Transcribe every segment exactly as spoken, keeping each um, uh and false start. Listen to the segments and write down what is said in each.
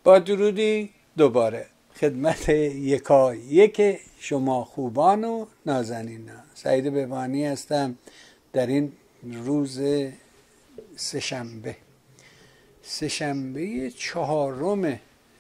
با درودی دوباره خدمت یکا یک شما خوبان و نازنینان. سعید بهبانی هستم در این روز سه‌شنبه سه‌شنبه چهارم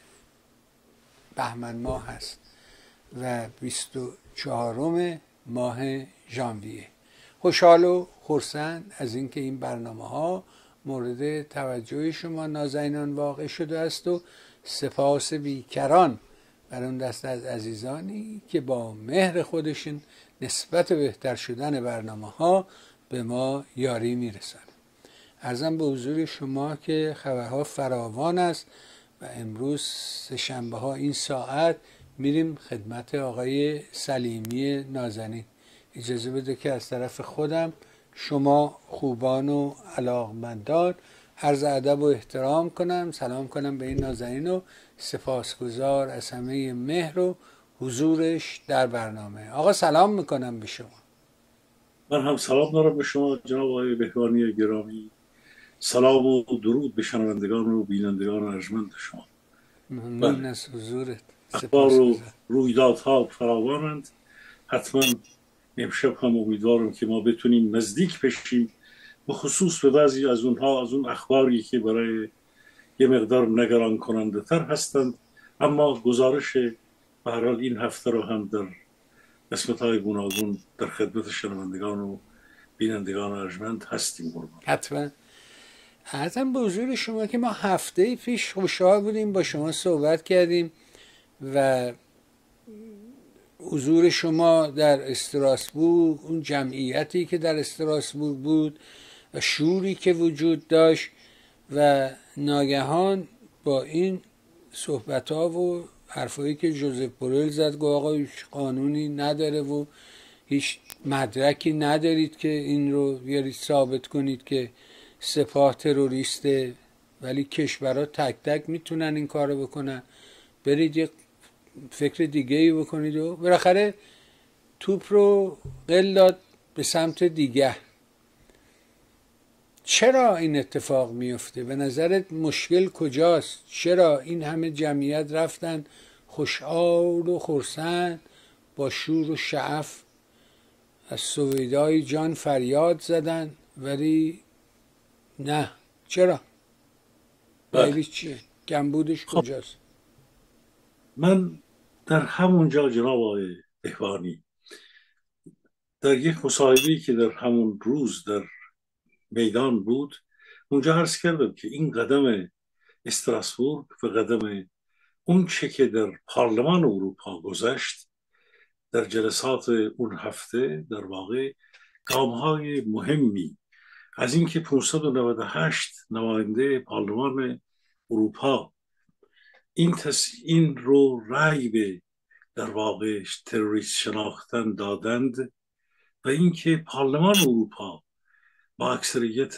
بهمن ماه هست و بیست و چهارم ماه ژانویه. خوشحال و خرسند از اینکه این برنامه ها مورد توجه شما نازنینان واقع شده است و سپاس بیکران بر اون دست از عزیزانی که با مهر خودشون نسبت بهتر شدن برنامه ها به ما یاری میرسند. عرضم به حضور شما که خبرها فراوان است و امروز سه‌شنبه ها این ساعت میریم خدمت آقای سلیمی نازنین. اجازه بده که از طرف خودم شما خوبان و علاقمندان عرض ادب و احترام کنم، سلام کنم به این نازنین و سپاسگزار از همه مهر و حضورش در برنامه. آقا سلام میکنم به شما. من هم سلام دارم به شما جناب آقای بهبانی گرامی. سلام و درود به شنوندگان و بینندگان ارجمند شما. ممنون از حضورت. اخبار و رویدادها فراوانند. حتما امشب هم امیدوارم که ما بتونیم نزدیک بشیم، به خصوص به بعضی از اونها، از اون اخباری که برای یه مقدار نگران کننده تر هستند، اما گزارش به هر حال این هفته رو هم در قسمت‌های گوناگون در خدمت شنوندگان و بینندگان ارجمند هستیم. قربان حتما. حتما به حضور شما که ما هفته پیش خوشحال بودیم با شما صحبت کردیم و حضور شما در استراسبورگ، اون جمعیتی که در استراسبورگ بود و شوری که وجود داشت و ناگهان با این صحبت ها و حرفایی که جوزف بورل زد که آقا هیچ قانونی نداره و هیچ مدرکی ندارید که این رو بیارید ثابت کنید که سپاه تروریسته، ولی کشورها تک تک میتونن این کارو بکنن، برید یک فکر دیگه ای بکنید و بالاخره توپ رو قل داد به سمت دیگه. چرا این اتفاق میفته؟ به نظرت مشکل کجاست؟ چرا این همه جمعیت رفتن خوشحال و خرسند با شور و شعف از سویدای جان فریاد زدن، ولی نه؟ چرا؟ دلیلش چیه؟ گمبودش کجاست؟ من در همونجا جناب آقای بهبانی در یک مصاحبه‌ای که در همون روز در میدان بود، اونجا عرض کردم که این قدم استراسبورگ و قدم اون چه که در پارلمان اروپا گذشت در جلسات اون هفته در واقع گام‌های مهمی از اینکه پانصد و نود و هشت نماینده پارلمان اروپا این تس... این رو رأی به در واقع تروریست شناختن دادند و اینکه پارلمان اروپا با اکثریت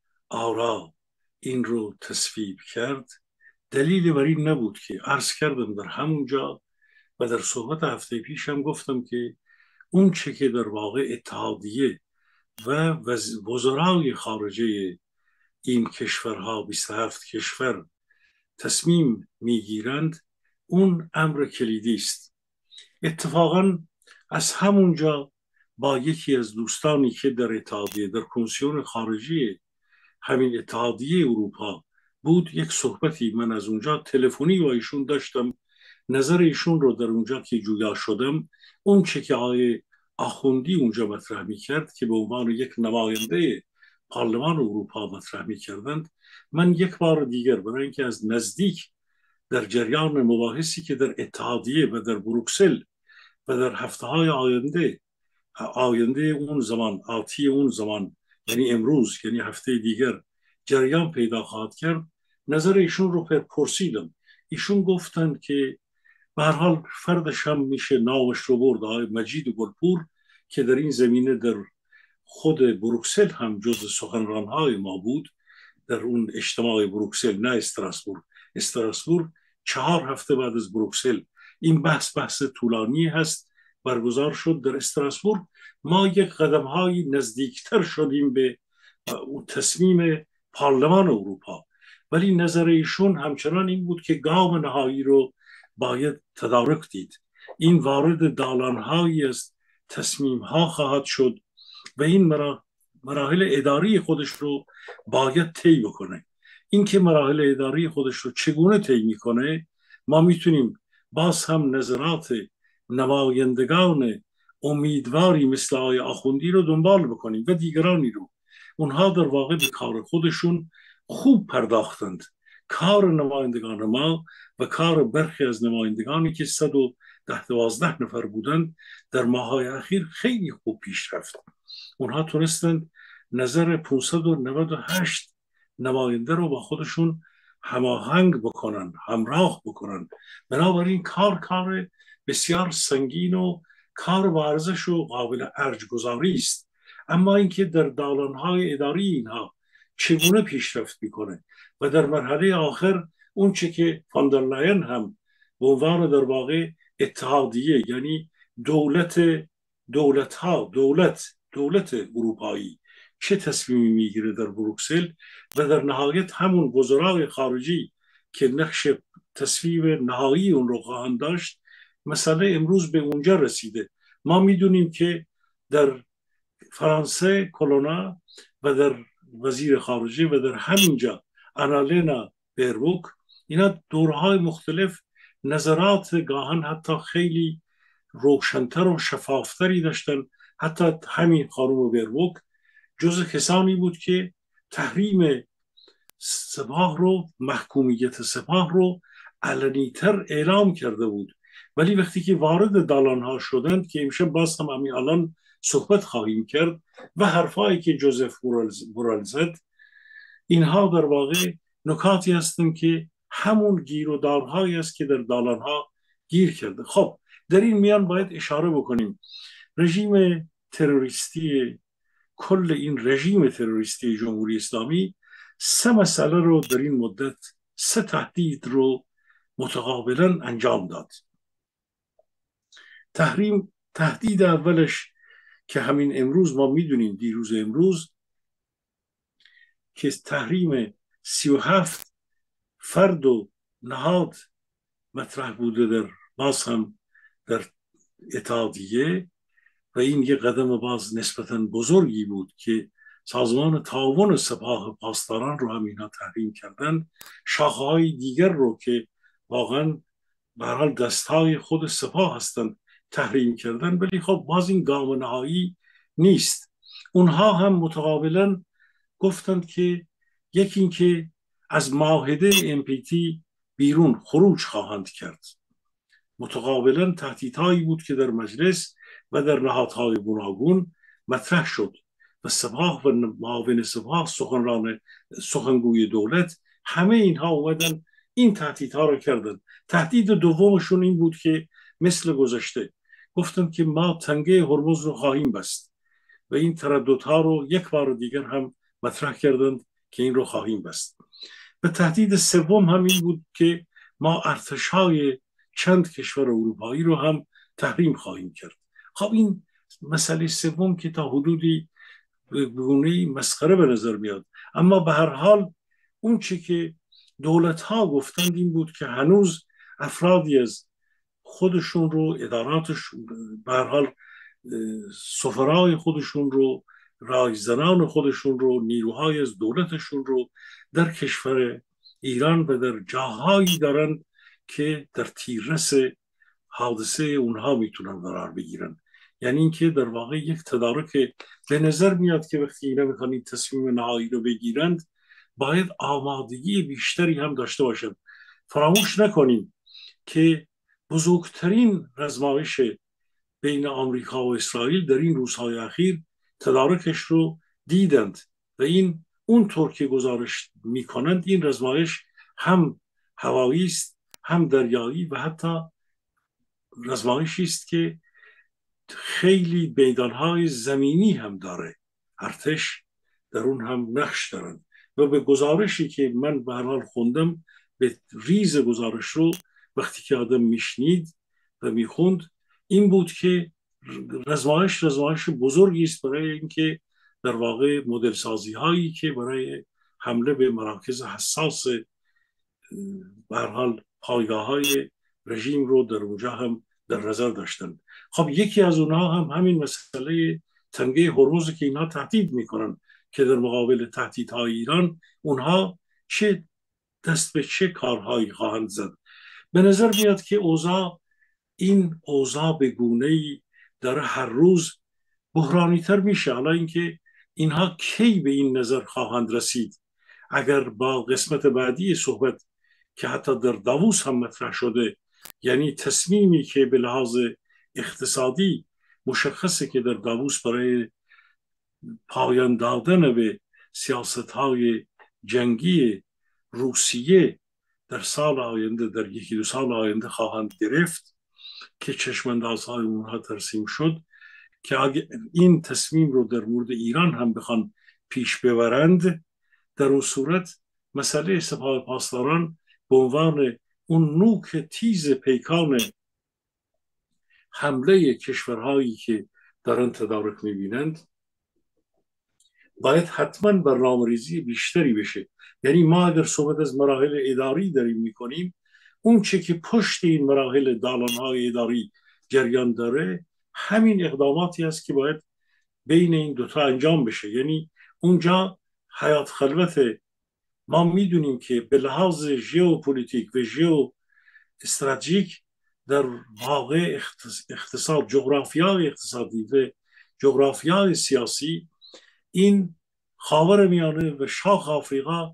آرا این رو تصویب کرد، دلیل بر این نبود که عرض کردم در همونجا و در صحبت هفته پیشم گفتم که اون چه که در واقع اتحادیه و وزرای خارجه این کشورها، بیست و هفت کشور، تصمیم میگیرند، اون امر کلیدی است. اتفاقا از همونجا با یکی از دوستانی که در اتحادیه، در کمیسیون خارجی همین اتحادیه اروپا بود، یک صحبتی من از اونجا تلفنی با ایشون داشتم. نظر ایشون رو در اونجا که جویا شدم، اون چه که آقای آخوندی اونجا مطرح می کرد که به عنوان یک نماینده پارلمان اروپا مطرح می کردند، من یک بار دیگر برای اینکه از نزدیک در جریان مباحثی که در اتحادیه و در بروکسل و در هفته های آینده آینده اون زمان، آتی اون زمان، یعنی امروز، یعنی هفته دیگر جریان پیدا خواهد کرد، نظر ایشون رو پرسیدم. ایشون گفتند که به هر حال فردش هم میشه نامش رو برد، آقای مجید گلپور که در این زمینه در خود بروکسل هم جز سخنرانهای ما بود، در اون اجتماع بروکسل، نه استراسبورگ. استراسبورگ چهار هفته بعد از بروکسل این بحث بحث طولانی هست برگزار شد. در استراسبورگ ما یک قدم های نزدیکتر شدیم به تصمیم پارلمان اروپا ولی نظر ایشون همچنان این بود که گام نهایی رو باید تدارک دید. این وارد دالانهایی از تصمیم ها خواهد شد و این مراحل اداری خودش رو باید طی بکنه. اینکه مراحل اداری خودش رو چگونه طی میکنه، ما میتونیم باز هم نظرات نمایندگان امیدواری مثل آقای آخوندی رو دنبال بکنیم و دیگرانی رو. اونها در واقع به کار خودشون خوب پرداختند. کار نمایندگان ما و کار برخی از نمایندگانی که صد و ده دوازده نفر بودند در ماهای اخیر خیلی خوب پیش رفت. اونها تونستند نظر پانصد و نود و هشت نماینده رو با خودشون هماهنگ بکنن، همراه بکنن. بنابراین کار کار بسیار سنگین و کار با ارزش و قابل ارجگذاری است. اما اینکه در دالانهای اداری اینها چگونه پیشرفت میکنه و در مرحله آخر اون چه که فاندرلاین هم به عنوان در واقع اتحادیه، یعنی دولت دولت ها دولت دولت اروپایی چه تصمیمی میگیره در بروکسل و در نهایت همون وزرای خارجی که نقش تصویب نهایی اون رو خواهند داشت، مسئله امروز به اونجا رسیده. ما میدونیم که در فرانسه کلونا و در وزیر خارجه و در همینجا آنالینا بیروک، اینا دورهای مختلف نظرات گاهن حتی خیلی روشنتر و شفافتری داشتن. حتی همین خانم بیروک جز کسانی بود که تحریم سپاه رو، محکومیت سپاه رو علنیتر اعلام کرده بود. ولی وقتی که وارد دالانها شدند که امشب باز هم همین الان صحبت خواهیم کرد و حرفایی که جوزف بورل زد، اینها در واقع نکاتی هستند که همون گیر و دارهایی است که در دالانها گیر کرده. خب در این میان باید اشاره بکنیم رژیم تروریستی، کل این رژیم تروریستی جمهوری اسلامی سه مسئله رو در این مدت، سه تهدید رو متقابلا انجام داد. تحریم تهدید اولش که همین امروز ما میدونیم، دیروز امروز، که تحریم سی و هفت فرد و نهاد مطرح بوده در باز هم در اتحادیه و این یه قدم باز نسبتاً بزرگی بود که سازمان تعاون سپاه پاسداران رو هم اینا تحریم کردن. شاخه‌های دیگر رو که واقعاً به هر حال دستهای خود سپاه هستند تحریم کردن، ولی خب باز این گام نهایی نیست. اونها هم متقابلا گفتند که یکی این که از معاهده ام پی تی بیرون خروج خواهند کرد. متقابلا تهدیدهایی بود که در مجلس و در نهادهای گوناگون مطرح شد و سپاه و معاون سپاه، سخنران سخنگوی دولت، همه اینها اومدن این تهدیدها را کردن. تهدید دومشون این بود که مثل گذشته گفتن که ما تنگه هرمز رو خواهیم بست و این ترددها رو یک بار دیگر هم مطرح کردند که این رو خواهیم بست. و تهدید سوم هم این بود که ما ارتش‌های چند کشور اروپایی رو هم تحریم خواهیم کرد. خب این مسئله سوم که تا حدودی به گونه‌ای مسخره به نظر میاد، اما به هر حال اون چی که دولت‌ها گفتند این بود که هنوز افرادی از خودشون رو، اداراتش، به هر حال سفرای خودشون رو، رایزنان خودشون رو، نیروهای از دولتشون رو در کشور ایران و در جاهایی دارن که در تیررس حادثه اونها میتونن قرار بگیرن. یعنی اینکه در واقع یک تدارک به نظر میاد که وقتی اینا میخوان این تصمیم نهایی رو بگیرند باید آمادگی بیشتری هم داشته باشند. فراموش نکنیم که بزرگترین رزمایش بین آمریکا و اسرائیل در این روزهای اخیر تدارکش رو دیدند و این اونطور که گزارش میکنند این رزمایش هم هوایی است، هم دریایی و حتی رزمایشی است که خیلی میدانهای زمینی هم داره. ارتش در اون هم نقش دارند و به گزارشی که من به هر حال خوندم، به ریز گزارش رو وقتی که آدم میشنید و میخوند، این بود که رزمایش رزمایش بزرگی است برای اینکه در واقع مدل سازی هایی که برای حمله به مراکز حساس به هر حال پایگاه های رژیم رو در اونجا هم در نظر داشتن. خب یکی از اونها هم همین مسئله تنگه هرمز که اینها تهدید میکنن که در مقابل تهدیدهای ایران اونها چه دست به چه کارهایی خواهند زد. به نظر میاد که اوضاع این اوضاع به گونه‌ای در هر روز بحرانی تر میشه. حالا اینکه اینها کی به این نظر خواهند رسید، اگر با قسمت بعدی صحبت که حتی در داووس هم مطرح شده، یعنی تصمیمی که به لحاظ اقتصادی مشخصه که در داووس برای پایان دادن به سیاست‌های جنگی روسیه در سال آینده، در یکی دو سال آینده خواهند گرفت که چشماندازهای اونها ترسیم شد، که اگه این تصمیم رو در مورد ایران هم بخوان پیش ببرند، در اون صورت مسئله سپاه پاسداران به عنوان اون نوک تیز پیکان حمله کشورهایی که دارن تدارک میبینند باید حتما برنامه‌ریزی بیشتری بشه. یعنی ما اگر صحبت از مراحل اداری داریم میکنیم، اون چه که پشت این مراحل دالانهای اداری جریان داره همین اقداماتی است که باید بین این دوتا انجام بشه. یعنی اونجا حیات خلوت ما میدونیم که به لحاظ ژئوپلیتیک و ژئو استراتژیک در واقع اقتصاد، جغرافیای اقتصادی و جغرافیای سیاسی این خاورمیانه و شاخ آفریقا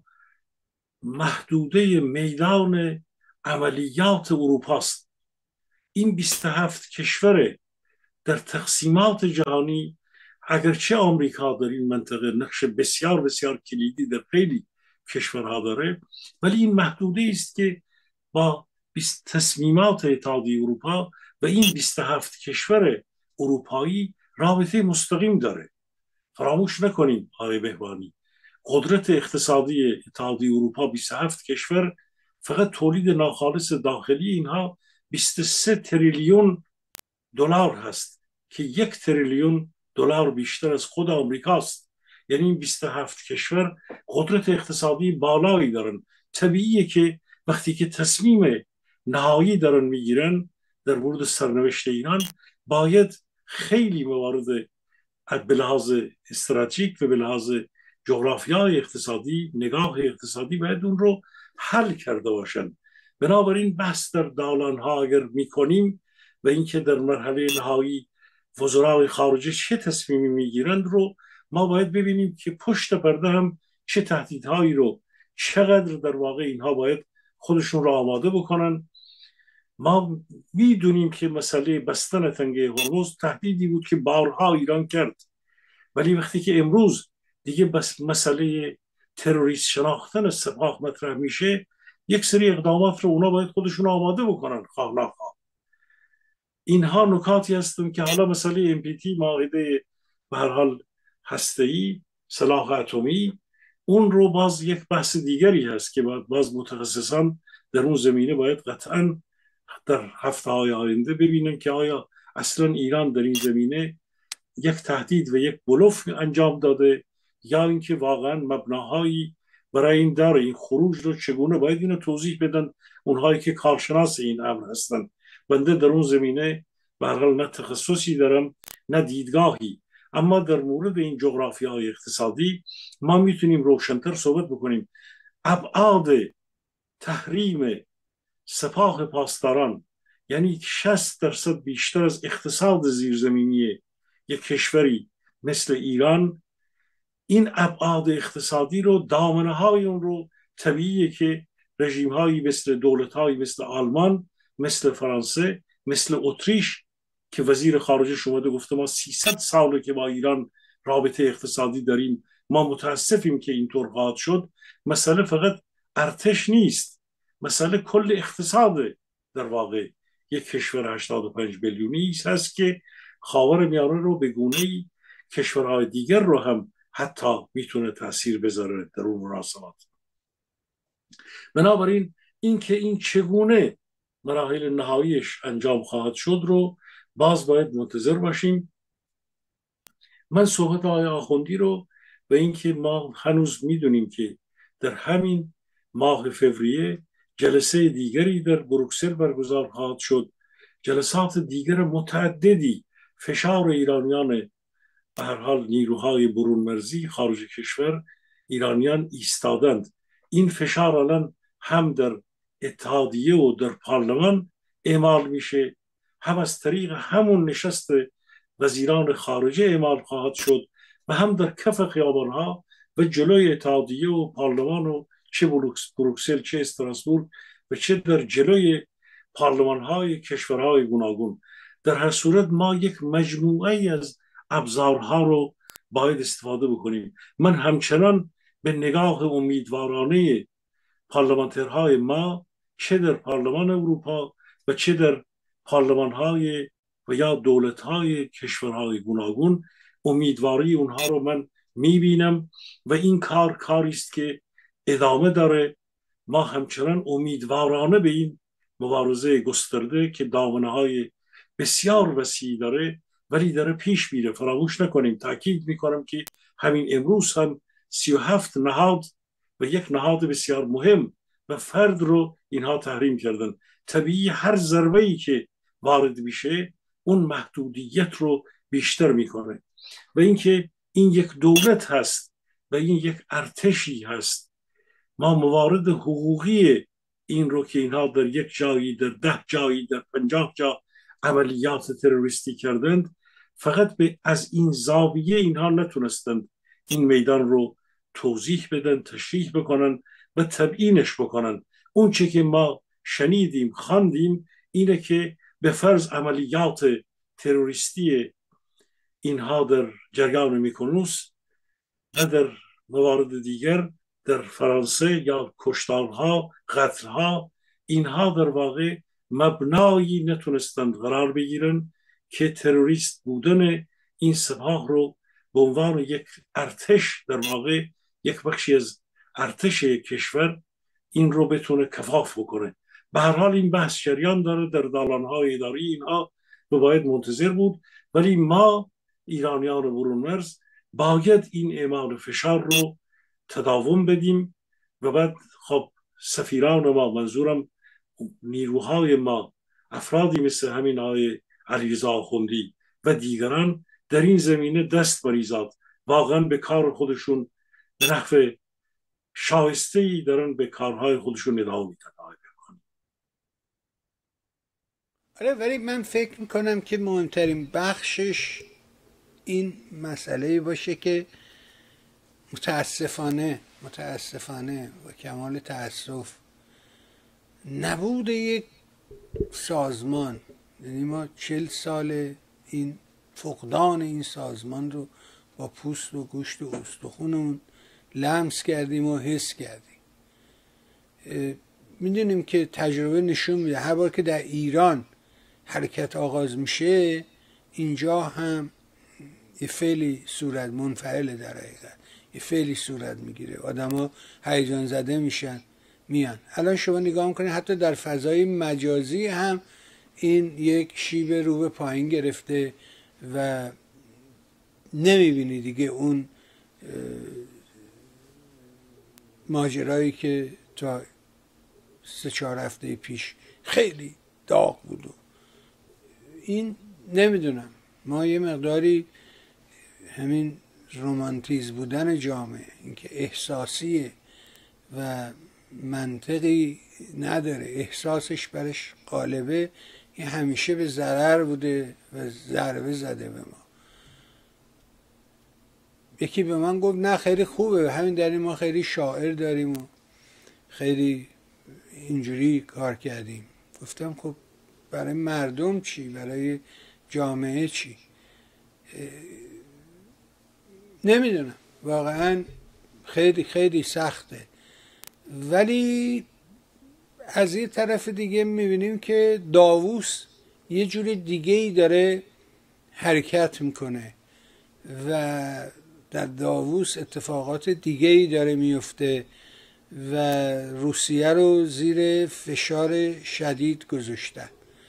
محدوده میدان عملیات اروپا است. این بیست و هفت کشور در تقسیمات جهانی، اگرچه آمریکا در این منطقه نقش بسیار بسیار کلیدی در خیلی کشورها داره، ولی این محدوده است که با تصمیمات اتحادیه اروپا و این بیست و هفت کشور اروپایی رابطه مستقیم داره. فراموش نکنیم آقای بهبانی، قدرت اقتصادی اتحادیه اروپا بیست و هفت کشور، فقط تولید ناخالص داخلی اینها بیست و سه تریلیون دلار هست که یک تریلیون دلار بیشتر از خود آمریکاست. یعنی این بیست و هفت کشور قدرت اقتصادی بالایی دارن. طبیعیه که وقتی که تصمیم نهایی دارن میگیرن در مورد سرنوشت ایران، باید خیلی موارد به لحاظ استراتژیک و به لحاظ جغرافیای اقتصادی، نگاه اقتصادی باید اون رو حل کرده باشن. بنابراین بحث در دالانها اگر میکنیم و اینکه در مرحله نهایی وزرای خارجه چه تصمیمی میگیرند رو ما باید ببینیم که پشت پرده هم چه تهدیدهایی رو، چقدر در واقع اینها باید خودشون رو آماده بکنن. ما میدونیم که مسئله بستن تنگه هرمز تهدیدی بود که بارها ایران کرد، ولی وقتی که امروز دیگه بس مسئله تروریست شناختن سپاه مطرح میشه، یک سری اقدامات رو اونا باید خودشون آماده بکنن خواه نخواه. اینها نکاتی هستن که حالا مسئله ام پی تی، معاهده به هر حال هسته‌ای، سلاح اتمی، اون رو باز یک بحث دیگری هست که باز متخصصان در اون زمینه باید قطعاً در هفته های آینده ببینن که آیا اصلا ایران در این زمینه یک تهدید و یک بلوف انجام داده یا اینکه واقعا مبناهایی برای این داره. این خروج رو چگونه باید اینو توضیح بدن اونهایی که کارشناس این امر هستن. بنده در اون زمینه به هر حال نه تخصصی دارم نه دیدگاهی، اما در مورد این جغرافیای اقتصادی ما میتونیم روشن‌تر صحبت بکنیم. ابعاد تحریم سپاه پاسداران، یعنی شصت درصد بیشتر از اقتصاد زیرزمینی یک کشوری مثل ایران، این ابعاد اقتصادی رو، دامنه های اون رو طبیعیه که رژیم هایی مثل دولت هایی مثل آلمان، مثل فرانسه، مثل اتریش که وزیر خارجه اومده گفته ما سیصد ساله که با ایران رابطه اقتصادی داریم، ما متاسفیم که اینطور خواهد شد. مسئله فقط ارتش نیست، مسئله کل اقتصاد در واقع یک کشور هشتاد و پنج میلیونی هست که خاورمیانه رو به گونه‌ای کشورهای دیگر رو هم حتی میتونه تاثیر بذاره در اون مناسبات. بنابراین اینکه این چگونه مراحل نهاییش انجام خواهد شد رو باز باید منتظر باشیم. من صحبت آقای آخوندی رو به اینکه ما هنوز میدونیم که در همین ماه فوریه جلسه دیگری در بروکسل برگزار خواهد شد. جلسات دیگر متعددی فشار ایرانیان، به هر حال نیروهای برون مرزی خارج کشور ایرانیان ایستادند. این فشار الان هم در اتحادیه و در پارلمان اعمال میشه، هم از طریق همون نشست وزیران خارجه اعمال خواهد شد و هم در کف خیابانها و جلوی اتحادیه و پارلمان و چه بروکسل چه استراسبورگ و چه در جلوی پارلمان‌های کشورهای گوناگون. در هر صورت ما یک مجموعه از ابزارها رو باید استفاده بکنیم. من همچنان به نگاه امیدوارانه پارلمانترهای ما چه در پارلمان اروپا و چه در پارلمان‌های و یا دولت‌های کشورهای گوناگون، امیدواری اونها رو من میبینم و این کار کاری است که ادامه داره. ما همچنان امیدوارانه به این مبارزه گسترده که دامنه‌های بسیار وسیع داره ولی داره پیش میره فراموش نکنیم. تاکید میکنم که همین امروز هم سی و هفت نهاد و یک نهاد بسیار مهم و فرد رو اینها تحریم کردن. طبیعی هر ضربه‌ای که وارد میشه اون محدودیت رو بیشتر میکنه و اینکه این یک دولت هست و این یک ارتشی هست. ما موارد حقوقی این رو که اینها در یک جایی در ده جایی در پنجاه جا عملیات تروریستی کردند، فقط به از این زاویه اینها نتونستند این میدان رو توضیح بدن، تشریح بکنن و تبیینش بکنن. اون چه که ما شنیدیم خواندیم اینه که به فرض عملیات تروریستی اینها در جریان میکنوس و در موارد دیگر در فرانسه یا کشتارها، قتلها، اینها در واقع مبنایی نتونستند قرار بگیرن که تروریست بودن این سپاه رو به عنوان یک ارتش، در واقع یک بخشی از ارتش کشور، این رو بتونه کفاف بکنه. به هر حال این بحث جریان داره در دالانهای اداری اینها و باید منتظر بود. ولی ما ایرانیان برون مرز باید این اعمال فشار رو تداوم بدیم و بعد خب سفیران ما، منظورم نیروهای ما، افرادی مثل همین آقای علیرضا آخوندی و دیگران در این زمینه دست بریزاد. واقعا به کار خودشون به نحو شایسته‌ای دارن به کارهای خودشون ادامه میدن. آره، ولی من فکر میکنم که مهمترین بخشش این مسئله باشه که متاسفانه متاسفانه و کمال تاسف نبود یک سازمان، یعنی ما چل سال این فقدان این سازمان رو با پوست و گوشت و استخونمون لمس کردیم و حس کردیم. میدونیم که تجربه نشون میده هر بار که در ایران حرکت آغاز میشه اینجا هم یه فعلی صورت منفعله، در حقیقت یه فعلی صورت میگیره، آدم ها هیجان زده میشن میان. الان شما نگاه میکنید حتی در فضای مجازی هم این یک شیب رو به پایین گرفته و نمیبینی دیگه اون ماجرایی که تا سه چهار هفته پیش خیلی داغ بود. این نمیدونم، ما یه مقداری همین رومانتیز بودن جامعه، اینکه احساسیه و منطقی نداره، احساسش برش غالبه، این همیشه به ضرر بوده و ضربه زده به ما. یکی به من گفت نه خیلی خوبه، همین دلیل ما خیلی شاعر داریم و خیلی اینجوری کار کردیم. گفتم خب برای مردم چی؟ برای جامعه چی؟ نمیدونم، واقعا خیلی خیلی سخته. ولی از یه طرف دیگه میبینیم که داووس یه جور دیگه ای داره حرکت میکنه و در داووس اتفاقات دیگه ای داره میفته و روسیه رو زیر فشار شدید گذاشتن.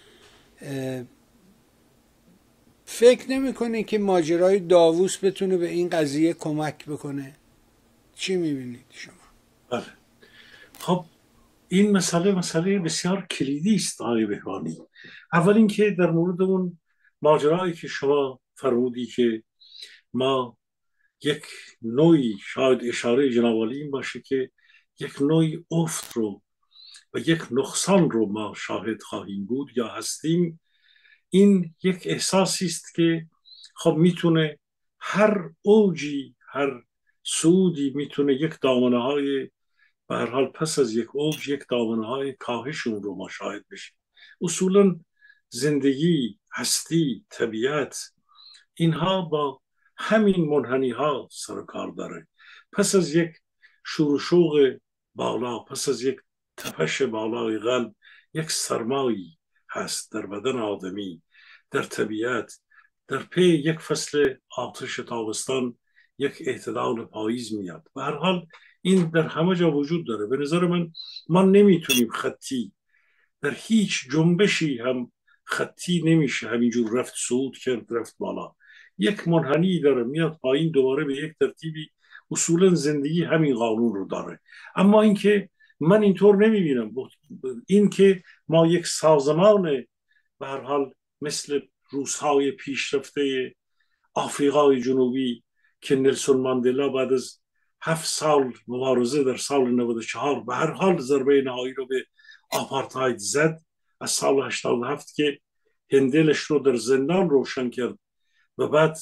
فکر نمی‌کنی که ماجرای داووس بتونه به این قضیه کمک بکنه؟ چی میبینید شما؟ بله. خب این مسئله مسئله بسیار کلیدی است آقای بهبانی. اول اینکه در مورد اون ماجرایی که شما فرمودی که ما یک نوعی، شاید اشاره جناب عالی این باشه که یک نوعی افت رو و یک نقصان رو ما شاهد خواهیم بود یا هستیم، این یک احساسی است که خب میتونه هر اوجی، هر سودی میتونه یک دامنه های، به هر حال پس از یک اوج یک دامنه های کاهشون رو ما شاهد بشیم. اصولا زندگی، هستی، طبیعت، اینها با همین منحنی ها سر و کار داره. پس از یک شور و شوق بالا، پس از یک تپش بالای قلب، یک سرمایی هست در بدن آدمی، در طبیعت. در پی یک فصل آتش تابستان یک اعتدال پاییز میاد. به هر حال این در همه جا وجود داره. به نظر من ما نمیتونیم خطی، در هیچ جنبشی هم خطی نمیشه همینجور رفت صعود کرد رفت بالا. یک منحنی داره میاد پایین دوباره به یک ترتیبی. اصولا زندگی همین قانون رو داره. اما اینکه من اینطور نمیبینم، اینکه ما یک سازمان به هر حال مثل روزهای پیشرفته آفریقای جنوبی که نلسون ماندلا بعد از هفت سال مبارزه در سال نود و چهار به هر حال ضربه نهایی رو به آپارتاید زد، از سال هشتاد و هفت که هندلش رو در زندان روشن کرد و بعد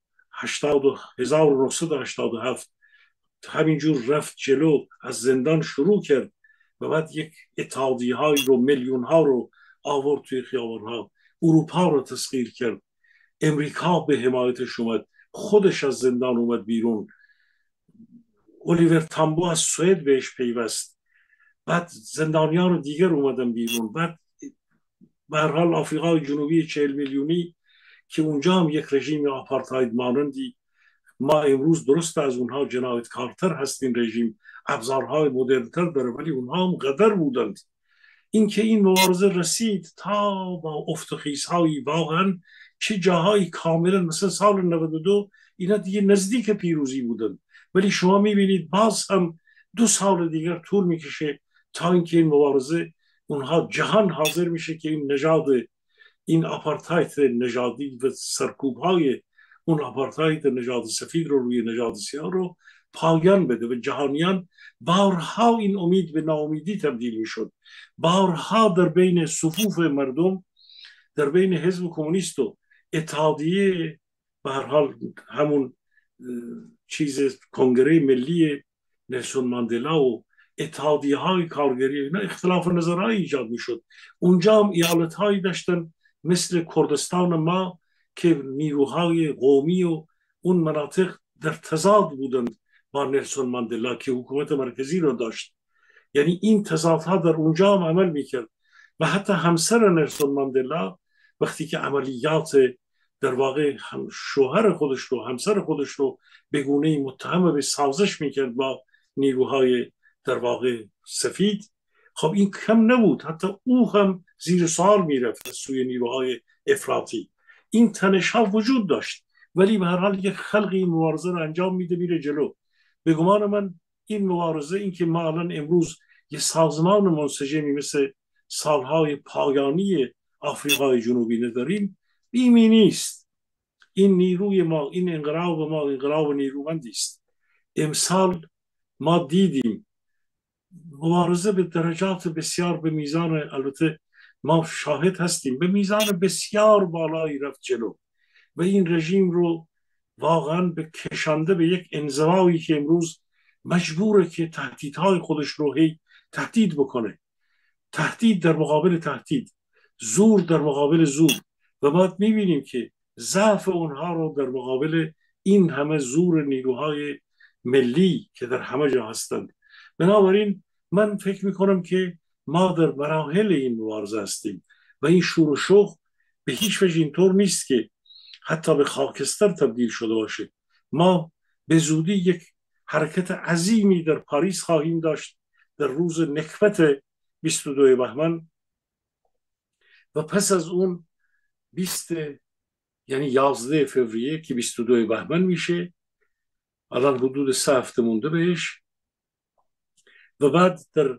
هزار و نهصد و هشتاد و هفت همینجور رفت جلو، از زندان شروع کرد و بعد یک اتحادیه های رو، میلیون ها رو آورد توی خیابان ها، اروپا رو تسخیر کرد، امریکا به حمایتش اومد، خودش از زندان اومد بیرون، الیور تامبو از سوئد بهش پیوست، بعد زندانیان دیگر اومدن بیرون، بعد به هر حال آفریقای جنوبی چهل میلیونی که اونجا هم یک رژیم آپارتاید مانندی، ما امروز درست از اونها جنایتکارتر هستیم، رژیم ابزارهای مدرنتر داره ولی اونها هم قدر بودند. اینکه این مبارزه رسید تا با افت و خیزهایی، واقعا چه جاهایی کاملا مثل سال نود و دو اینا دیگه نزدیک پیروزی بودن، ولی شما میبینید باز هم دو سال دیگر طول میکشه تا اینکه این مبارزه اونها جهان حاضر میشه که این نژاد، این آپارتاید نژادی و سرکوب های اون آپارتاید نژاد سفید رو روی نژاد سیاه رو پایان بده و جهانیان بارها این امید به ناامیدی تبدیل میشد. بارها در بین صفوف مردم، در بین حزب کمونیست و اتحادیه به هر حال همون چیز کنگره ملی نلسون ماندلا و اتحادیه های کارگری، اینا اختلاف نظرهایی ایجاد میشد. اونجا هم ایالت هایی داشتن مثل کردستان ما که نیروهای قومی و اون مناطق در تضاد بودند با نلسون ماندلا که حکومت مرکزی رو داشت. یعنی این تضادها در اونجا هم عمل میکرد و حتی همسر نلسون ماندلا وقتی که عملیات در واقع هم شوهر خودش رو، همسر خودش رو به گونه‌ای متهم به سازش میکرد با نیروهای در واقع سفید، خب این کم نبود، حتی او هم زیر سوال میرفت از سوی نیروهای افراطی. این تنش ها وجود داشت ولی به هر حال یک خلقی مبارزه رو انجام میده، میره جلو. به گمان من این مبارزه، این که ما الان امروز یه سازمان منسجمی مثل سالهای پایانی آفریقای جنوبی نداریم، بیمی نیست. این نیروی ما، این انقلاب ما انقلاب نیرومندی است. امسال ما دیدیم مبارزه به درجات بسیار، به میزان، البته ما شاهد هستیم، به میزان بسیار بالایی رفت جلو و این رژیم رو واقعا به کشانده به یک انزوایی که امروز مجبوره که تهدیدهای خودش رو هی تهدید بکنه، تهدید در مقابل تهدید، زور در مقابل زور، و ما میبینیم که ضعف اونها رو در مقابل این همه زور نیروهای ملی که در همه جا هستند. بنابراین من فکر میکنم که ما در مراحل این مبارزه هستیم و این شور و شوق به هیچ وجه اینطور نیست که حتی به خاکستر تبدیل شده باشه. ما به زودی یک حرکت عظیمی در پاریس خواهیم داشت در روز نکبت بیست و دو بهمن و پس از اون بیست، یعنی یازده فوریه که بیست و دو بهمن میشه، الان حدود سه هفته مونده بهش، و بعد در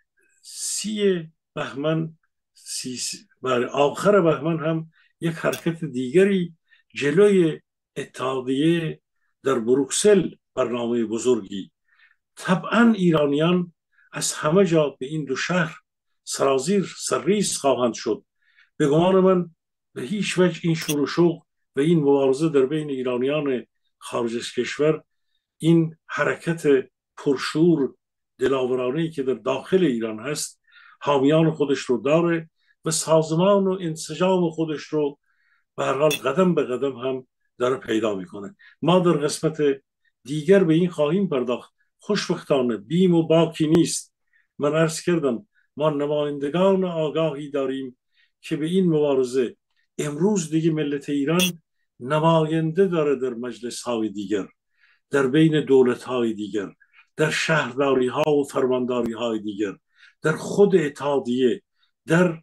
سی بهمن سی بر آخر بهمن هم یک حرکت دیگری جلوی اتحادیه در بروکسل برنامه بزرگی. طبعا ایرانیان از همه جا به این دو شهر سرازیر سرریز خواهند شد. به گمان من به هیچ وجه این شور و شوق و این مبارزه در بین ایرانیان خارج از کشور، این حرکت پرشور دلاورانه‌ای که در داخل ایران هست، حامیان خودش رو داره و سازمان و انسجام خودش رو به هر حال قدم به قدم هم داره پیدا میکنه. ما در قسمت دیگر به این خواهیم پرداخت. خوشبختانه بیم و باکی نیست. من عرض کردم ما نمایندگان آگاهی داریم که به این مبارزه امروز دیگه ملت ایران نماینده داره در مجلس های دیگر، در بین دولت های دیگر، در شهرداری ها و فرمانداری های دیگر، در خود اتحادیه، در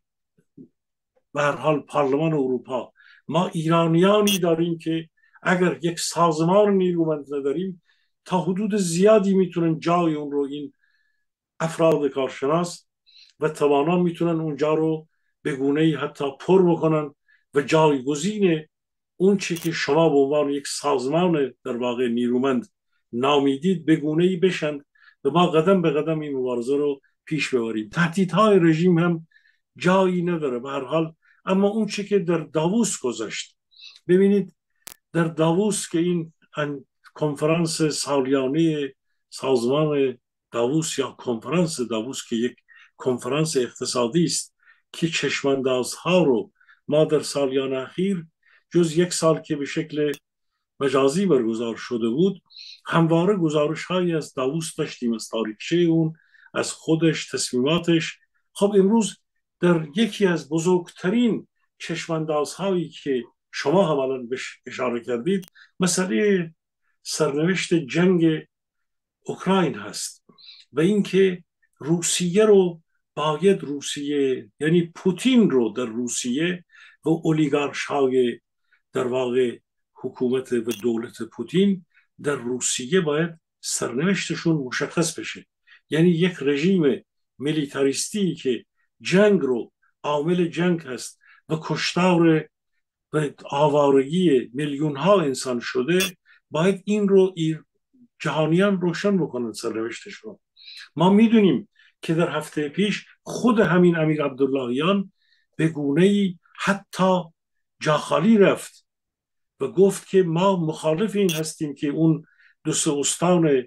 به هر حال پارلمان اروپا. ما ایرانیانی داریم که اگر یک سازمان نیرومند نداریم تا حدود زیادی میتونن جای اون رو این افراد کارشناس و توانا میتونن اونجا رو به گونه‌ای حتی پر بکنن و جایگزین اون چی که شما به عنوان یک سازمان در واقع نیرومند نامیدید به گونه‌ای بشن و ما قدم به قدم این مبارزه رو پیش ببریم. تهدیدهای رژیم هم جایی نداره به هر حال. اما اون چی که در داووس گذشت، ببینید در داووس که این کنفرانس سالیانه سازمان داووس یا کنفرانس داووس که یک کنفرانس اقتصادی است که چشماندازها رو ما در سالیان اخیر جز یک سال که به شکل مجازی برگزار شده بود همواره گزارش هایی از داووس داشتیم، از تاریخچه اون، از خودش، تصمیماتش. خب امروز در یکی از بزرگترین چشماندازهایی که شما هم الان بهش اشاره کردید مسئله سرنوشت جنگ اوکراین هست و اینکه روسیه رو باید روسیه یعنی پوتین رو در روسیه و اولیگارش های در واقع حکومت و دولت پوتین در روسیه باید سرنوشتشون مشخص بشه. یعنی یک رژیم میلیتاریستی که جنگ رو عامل جنگ هست و کشتار و آوارگی میلیون ها انسان شده، باید این رو جهانیان روشن بکنن سرنوشتش رو. ما میدونیم که در هفته پیش خود همین امیر عبداللهیان به گونه‌ای حتی جاخالی رفت و گفت که ما مخالف این هستیم که اون دو سه استان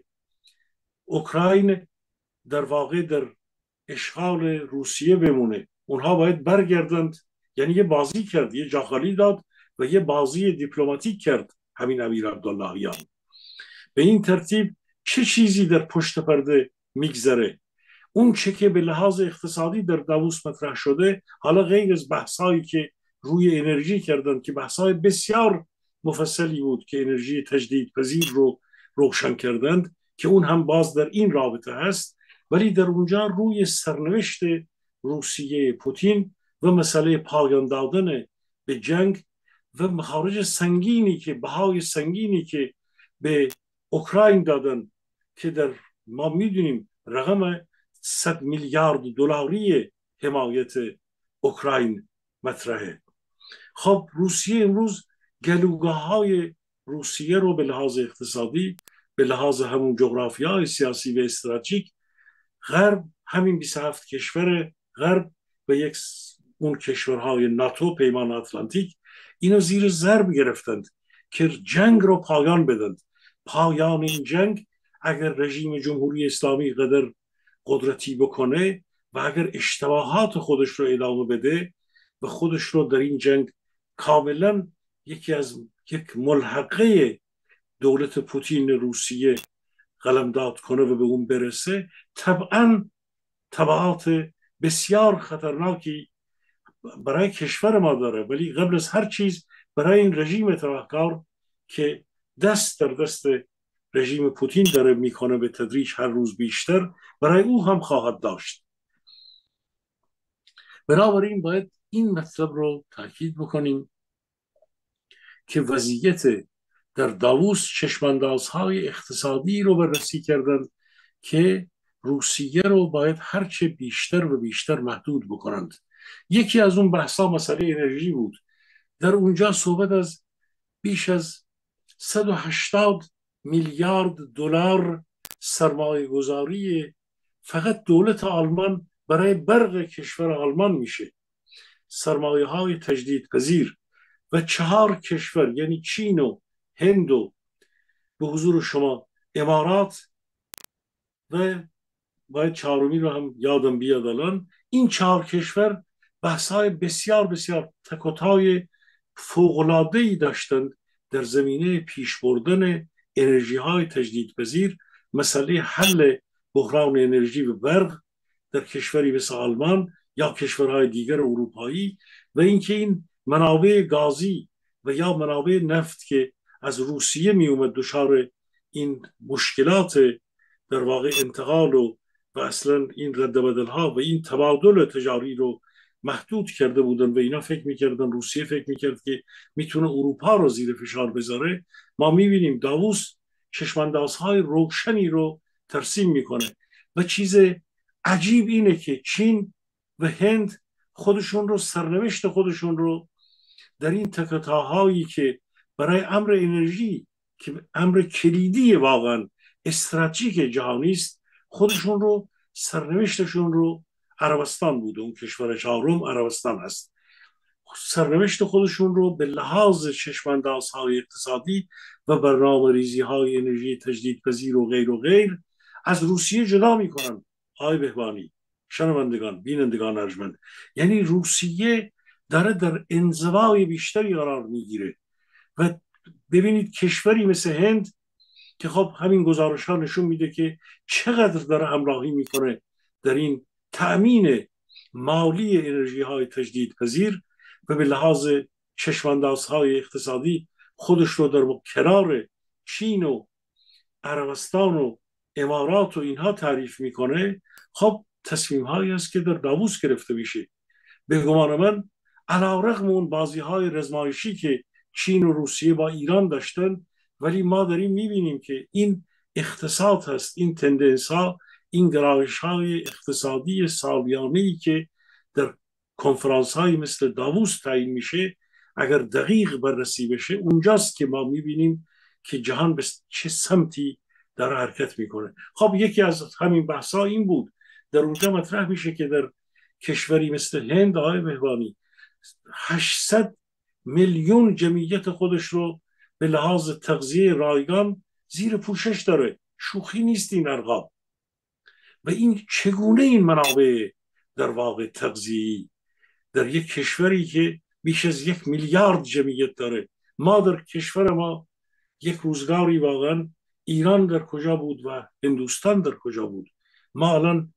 اوکراین در واقع در اشغال روسیه بمونه، اونها باید برگردند. یعنی یه بازی کرد، یه جاخالی داد و یه بازی دیپلماتیک کرد همین امیر عبداللهیان. به این ترتیب چه چیزی در پشت پرده میگذره؟ اون چه که به لحاظ اقتصادی در داووس مطرح شده، حالا غیر از بحثایی که روی انرژی کردن که بحثای بسیار مفصلی بود که انرژی تجدیدپذیر رو روشن کردند که اون هم باز در این رابطه هست، ولی در اونجا روی سرنوشت روسیه پوتین و مسئله پایان دادن به جنگ و مخارج سنگینی که بهای سنگینی که به اوکراین دادن که در ما میدونیم رقم صد میلیارد دلاری حمایت اوکراین مطرحه. خب روسیه امروز گلوگاه های روسیه رو به لحاظ اقتصادی، به لحاظ همون جغرافیای سیاسی و استراتژیک، غرب همین بیست و هفت کشور غرب و یک اون کشورهای ناتو پیمان اتلانتیک اینو زیر ضرب گرفتند که جنگ رو پایان بدند. پایان این جنگ اگر رژیم جمهوری اسلامی قدر قدرتی بکنه و اگر اشتباهات خودش رو ادامه بده و خودش رو در این جنگ کاملا یکی از یک ملحقه دولت پوتین روسیه قلمداد کنه و به اون برسه، طبعا تبعات بسیار خطرناکی برای کشور ما داره، ولی قبل از هر چیز برای این رژیم تبهکار که دست در دست رژیم پوتین داره میکنه به تدریج هر روز بیشتر، برای او هم خواهد داشت. بنابراین باید این مطلب رو تاکید بکنیم که وضعیت در داووس چشماندازهای اقتصادی رو بررسی کردن که روسیه رو باید هرچه بیشتر و بیشتر محدود بکنند. یکی از اون بحثا مسئله انرژی بود. در اونجا صحبت از بیش از صد و هشتاد میلیارد دلار سرمایه گذاری فقط دولت آلمان برای برق کشور آلمان میشه. سرمایه های تجدید پذیر و چهار کشور یعنی چین و هند و به حضور شما امارات و باید چهارمی رو هم یادم بیاد الان، این چهار کشور بحث‌های بسیار بسیار تکوتای فوق‌العاده‌ای داشتند در زمینه پیش بردن انرژی‌های تجدیدپذیر، مسئله حل بحران انرژی و برق در کشوری مثل آلمان یا کشورهای دیگر اروپایی، و اینکه این منابع گازی و یا منابع نفت که از روسیه می اومد دچار این مشکلات در واقع انتقال و و اصلا این رد بدل ها و این تبادل تجاری رو محدود کرده بودن و اینا فکر میکردن، روسیه فکر میکرد که میتونه اروپا رو زیر فشار بذاره. ما میبینیم داووس چشماندازهای روشنی رو ترسیم میکنه و چیز عجیب اینه که چین و هند خودشون رو، سرنوشت خودشون رو در این تکتاهایی که برای امر انرژی که امر کلیدی واقعا استراتژیک جهانی است، خودشون رو، سرنوشتشون رو، عربستان بود، اون کشور چهارم عربستان هست، سرنوشت خودشون رو به لحاظ چشماندازهای اقتصادی و برنامه ریزی های انرژی تجدیدپذیر و غیر و غیر از روسیه جدا میکنن. آقای بهبانی، شنوندگان، بینندگان ارجمند، یعنی روسیه داره در انزوای بیشتری قرار میگیره و ببینید کشوری مثل هند که خب همین گزارش ها نشون میده که چقدر داره همراهی میکنه در این تأمین مالی انرژی های تجدید پذیر و به لحاظ چشمانداز های اقتصادی خودش رو در کنار چین و عربستان و امارات و اینها تعریف میکنه. خب تصمیم هایی است که در داووس گرفته میشه. به گمان من علیرغم اون بازی های رزمایشی که چین و روسیه با ایران داشتن، ولی ما داریم میبینیم که این اقتصاد هست، این تندنس ها، این گرایش های اقتصادی سالیانه‌ای که در کنفرانس های مثل داووس تعیین میشه، اگر دقیق بررسی بشه اونجاست که ما میبینیم که جهان به چه سمتی در حرکت میکنه. خب یکی از همین بحث ها این بود، در اونجا مطرح میشه که در کشوری مثل هند، آقای بهبانی، هشتصد میلیون جمعیت خودش رو به لحاظ تغذیه رایگان زیر پوشش داره. شوخی نیست این ارقام. و این چگونه این منابع در واقع تغذیه‌ای در یک کشوری که بیش از یک میلیارد جمعیت داره. ما در کشور ما یک روزگاری واقعا ایران در کجا بود و هندوستان در کجا بود. ما الان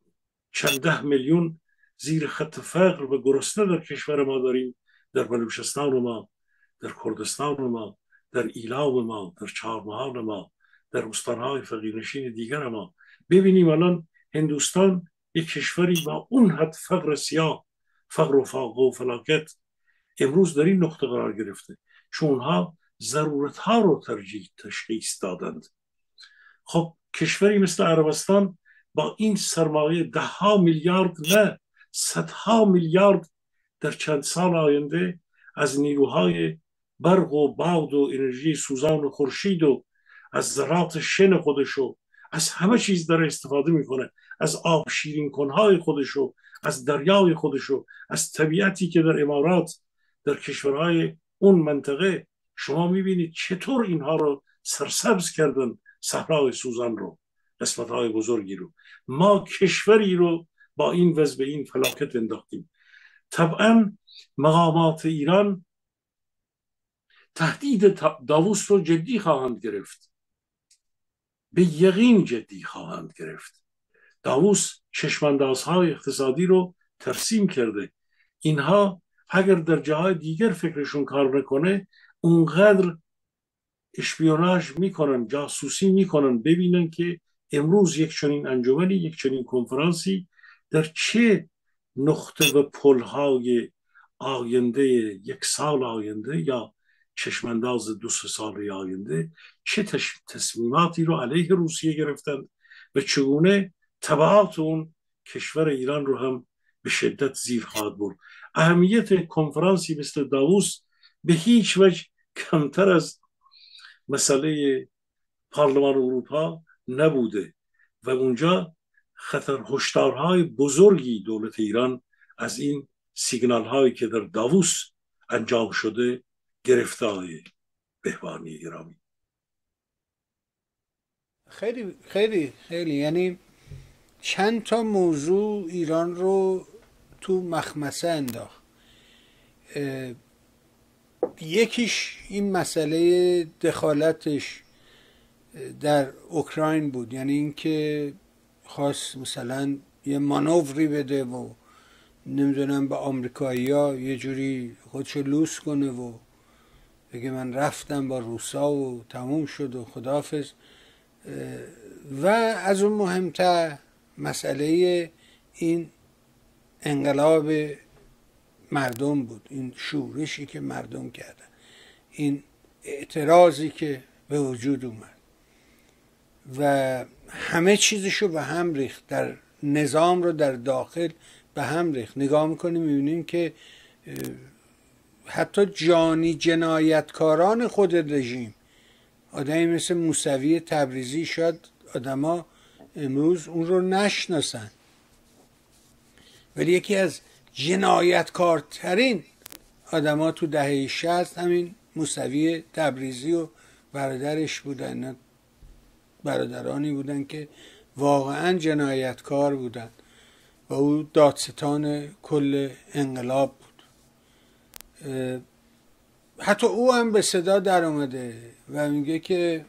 چند ده میلیون زیر خط فقر و گرسنه در کشور ما داریم، در بلوچستان ما، در کردستان ما، در ایلاو ما، در چهارمحال ما، در استانهای فقیرنشین دیگر ما. ببینیم الان هندوستان یک کشوری با اون حد فقر سیاه، فقر و فاقه و فلاکت، امروز در این نقطه قرار گرفته چون اونها ضرورت ها رو ترجیح تشخیص دادند. خب کشوری مثل عربستان با این سرمایه ده ها میلیارد نه صدها میلیارد در چند سال آینده از نیروهای برق و باد و انرژی سوزان و خورشید و از ذرات شن خودشو، از همه چیز داره استفاده میکنه، از آب شیرین کنهای خودشو، از دریای خودشو، از طبیعتی که در امارات، در کشورهای اون منطقه شما میبینید چطور اینها رو سرسبز کردن، صحرای سوزان رو، قسمت‌های بزرگی رو. ما کشوری رو با این وضع به این فلاکت انداختیم. طبعا مقامات ایران تهدید داووس رو جدی خواهند گرفت، به یقین جدی خواهند گرفت. داووس چشماندازهای اقتصادی رو ترسیم کرده. اینها اگر در جاهای دیگر فکرشون کار نکنه اونقدر اشپیوناژ میکنن، جاسوسی میکنن، ببینن که امروز یک چنین انجمنی، یک چنین کنفرانسی در چه نقطه و پلهای آینده، یک سال آینده یا چشمانداز دو سه سال آینده چه تصمیماتی رو علیه روسیه گرفتند و چگونه تبعات اون کشور ایران رو هم به شدت زیر خواهد برد. اهمیت کنفرانسی مثل داووس به هیچ وجه کمتر از مسئله پارلمان اروپا نبوده و اونجا خطر هشدارهای بزرگی دولت ایران از این سیگنال هایی که در داووس انجام شده گرفته. های بهبانی گرامی، خیلی خیلی خیلی یعنی چند تا موضوع ایران رو تو مخمسه انداخت. یکیش این مسئله دخالتش در اوکراین بود، یعنی اینکه خواست مثلا یه مانوری بده و نمیدونم به آمریکایی‌ها یه جوری خودشو لوس کنه و بگه من رفتم با روسا و تموم شد و خداحافظ. و از اون مهمتر مسئله این انقلاب مردم بود، این شورشی که مردم کردن، این اعتراضی که به وجود اومد و همه چیزشو به هم ریخت، در نظام رو در داخل به هم ریخت. نگاه میکنیم میبینیم که حتی جانی جنایتکاران خود رژیم، آدمی مثل موسوی تبریزی، شاید آدما امروز اون رو نشناسن، ولی یکی از جنایتکارترین آدما تو دهه شصت همین موسوی تبریزی و برادرش بودن. برادرانی بودن که واقعا جنایتکار بودن و او دادستان کل انقلاب بود. حتی او هم به صدا در اومده و میگه که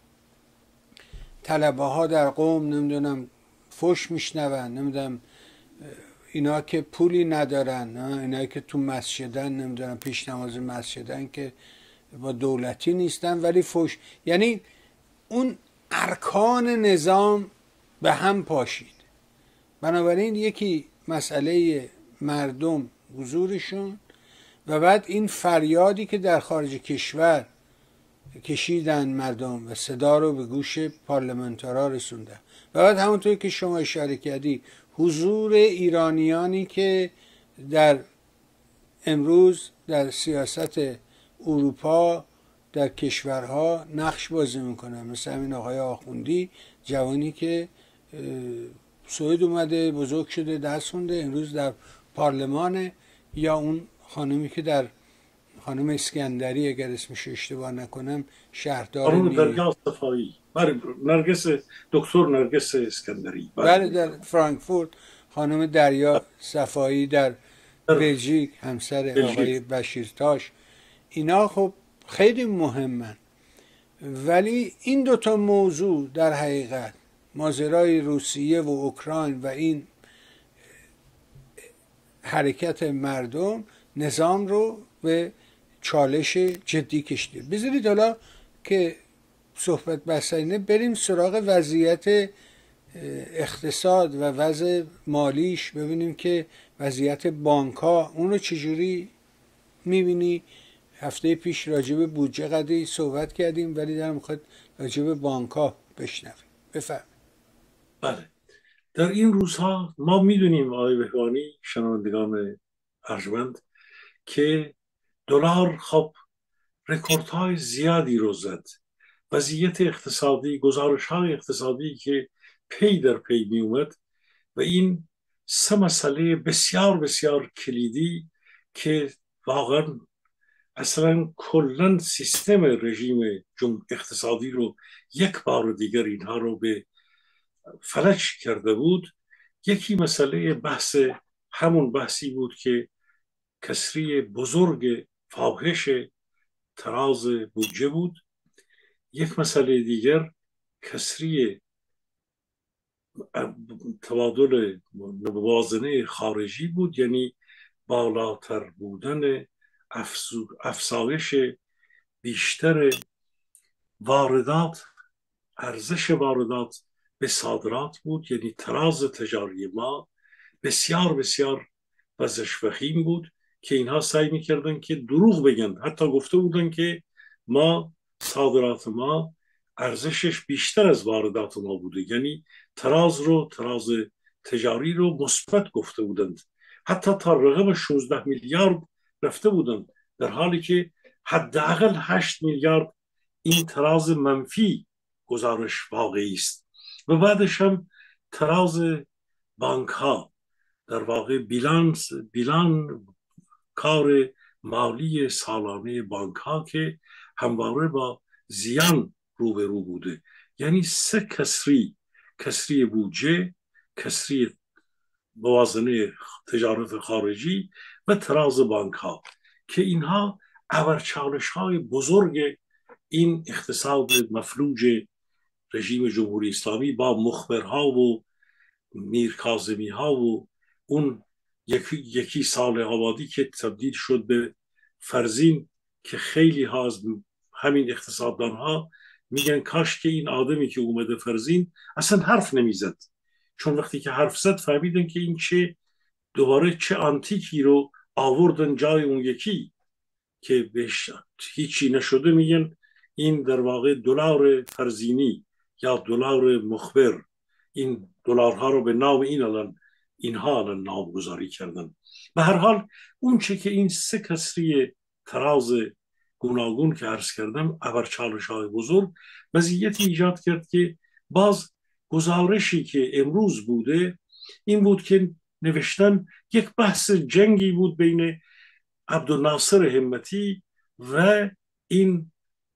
طلبه ها در قم نمیدونم فوش میشنون، نمیدونم اینا که پولی ندارن، اینا که تو مسجدن نمیدونم پیش نماز مسجدن که با دولتی نیستن ولی فوش، یعنی اون ارکان نظام به هم پاشید. بنابراین یکی مسئله مردم حضورشون و بعد این فریادی که در خارج کشور کشیدن مردم و صدا رو به گوش پارلمانترها رسوندن و بعد همونطور که شما اشاره کردی حضور ایرانیانی که در امروز در سیاست اروپا در کشورها نقش بازی میکنن، مثل همین آقای آخوندی، جوانی که سوئد اومده بزرگ شده درس خونده امروز در پارلمان، یا اون خانمی که در خانم اسکندری اگر اسمش اشتباه نکنم شهردار خانم دریا صفایی، بله نرگس، دکتر نرگس اسکندری، بله در فرانکفورت، خانم دریا صفایی در بلژیک همسر آقای بشیرتاش، اینا خب خیلی مهمن. ولی این دوتا موضوع در حقیقت ماجرای روسیه و اوکراین و این حرکت مردم نظام رو به چالش جدی کشید. بذارید حالا که صحبت بسینه بریم سراغ وضعیت اقتصاد و وضع مالیش، ببینیم که وضعیت بانک ها اون رو چجوری میبینی. هفته پیش راجع به بودجه قدری صحبت کردیم ولی در میخواد راجع به بانک ها بشنویم. بفرمایید. بله، در این روزها ما میدونیم آقای بهبانی، شنوندگان ارجمند، که دلار خب رکوردهای زیادی رو زد. وضعیت اقتصادی، گزارش‌های اقتصادی که پی در پی می اومد و این سه مسئله بسیار بسیار کلیدی که واقعا اصلا کلن سیستم رژیم اقتصادی رو یک بار دیگر اینها رو به فلج کرده بود. یکی مسئله بحث همون بحثی بود که کسری بزرگ فاحش تراز بودجه بود. یک مسئله دیگر کسری تبادل موازنه خارجی بود، یعنی بالاتر بودن افزایش بیشتر واردات، ارزش واردات به صادرات بود. یعنی تراز تجاری ما بسیار بسیار وزش وخیم بود که اینها سعی میکردن که دروغ بگن. حتی گفته بودن که ما صادرات ما ارزشش بیشتر از واردات ما بوده. یعنی تراز رو تراز تجاری رو مثبت گفته بودند، حتی تا رقم شانزده میلیارد رفته بودند، در حالی که حداقل هشت میلیارد این تراز منفی گزارش واقعی است. و بعدش هم تراز بانک ها، در واقع بیلانس بیلان کار مالی سالانه بانک ها که همواره با زیان روبرو بوده. یعنی سه کسری: کسری بودجه، کسری موازنه تجارت خارجی و تراز بانک ها، که اینها ابرچالش های بزرگ این اقتصاد مفلوج رژیم جمهوری اسلامی با مخبرها و میر کاظمی ها و اون یکی, یکی سال آبادی که تبدیل شد به فرزین، که خیلی ها از همین اقتصاددان ها میگن کاش که این آدمی که اومده فرزین اصلا حرف نمیزد، چون وقتی که حرف زد فهمیدن که این چه دوباره چه آنتیکی رو آوردن جای اون یکی که بهش هیچی نشده. میگن این در واقع دلار فرزینی یا دلار مخبر، این دلارها رو به نام این الان اینها الان نامگذاری کردن. به هر حال اون چه که این سه کسری تراز گوناگون که عرض کردم ابرچالش های بزرگ وضعیتی ایجاد کرد که باز گزارشی که امروز بوده این بود که نوشتن یک بحث جنگی بود بین عبدالناصر همتی و این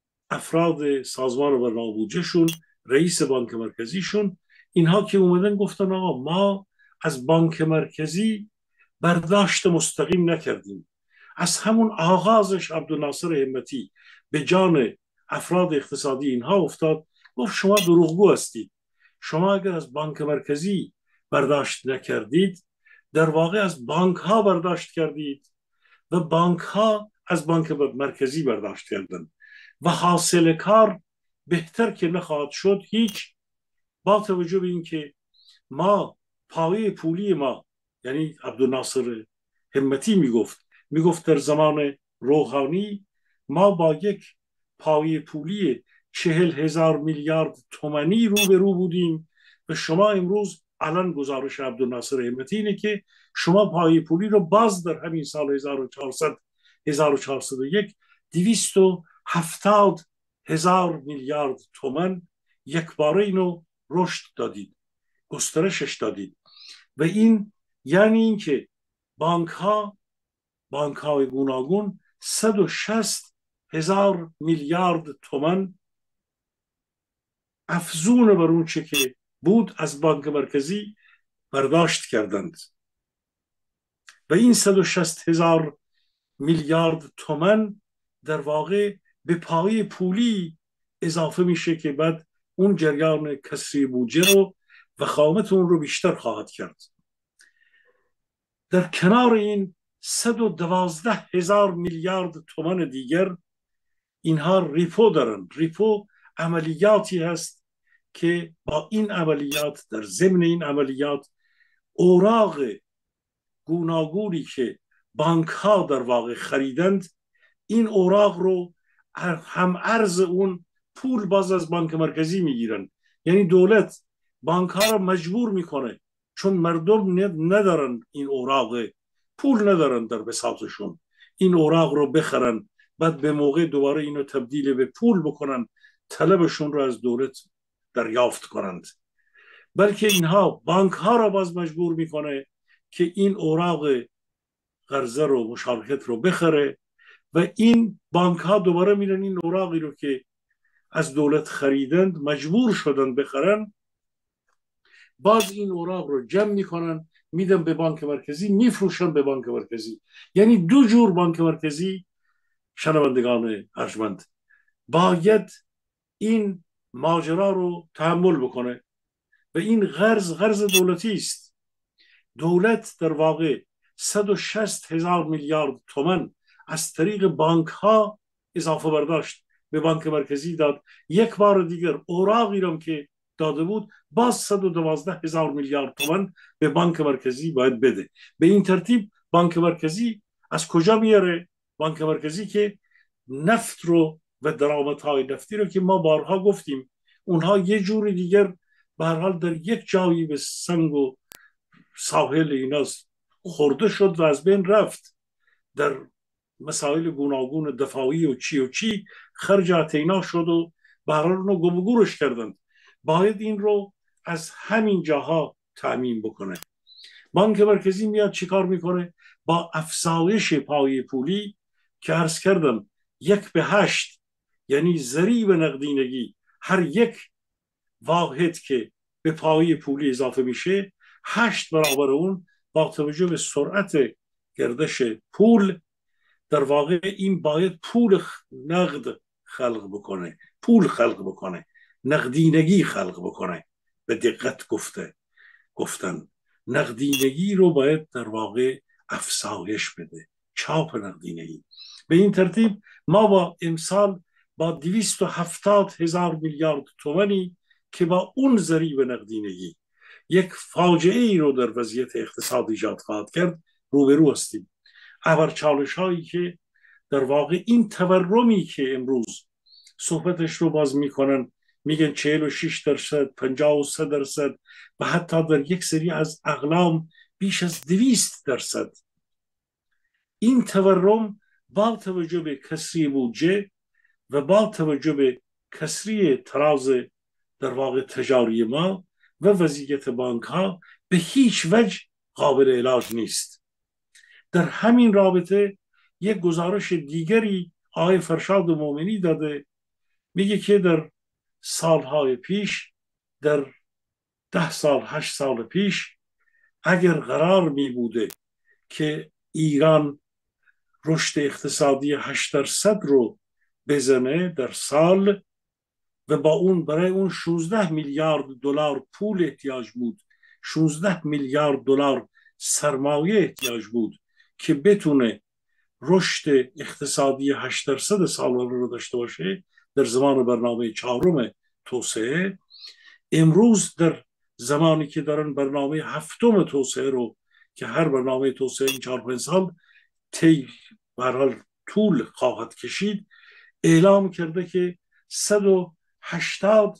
افراد سازمان برنامه بودجهشون، رئیس بانک مرکزیشون، اینها که اومدن گفتن آقا ما از بانک مرکزی برداشت مستقیم نکردیم. از همون آغازش عبدالناصر همتی به جان افراد اقتصادی اینها افتاد، گفت شما دروغگو هستید، شما اگر از بانک مرکزی برداشت نکردید در واقع از بانک ها برداشت کردید و بانک ها از بانک مرکزی برداشت کردن و حاصل کار بهتر که نخواهد شد هیچ، با توجه به اینکه ما پایه پولی ما، یعنی عبدالناصر همتی میگفت میگفت در زمان روحانی ما با یک پایه پولی چهل هزار میلیارد تومانی رو به رو بودیم و شما امروز الان گزارش عبدالناصر همتی اینه که شما پایه پولی رو باز در همین سال هزار و چهارصد هزار و چهارصد و یک دویست و هفتاد هزار میلیارد تومان یک باره اینو رشد دادید، گسترشش دادید. و این یعنی این که بانک ها بانک های گوناگون صد و شصت هزار میلیارد تومان افزون بر اون چه که بود از بانک مرکزی برداشت کردند و این صد و شصت هزار میلیارد تومان در واقع به پایه پولی اضافه میشه که بعد اون جریان کسری بودجه رو و خامت اون رو بیشتر خواهد کرد. در کنار این صد و دوازده هزار میلیارد تومان دیگر اینها ریپو دارن. ریپو عملیاتی هست که با این عملیات، در ضمن این عملیات، اوراق گوناگونی که بانک ها در واقع خریدند این اوراق رو هم ارز اون پول باز از بانک مرکزی میگیرن. یعنی دولت بانک ها رو مجبور میکنه، چون مردم ندارن این اوراق، پول ندارن در بساطشون، این اوراق رو بخرن بعد به موقع دوباره اینو تبدیل به پول بکنن، طلبشون رو از دولت دریافت کنند، بلکه اینها بانک ها رو باز مجبور میکنه که این اوراق قرضه رو، مشارکت رو بخره و این بانک ها دوباره میرن این اوراقی رو که از دولت خریدند مجبور شدن بخرن، باز این اوراق رو جمع میکنن میدن به بانک مرکزی، میفروشن به بانک مرکزی. یعنی دو جور بانک مرکزی، شنوندگان ارجمند، باید این ماجرا رو تحمل بکنه و این قرض قرض دولتی است. دولت در واقع صد و شصت هزار میلیارد تومان از طریق بانک ها اضافه برداشت به بانک مرکزی داد، یک بار دیگر اوراقی رو که داده بود باز صد و دوازده هزار میلیارد تومان به بانک مرکزی باید بده. به این ترتیب بانک مرکزی از کجا میاره؟ بانک مرکزی که نفت رو و درآمدهای نفتی رو که ما بارها گفتیم اونها یه جور دیگر به هر حال در یک جایی به سنگ و ساحل اینا خورده شد و از بین رفت. در مسائل گوناگون دفاعی و چی و چی خرج اتینا شد و به هر حال رو گم و گورش کردند. باید این رو از همین جاها تأمین بکنه. بانک مرکزی میاد چیکار میکنه؟ با افزایش پایه پولی که عرض کردم یک به هشت، یعنی ضریب نقدینگی هر یک واحد که به پایه پولی اضافه میشه هشت برابر اون با توجه به سرعت گردش پول در واقع این باید پول نقد خلق بکنه، پول خلق بکنه، نقدینگی خلق بکنه. به دقت گفته گفتن نقدینگی رو باید در واقع افزایش بده، چاپ نقدینگی. به این ترتیب ما با امسال با دویست و هفتاد هزار میلیارد تومانی که با اون ضریب نقدینگی یک فاجعه ای رو در وضعیت اقتصاد ایجاد خواهد کرد روبرو هستیم. ابر چالش هایی که در واقع این تورمی که امروز صحبتش رو باز میکنن، میگن چهل و شش درصد، پنجاه و سه درصد و حتی در یک سری از اقلام بیش از دویست درصد. این تورم با توجه به کسری بودجه و با توجه به کسری تراز در واقع تجاری ما و وضعیت بانک ها به هیچ وجه قابل علاج نیست. در همین رابطه یک گزارش دیگری آقای فرشاد مومنی داده، میگه که در سالهای پیش، در ده سال هشت سال پیش اگر قرار می بوده که ایران رشد اقتصادی هشت درصد رو بزنه در سال و با اون برای اون شانزده میلیارد دلار پول احتیاج بود، شانزده میلیارد دلار سرمایه احتیاج بود که بتونه رشد اقتصادی هشت درصد سالانه رو داشته باشه در زمان برنامه چهارم توسعه. امروز در زمانی که دارن برنامه هفتم توسعه رو که هر برنامه توسعه این چهار پنج سال طی به هر حال طول خواهد کشید، اعلام کرده که صد و هشتاد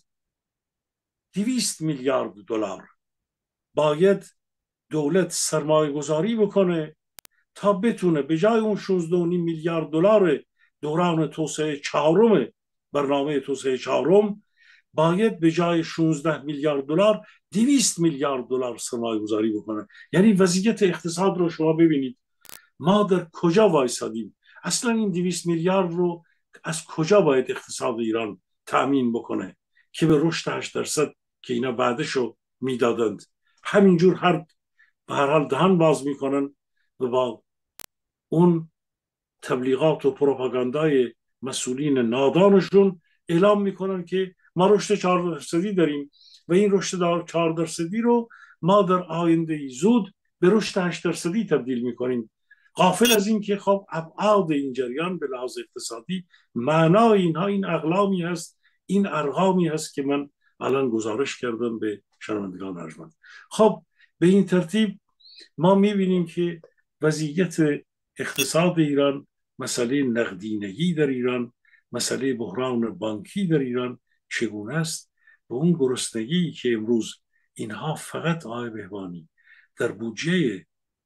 دویست میلیارد دلار باید دولت سرمایه گذاری بکنه تا بتونه به جای اون شانزده و نیم میلیارد دلار دوران توسعه چهارم برنامه توسعه چهارم باید به جای شانزده میلیارد دلار دویست میلیارد دلار سرمایه گذاری بکنه. یعنی وضعیت اقتصاد رو شما ببینید ما در کجا وایسادیم. اصلا این دویست میلیارد رو از کجا باید اقتصاد ایران تأمین بکنه که به رشد هشت درصد که اینا بعدشو میدادند همینجور هر به هر حال دهن باز میکنن و با اون تبلیغات و پروپاگاندای مسئولین نادانشون اعلام میکنن که ما رشد چهار درصدی داریم و این رشد چهار درصدی رو ما در آینده زود به رشد هشت درصدی تبدیل میکنیم، غافل از این که خب ابعاد این جریان به لحاظ اقتصادی معنای اینها این اقلامی هست، این ارقامی هست که من الان گزارش کردم به شنوندگان ارجمند. خب به این ترتیب ما میبینیم که وضعیت اقتصاد ایران، مسئله نقدینگی در ایران، مسئله بحران بانکی در ایران چگونه است و اون گرسنگی که امروز اینها فقط آقای بهبانی در بودجه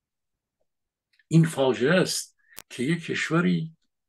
این فاجعه است که یک کشوری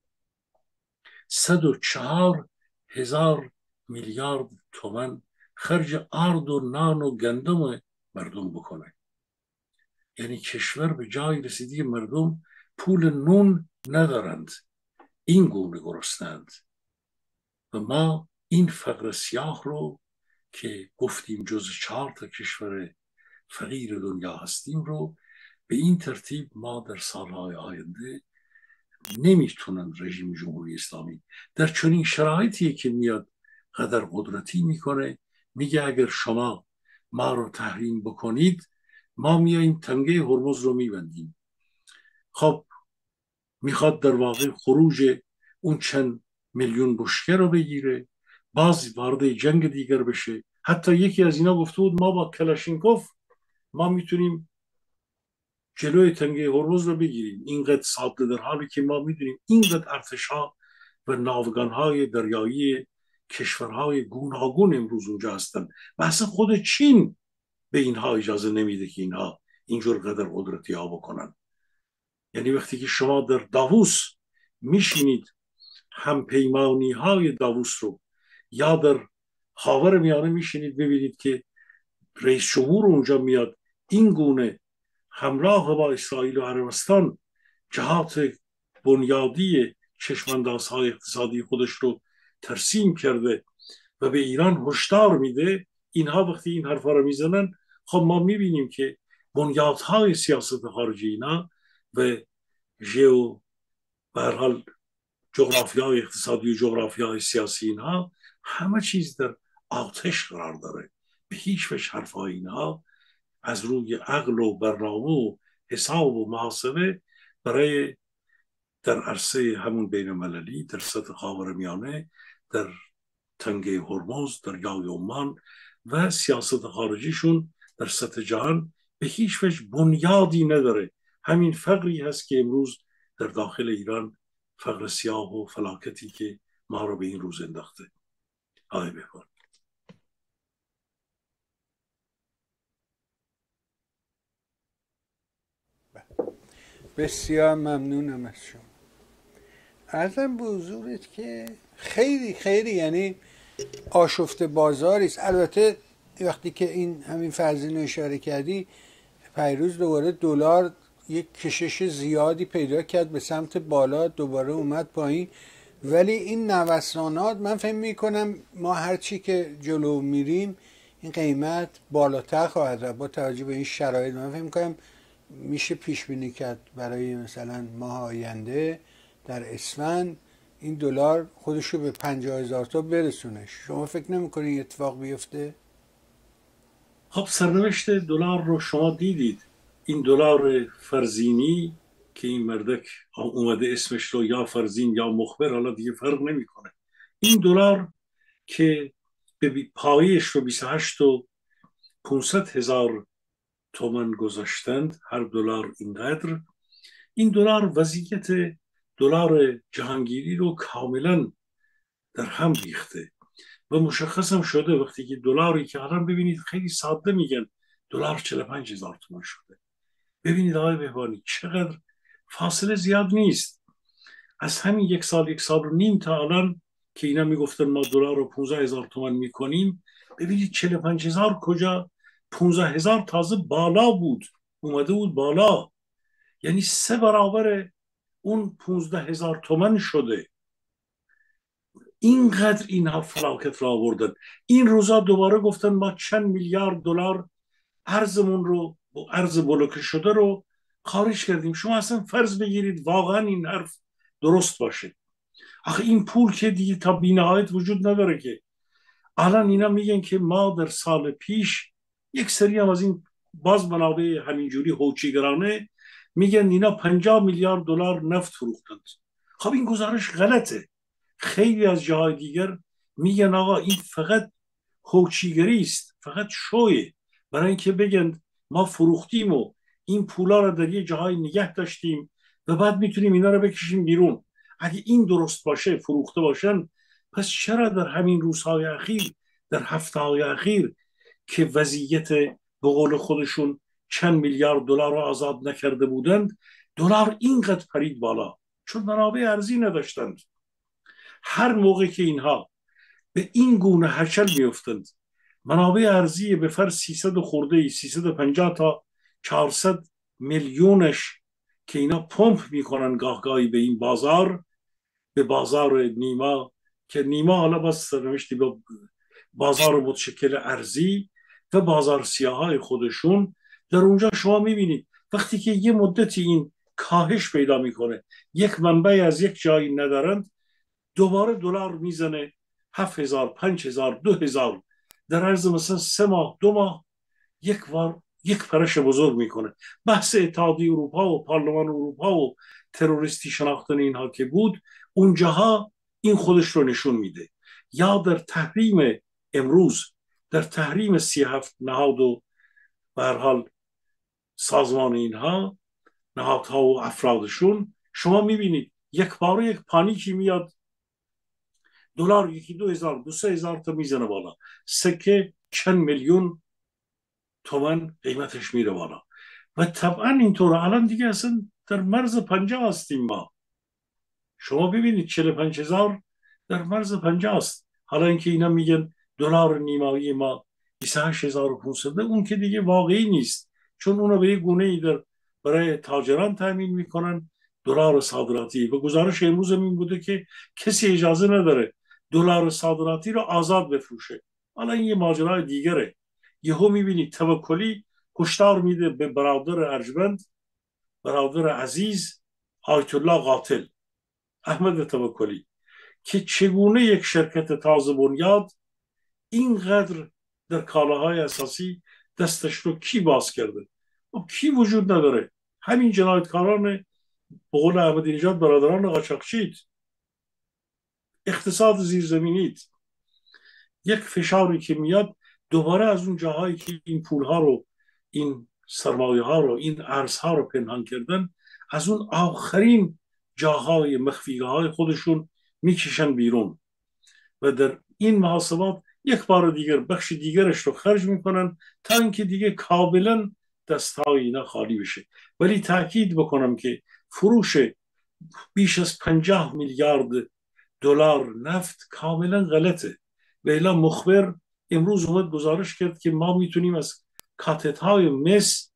صد و چهار هزار میلیارد تومان خرج آرد و نان و گندم مردم بکنه. یعنی کشور به جای رسیدی مردم پول نون ندارند، این گونه گرسنند و ما این فقر سیاه رو که گفتیم جز چهار تا کشور فقیر دنیا هستیم رو به این ترتیب ما در سالهای آینده نمیتونن رژیم جمهوری اسلامی در چنین شرایطی که میاد قدر قدرتی میکنه، میگه اگر شما ما رو تحریم بکنید ما میاییم تنگه هرمز رو میبندیم. خب میخواد در واقع خروج اون چند میلیون بشکه رو بگیره، باز وارد جنگ دیگر بشه. حتی یکی از اینا گفته بود ما با کلاشینکوف ما میتونیم جلوی تنگه هرمز رو بگیریم. اینقدر ساده، در حالی که ما میدونیم اینقدر ارتش‌ها و ناوگانهای دریایی کشورهای گوناگون امروز اونجا هستن و اصلا خود چین به اینها اجازه نمیده که اینها اینجور قدر قدرتی ها بکنن. یعنی وقتی که شما در داووس میشینید هم پیمانی های داووس رو یا در خاور میانه میشینید ببینید که رئیس جمهور اونجا میاد این گونه همراه با اسرائیل و عربستان جهات بنیادی چشماندازهای اقتصادی خودش رو ترسیم کرده و به ایران هشدار میده، اینها وقتی این حرفا رو میزنن خب ما میبینیم که بنیادهای سیاست خارجی اینا و ژئو به هر حال جغرافیای اقتصادی و جغرافیای سیاسی اینها همه چیز در آتش قرار داره. به هیچ وجه حرفای اینها از روی عقل و برنامه و حساب و محاسبه برای در عرصه همون بین المللی، در سطح خاورمیانه، در تنگه هرمز، در یای عمان و سیاست خارجیشون در سطح جهان به هیچ وجه بنیادی نداره. همین فقری هست که امروز در داخل ایران، فقر سیاه و فلاکتی که ما رو به این روز انداخته. آقای بهبان. بسیار ممنونم از شما. عرضم به حضورت که خیلی خیلی یعنی آشفته بازاری است. البته وقتی که این همین فرزین رو اشاره کردی، پیروز دوباره دلار یک کشش زیادی پیدا کرد به سمت بالا، دوباره اومد پایین، ولی این نوسانات من فهم میکنم ما هرچی که جلو میریم این قیمت بالاتر خواهد رفت با توجه به این شرایط. من فهم میکنم میشه پیش بینی کرد برای مثلا ماه آینده در اسفند این دلار خودش رو به پنجاه هزار تا برسونه. شما فکر نمیکنین این اتفاق بیفته؟ خب سرنوشت دلار رو شما دیدید. این دلار فرزینی که این مردک اومده اسمش رو یا فرزین یا مخبر، حالا دیگه فرق نمیکنه. این دلار که به پایش رو بیست و هشت و پانصد هزار تومان گذاشتند، هر دلار اینقدر. این دلار وضعیت دلار جهانگیری رو کاملا در هم ریخته و مشخص هم شده. وقتی که دلاری که الان ببینید خیلی ساده میگن دلار چهل و پنج هزار تومان شده، ببینید آقای بهبانی چقدر فاصله زیاد نیست. از همین یک سال یک سال و نیم تا الان که اینا میگفتن ما دلار رو پانزده هزار تومان میکنیم، ببینید چهل و پنج هزار کجا، پانزده هزار تازه بالا بود، اومده بود بالا، یعنی سه برابر اون پانزده هزار تومان شده. اینقدر اینها فلاکت را آوردن. این روزا دوباره گفتن ما چند میلیارد دلار ارزمون رو، ارز بلوکه شده رو خارج کردیم. شما اصلا فرض بگیرید واقعا این حرف درست باشه. آخه این پول که دیگه تا بی‌نهایت وجود نداره که. الان اینا میگن که ما در سال پیش یک سری هم از این باز منابع همینجوری هوچیگرانه میگن اینا پنجاه میلیارد دلار نفت فروختند. خب این گزارش غلطه. خیلی از جاهای دیگر میگن آقا این فقط هوچیگری است، فقط شویه، برای اینکه بگن ما فروختیم و این پولا رو در یه جاهای نگه داشتیم و بعد میتونیم اینا رو بکشیم بیرون. اگه این درست باشه، فروخته باشن، پس چرا در همین روزهای اخیر، در هفته‌های اخیر که وضعیت به قول خودشون چند میلیارد دلار رو آزاد نکرده بودند، دلار اینقدر پرید بالا؟ چون منابع ارزی نداشتند. هر موقع که اینها به این گونه هچل میافتند، منابع ارزی به فرض سیصد خورده سیصد و پنجاه تا چهارصد میلیونش که اینا پمپ میکنن گاه گاهی به این بازار، به بازار نیما، که نیما حالا باز سرنوشتی به بازار متشکل ارزی و بازار سیاهای خودشون، در اونجا شما میبینید وقتی که یه مدتی این کاهش پیدا میکنه، یک منبع از یک جایی ندارند، دوباره دلار میزنه هفت هزار، پنج هزار، دو هزار، در عرض مثلا سه ماه دو ماه یک بار یک پرش بزرگ میکنه. بحث اتحادیه اروپا و پارلمان اروپا و تروریستی شناختن اینها که بود، اونجاها این خودش رو نشون میده. یا در تحریم امروز، در تحریم سی هفت نهاد و به هر حال سازمان اینها، نهادها و افرادشون، شما میبینید یک بار یک پانیکی میاد دلار یکی دو هزار دو سه هزار تا میزنه بالا، سکه چند میلیون تومن قیمتش میره بالا. و طبعا اینطور الان دیگه اصلا در مرز پنجاه هستیم ما. شما ببینید چهل و پنج هزار در مرز پنجاه است. حالا اینکه اینا میگن دلار نیمایی ما بیست و هشت هزار و پانصد، اون که دیگه واقعی نیست، چون اونو به یک گونه ای در برای تاجران تامین میکنن، دلار صادراتی. و گزارش امروز این بوده که کسی اجازه نداره دلار صادراتی رو آزاد بفروشه. حالا این یه ماجرای دیگره. یهو میبینید توکلی هشدار میده به برادر ارجمند، برادر عزیز آیت الله قاتل احمد توکلی، که چگونه یک شرکت تازه بنیاد اینقدر در کالاهای اساسی دستش رو کی باز کرده؟ و کی وجود نداره؟ همین جنایتکاران به قول احمدی نژاد برادران قاچاقچیت، اقتصاد زیرزمینیت. یک فشاری که میاد دوباره از اون جاهایی که این پولها رو، این سرمایه ها رو، این ارزها رو پنهان کردن، از اون آخرین جاهای مخفیگاه های خودشون میکشن بیرون و در این محاسبات یک بار دیگر بخش دیگرش رو خرج میکنن تا اینکه دیگه کاملا دستهای اینا خالی بشه. ولی تاکید بکنم که فروش بیش از پنجاه میلیارد دلار نفت کاملا غلطه. و الا مخبر امروز اومد گزارش کرد که ما میتونیم از کاتهای مس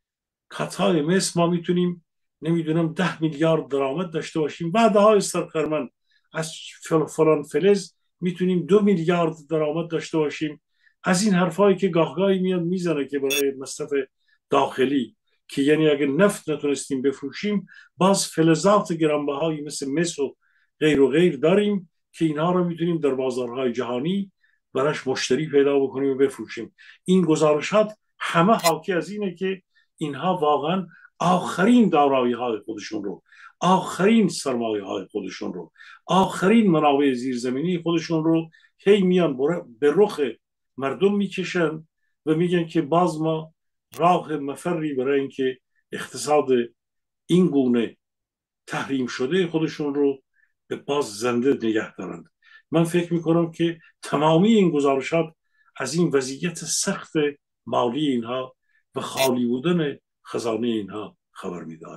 کاتهای مس ما میتونیم نمیدونم ده میلیارد درآمد داشته باشیم. بعدها استرخرمن از فلان فلز میتونیم دو میلیارد درآمد داشته باشیم. از این حرفایی که گاهگاهی میاد میزنه که برای مصرف داخلی، که یعنی اگر نفت نتونستیم بفروشیم باز فلزات گرانبهایی مثل مس و غیر و غیر داریم که اینها رو میتونیم در بازارهای جهانی براش مشتری پیدا بکنیم و بفروشیم. این گزارشات همه حاکی از اینه که اینها واقعا آخرین دارایی های خودشون رو، آخرین سرمایه های خودشون رو، آخرین منابع زیرزمینی خودشون رو هی میان به رخ مردم میکشن و میگن که باز ما راه مفری برای اینکه اقتصاد این گونه تحریم شده خودشون رو به باز زنده نگه دارند. من فکر میکنم که تمامی این گزارشات از این وضعیت سخت مالی اینها و خالی بودن خزانه اینها خبر میده.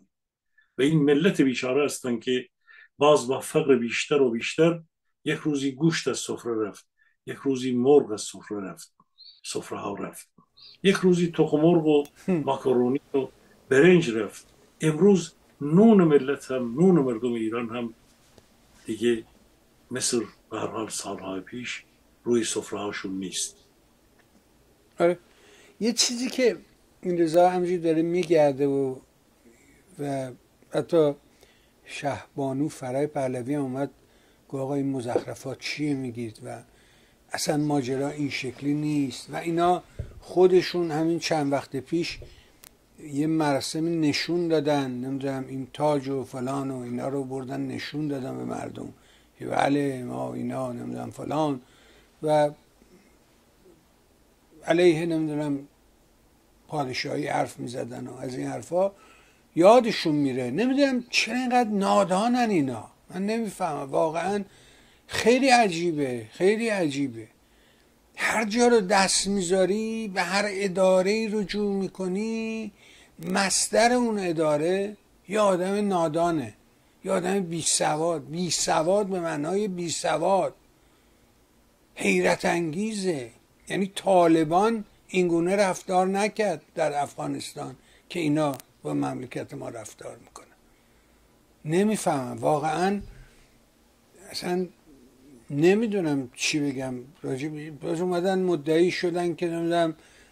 و این ملت بیچاره هستن که باز با فقر بیشتر و بیشتر یک روزی گوشت از سفره رفت، یک روزی مرغ از سفره رفت، سفره ها رفت، یک روزی تخم مرغ و ماکارونی و برنج رفت. امروز نون ملت هم، نون مردم ایران هم دیگه مثل به هر حال سالهای پیش روی سفره هاشون نیست. آره. یه چیزی که این رضا همجوری داره میگرده و و حتی شهبانو فرای پهلوی هم اومد گفت آقا این مزخرفات چیه میگید و اصلا ماجرا این شکلی نیست و اینا خودشون همین چند وقت پیش یه مراسم نشون دادن، نمیدونم این تاج و فلان و اینا رو بردن نشون دادن به مردم که بله ما اینا نمیدونم فلان و علیه نمیدونم پادشاهی حرف میزدن و از این حرفا یادشون میره. نمیدونم چرا اینقدر نادانن اینا، من نمیفهمم واقعا. خیلی عجیبه، خیلی عجیبه. هر جا رو دست میذاری به هر اداره رجوع میکنی، مصدر اون اداره یه آدم نادانه، یه آدم بی سواد. بی سواد به معنای بی سواد. حیرت انگیزه. یعنی طالبان اینگونه رفتار نکرد در افغانستان که اینا با مملکت ما رفتار میکنن. نمیفهمم واقعا، اصلا نمیدونم چی بگم راجع به باز اومدن مدعی شدن که نمیدونم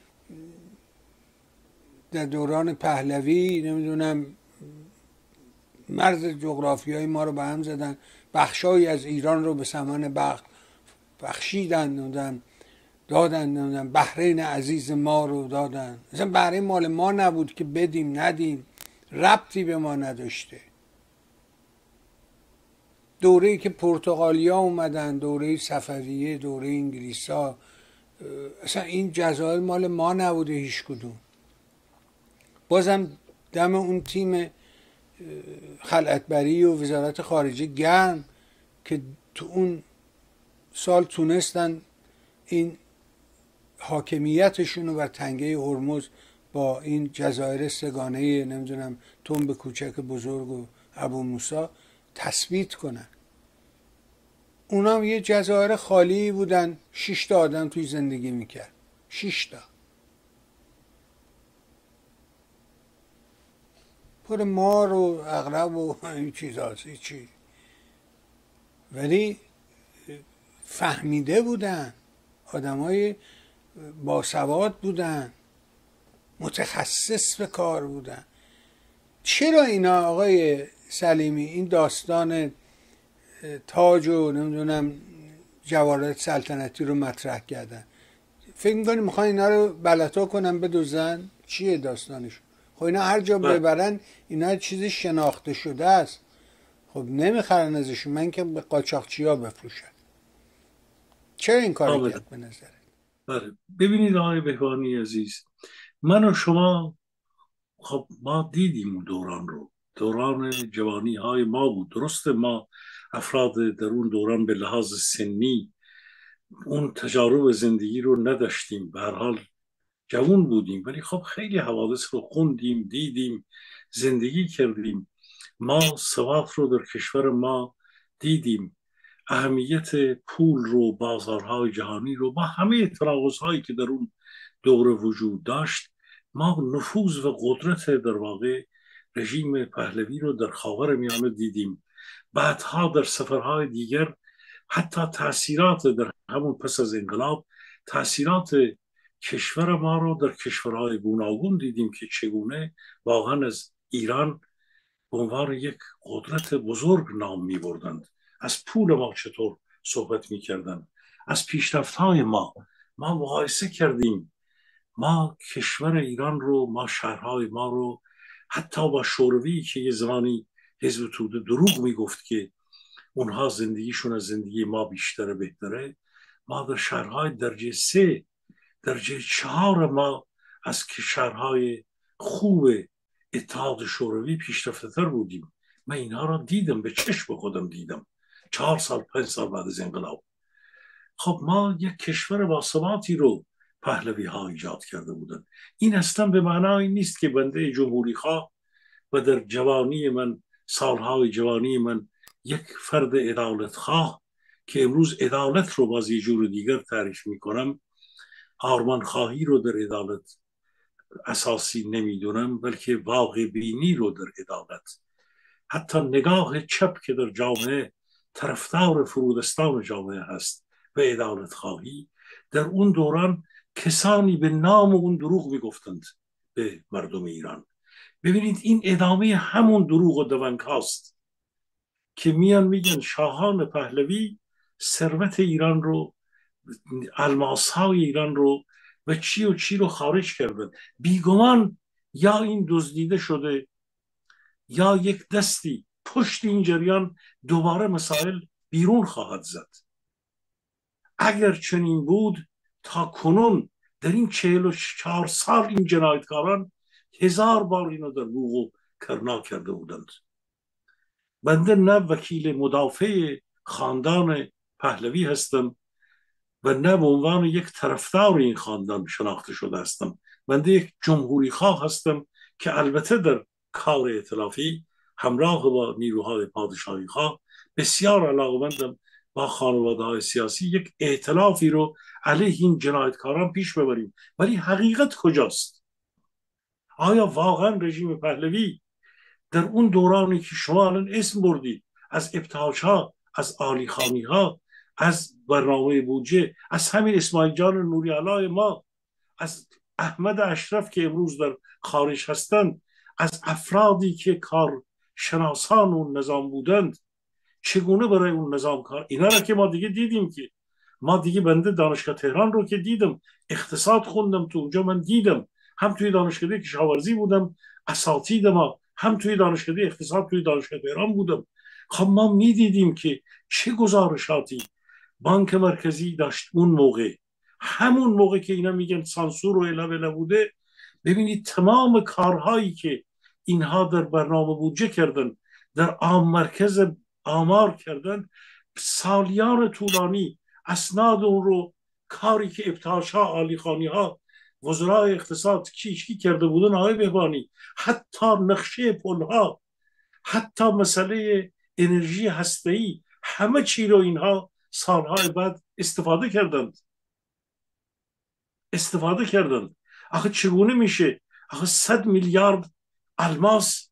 در دوران پهلوی نمیدونم مرز جغرافیایی ما رو به هم زدن، بخشایی از ایران رو به سامان بخت بخشیدن، نمیدونم دادن، نمیدونم بحرین عزیز ما رو دادن. مثلا بحرین مال ما نبود که بدیم ندیم، ربطی به ما نداشته. دوره‌ای که پرتغالیا اومدن، دوره صفویه، دوره انگلیسا، اصلا این جزایر مال ما نبوده هیچ کدوم. بازم دم اون تیم خلعتبری و وزارت خارجه گرم که تو اون سال تونستن این حاکمیتشون رو بر تنگه هرمز با این جزایر سگانه نمیدونم تنب کوچک بزرگ و ابو موسی تثبیت کنن. اونا یه جزایر خالی بودن، شش تا آدم توی زندگی میکرد، شش تا، پر مار و عقرب و این چیز هست چی، ولی فهمیده بودن، آدم های باسواد بودن، متخصص به کار بودن. چرا اینا آقای سلیمی این داستان تاج و نمیدونم جواهرات سلطنتی رو مطرح کردن؟ فکر میکنی میخوان اینا رو بلطا کنن بدزدن؟ چیه داستانش؟ خب اینا هر جا ببرن اینا چیزی شناخته شده است، خب نمیخرن ازشون، من که به قاچاقچیا بفروشن. چرا این کار کرد به نظره؟ بله ببینید آقای بهبانی عزیز، من و شما خب ما دیدیم دوران رو، دوران جوانی های ما بود. درسته ما افراد در اون دوران به لحاظ سنی اون تجارب زندگی رو نداشتیم، به هر حال جوان بودیم، ولی خب خیلی حوادث رو خوندیم، دیدیم، زندگی کردیم. ما ثبات رو در کشور ما دیدیم، اهمیت پول رو، بازارهای جهانی رو، با همه تناقض‌هایی که در اون دوره وجود داشت، ما نفوذ و قدرت در واقع رژیم پهلوی رو در خاورمیانه دیدیم. بعدها در سفرهای دیگر حتی تأثیرات در همون پس از انقلاب، تأثیرات کشور ما رو در کشورهای گوناگون دیدیم که چگونه واقعا از ایران به عنوان یک قدرت بزرگ نام می بردند، از پول ما چطور صحبت می کردند، از پیشرفت‌های ما. ما مقایسه کردیم، ما کشور ایران رو، ما شهرهای ما رو، حتی با شوروی که یه زمانی حزب توده دروغ می گفت که اونها زندگیشون از زندگی ما بیشتره بهتره، ما در شهرهای درجه سه، درجه چهار ما از که شهرهای خوب اتحاد شوروی پیشرفته تر بودیم. من اینها را دیدم، به چشم خودم دیدم، چهار سال پنج سال بعد از انقلاب. خب ما یک کشور با ثباتی رو پهلوی ها ایجاد کرده بودن. این اصلا به معنای نیست که بنده جمهوری خواه و در جوانی من، سالهای جوانی من، یک فرد عدالت خواه که امروز عدالت رو باز یه جور دیگر تعریف میکنم، آرمان خواهی رو در عدالت اساسی نمیدونم، بلکه واقع بینی رو در عدالت، حتی نگاه چپ که در جامعه طرفدار فرودستان جامعه هست و عدالت خواهی، در اون دوران کسانی به نام اون دروغ میگفتند به مردم ایران. ببینید این ادامه همون دروغ و دونک هاست که میان میگن شاهان پهلوی ثروت ایران رو، الماس های ایران رو و چی و چی رو خارج کردن. بیگمان یا این دزدیده شده یا یک دستی پشت این جریان دوباره مسائل بیرون خواهد زد. اگر چنین بود تا کنون در این چهل و چهار سال این جنایتکاران هزار بار اینو در بوق و کرنا کرده بودند. بنده نه وکیل مدافع خاندان پهلوی هستم و نه به عنوان یک طرفدار این خاندان شناخته شده هستم. بنده یک جمهوری خواه هستم که البته در کار ائتلافی همراه با نیروهای پادشاهی خواه بسیار علاقه‌مندم با خانواده های سیاسی یک ائتلافی رو علیه این جنایتکاران پیش ببریم. ولی حقیقت کجاست؟ آیا واقعا رژیم پهلوی در اون دورانی که شما الان اسم بردید، از ابتهاج ها، از عالی خانی ها، از برنامه بودجه، از همین اسماعیل جان نوری علای ما، از احمد اشرف که امروز در خارج هستند، از افرادی که کار شناسان اون نظام بودند، چگونه برای اون نظام کار، اینا را که ما دیگه دیدیم. که ما دیگه بنده دانشگاه تهران رو که دیدم، اقتصاد خوندم تو اونجا، من دیدم، هم توی دانشکده کشاورزی بودم، اساتید ما هم توی دانشکده اقتصاد توی دانشگاه تهران بودم. خب ما میدیدیم که چه گزارشاتی بانک مرکزی داشت اون موقع، همون موقع که اینا میگن سانسور و اله بوده. ببینید تمام کارهایی که اینها در برنامه بودجه کردن، در آم مرکز آمار کردن، سالیان طولانی اسناد اون رو، کاری که ابتهاج ها، عالی خانی ها، وزرای اقتصاد کیشکی کرده بودن آقای بهبانی، حتی نقشه پل ها، حتی مسئله انرژی هسته‌ای، همه چی رو اینها سالهای بعد استفاده کردند استفاده کردند آخه چگونه میشه؟ آخه صد میلیارد الماس،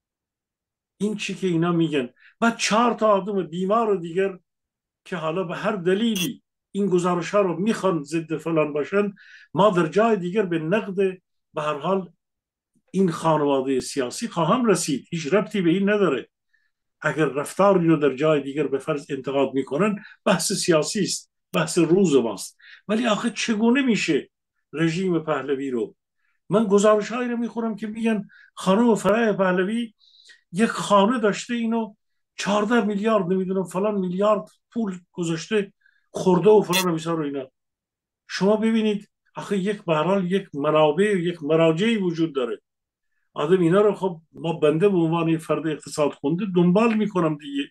این چی که اینا میگن. بعد چهار تا آدم بیمار و دیگر که حالا به هر دلیلی این گزارش ها رو میخوان ضد فلان باشن، ما در جای دیگر به نقد به هر حال این خانواده سیاسی خواهم رسید، هیچ ربطی به این نداره. اگر رفتاری رو در جای دیگر به فرض انتقاد میکنن، بحث سیاسی است، بحث روز ماست. ولی آخه چگونه میشه رژیم پهلوی رو، من گزارش هایی رو میخورم که میگن خانم فرح پهلوی یک خانه داشته، اینو چهارده میلیارد نمیدونم فلان میلیارد پول گذاشته خورده و فلان و بیسار و اینا. شما ببینید آخه یک به هر حال یک منابع، یک مراجعی وجود داره. آدم اینا رو خب ما بنده به عنوان فرد اقتصاد خونده دنبال میکنم دیگه.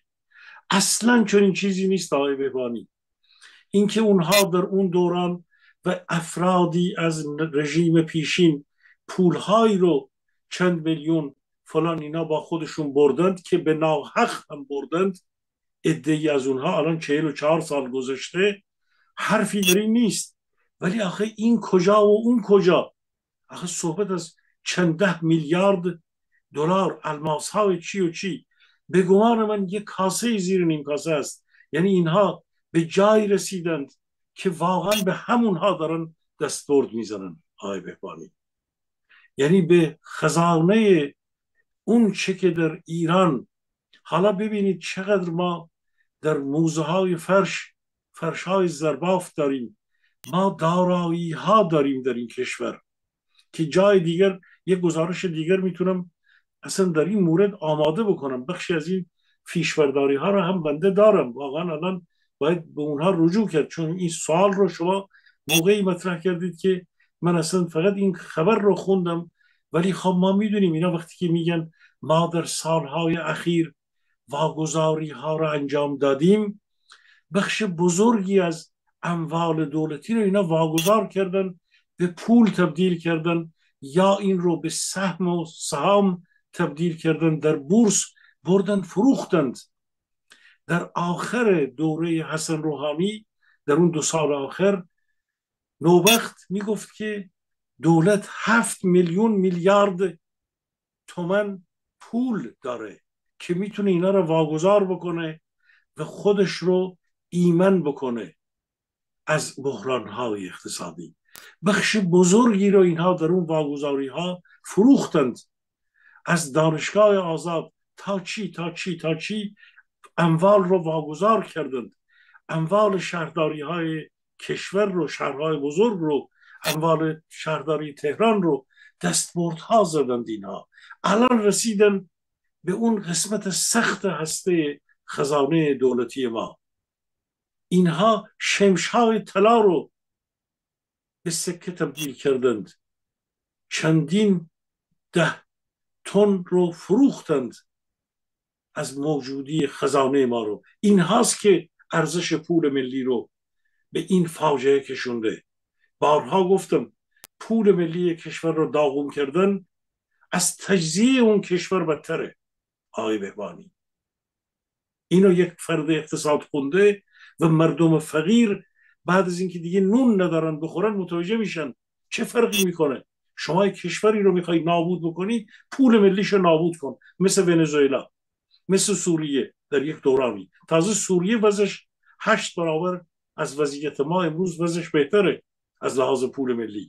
اصلا چنین چیزی نیست آقای بهبانی. اینکه اونها در اون دوران و افرادی از رژیم پیشین پولهایی رو چند میلیون فلان اینا با خودشون بردند که به ناحق هم بردند، عده‌ای از اونها الان چهل و چهار سال گذشته، حرفی در این نیست. ولی آخه این کجا و اون کجا؟ آخه صحبت از چند ده میلیارد دلار الماس های چی و چی. به گمان من یک کاسه زیر نیم کاسه است. یعنی اینها به جای رسیدند که واقعا به همونها دارن دستبرد میزنن آقای بهبانی. یعنی به خزانه اون چه که در ایران، حالا ببینید چقدر ما در موزه های فرش فرش های زربافت داریم، ما دارایی ها داریم در این کشور که جای دیگر یک گزارش دیگر میتونم اصلا در این مورد آماده بکنم. بخشی از این فیشبرداری ها رو هم بنده دارم، واقعا الان باید به اونها رجوع کرد، چون این سوال رو شما موقعی مطرح کردید که من اصلا فقط این خبر رو خوندم. ولی خب ما میدونیم اینا وقتی که میگن ما در سالهای اخیر واگذاری ها رو انجام دادیم، بخش بزرگی از اموال دولتی رو اینا واگذار کردن، به پول تبدیل کردن، یا این رو به سهم و سهام تبدیل کردن، در بورس بردن فروختند. در آخر دوره حسن روحانی، در اون دو سال آخر، نوبخت میگفت که دولت هفت میلیون میلیارد تومن پول داره که میتونه اینا رو واگذار بکنه و خودش رو ایمن بکنه از بحران‌های اقتصادی. بخش بزرگی رو اینها در اون واگذاری ها فروختند، از دانشگاه آزاد تا چی تا چی تا چی اموال رو واگذار کردند. اموال شهرداری های کشور رو، شهرهای بزرگ رو، اموال شهرداری تهران رو دستبردها زدند. اینها الان رسیدن به اون قسمت سخت هسته خزانه دولتی ما. اینها شمشهای طلا رو به سکه تبدیل کردند، چندین ده تن رو فروختند از موجودی خزانه ما رو. این هاست که ارزش پول ملی رو به این فاجعه کشونده. بارها گفتم پول ملی کشور رو داغون کردن از تجزیه اون کشور بدتره آقای بهبانی. اینو یک فرد اقتصاد خونده و مردم فقیر بعد از اینکه دیگه نون ندارن بخورن متوجه میشن چه فرقی میکنه. شما یک کشوری رو میخوای نابود بکنی، پول ملیش رو نابود کن، مثل ونزوئلا، مثل سوریه در یک دورانی. تازه سوریه وضعش هشت برابر از وضعیت ما امروز وضعش بهتره از لحاظ پول ملی.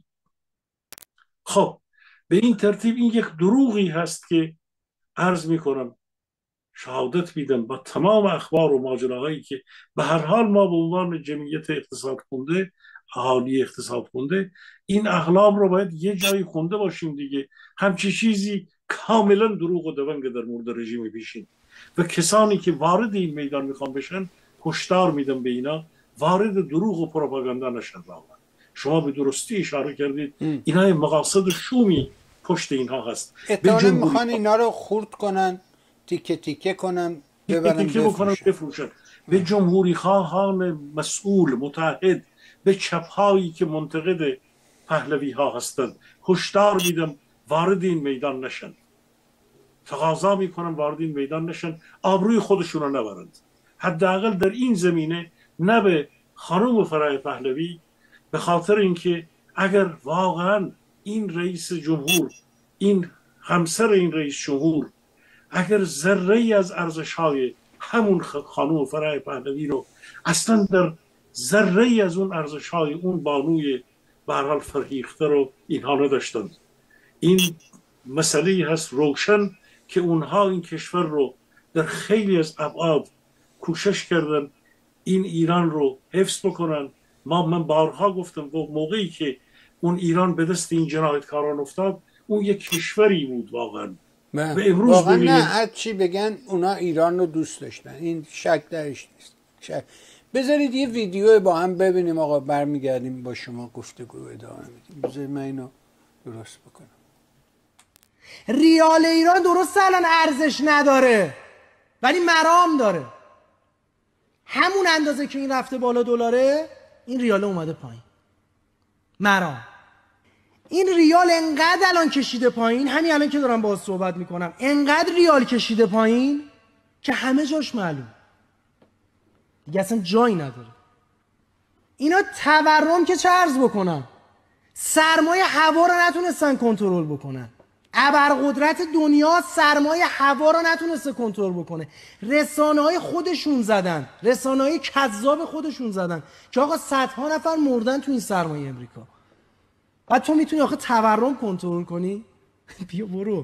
خب به این ترتیب این یک دروغی هست که عرض میکنم، شهادت میدم با تمام اخبار و ماجراهایی که به هر حال ما به عنوان جمعیت اقتصاد خونده، اهالی اقتصاد خونده، این اقلام رو باید یه جایی خونده باشیم دیگه. همچی چیزی کاملا دروغ و دونگ در مورد رژیم پیشین و کسانی که وارد این میدان میخوان بشن هشدار میدم به اینا وارد دروغ و پروپاگاندا نشن. شما به درستی اشاره کردید اینا مقاصد شومی پشت اینها هست. احتمالاً میخوان اینا رو خورد کنن، تیکه تیکه کنن، ببرن بفروشن. به جمهوری خواهان مسئول متحد، به چپهایی که منتقد پهلوی ها هستند هشدار میدم وارد این میدان نشن. تقاضا میکنم وارد این میدان نشن، آبروی خودشون رو نبرند. حداقل در این زمینه نه به خانم فرح پهلوی، به خاطر اینکه اگر واقعا این رئیس جمهور، این همسر این رئیس جمهور، اگر ذره ای از ارزش‌های همون خانم فرح پهلوی رو اصلا در ذره ای از اون ارزش‌های اون بانوی به هر حال فرهیخته رو اینها نداشتند، این مسئله هست روشن که اونها این کشور رو در خیلی از ابعاد کوشش کردن این ایران رو حفظ بکنن. ما من بارها گفتم و موقعی که اون ایران به دست این جنایتکاران افتاد اون یک کشوری بود واقعا. به امروز واقعا نه هر چی بگن اونا ایران رو دوست داشتن، این شک درش نیست. شک. بذارید یه ویدیو با هم ببینیم آقا، برمیگردیم با شما گفتگو ادامه میدیم. بذارید من اینو درست بکنم. ریال ایران درست الان ارزش نداره ولی مرام داره. همون اندازه که این رفته بالا دلاره، این ریال اومده پایین. مرام این ریال انقدر الان کشیده پایین، همین الان که دارم باهاش صحبت میکنم انقدر ریال کشیده پایین که همه جاش معلوم دیگه، اصلا جایی نداره. اینا تورم که چه عرض بکنن، سرمایه هوا رو نتونستن کنترل بکنن. ابرقدرت دنیا سرمایه هوا رو نتونسته کنترل بکنه. رسانه‌های خودشون زدن، رسانه‌های کذاب خودشون زدن که آقا صدها نفر مردن تو این سرمایه امریکا. بعد تو میتونی آخه تورم کنترل کنی؟ بیا برو.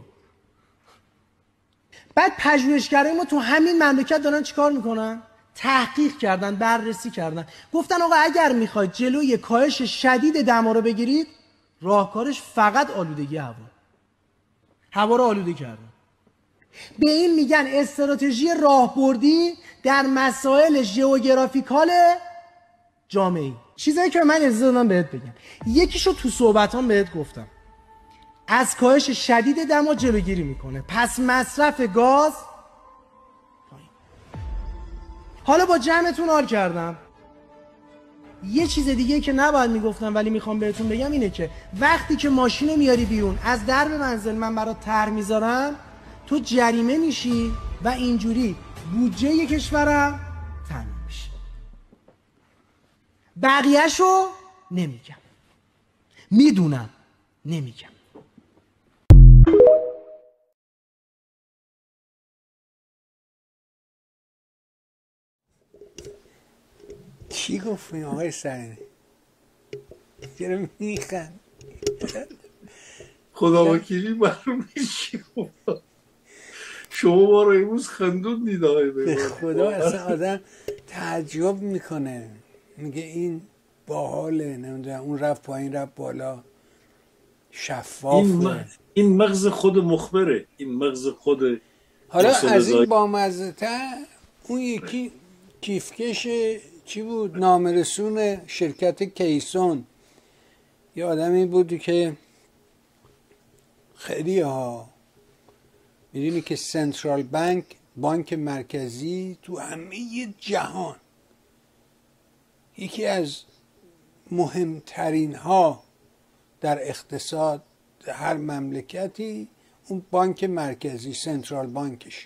بعد پژوهشگرای ما تو همین مملکت دارن چیکار میکنن؟ تحقیق کردن، بررسی کردن، گفتن آقا اگر میخواید جلوی کاهش شدید دما رو بگیرید، راهکارش فقط آلودگی هوا. هوا رو آلوده کردن. به این میگن استراتژی راهبردی در مسائل ژئوگرافیکال جامعه‌ای. چیزایی که من اجازه دادم بهت بگم، یکیشو تو صحبتام بهت گفتم، از کاهش شدید دما جلوگیری میکنه. پس مصرف گاز پایین. حالا با جمعتون حال کردم. یه چیز دیگه که نباید میگفتم ولی میخوام بهتون بگم اینه که وقتی که ماشین میاری بیرون از درب منزل من برات طرح میذارم، تو جریمه میشی و اینجوری بودجه کشورم تامین میشه. بقیه‌شو نمیگم، میدونم نمیگم. چی گفتیم آقای سرینی؟ چرا میخند؟ خدا وکیلی معلوم نیست. شما ما رو امروز خندون دید آقای به خدا اصلا آدم تعجب میکنه، میگه این باحاله، نمیدونم اون رفت پایین رفت بالا، شفافه. این, این مغز خود مخبره، این مغز خود. حالا از این بامزه تر اون یکی کیفکش چی بود، نامرسون شرکت کیسون، یه آدمی بود که خیلی ها میدونی که سنترال بانک، بانک مرکزی تو همه جهان یکی از مهمترین ها در اقتصاد هر مملکتی اون بانک مرکزی سنترال بانکشه.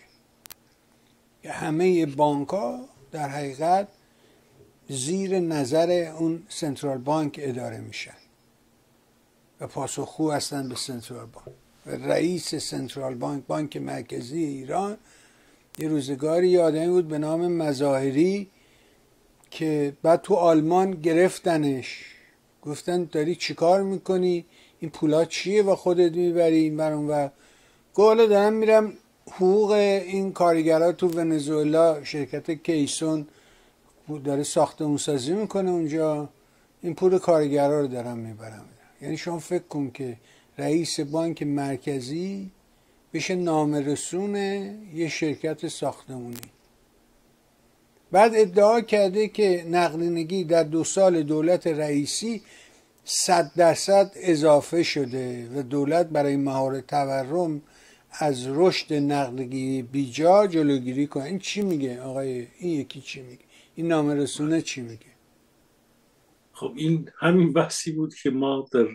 همه بانک ها در حقیقت زیر نظر اون سنترال بانک اداره میشن و پاسخگو هستن به سنترال بانک. و رئیس سنترال بانک، بانک مرکزی ایران، یه روزگاری یه آدمی بود به نام مظاهری که بعد تو آلمان گرفتنش، گفتن داری چیکار میکنی، این پولا چیه و خودت میبری این برون، و گفت دارم میرم حقوق این کارگرها تو ونزوئلا، شرکت کیسون داره ساختمون سازی میکنه اونجا، این پول کارگرها رو دارم میبرم. یعنی شما فکر کن که رئیس بانک مرکزی بشه نامرسون یه شرکت ساختمونی. بعد ادعا کرده که نقدینگی در دو سال دولت رئیسی صد درصد اضافه شده و دولت برای مهار تورم از رشد نقدینگی بیجا جلوگیری کنه. این چی میگه آقای؟ این یکی چی میگه؟ این نامه رسونه چی میگه؟ خب این همین بحثی بود که ما در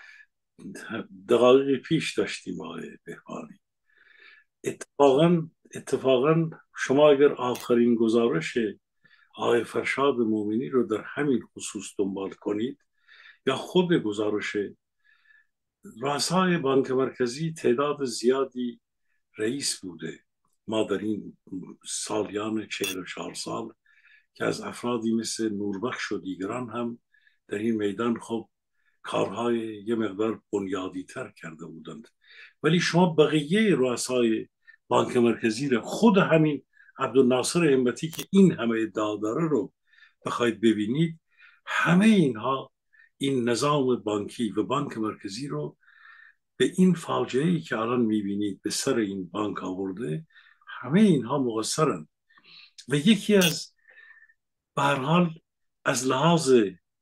دقایق پیش داشتیم آقای بهبانی. اتفاقا اتفاقا شما اگر آخرین گزارش آقای فرشاد مومنی رو در همین خصوص دنبال کنید یا خود گزارش رؤسای بانک مرکزی تعداد زیادی رئیس بوده. ما در این سالیان چهل و چهار سال که از افرادی مثل نوربخش و دیگران هم در این میدان خب کارهای یه مقدار بنیادی تر کرده بودند، ولی شما بقیه رؤسای بانک مرکزی رو، خود همین عبدالناصر همتی که این همه ادعا داره رو بخواید ببینید، همه اینها این نظام بانکی و بانک مرکزی رو به این فاجعه‌ای که الان میبینید به سر این بانک آورده، همه اینها مقصرند. و یکی از به هر حال از لحاظ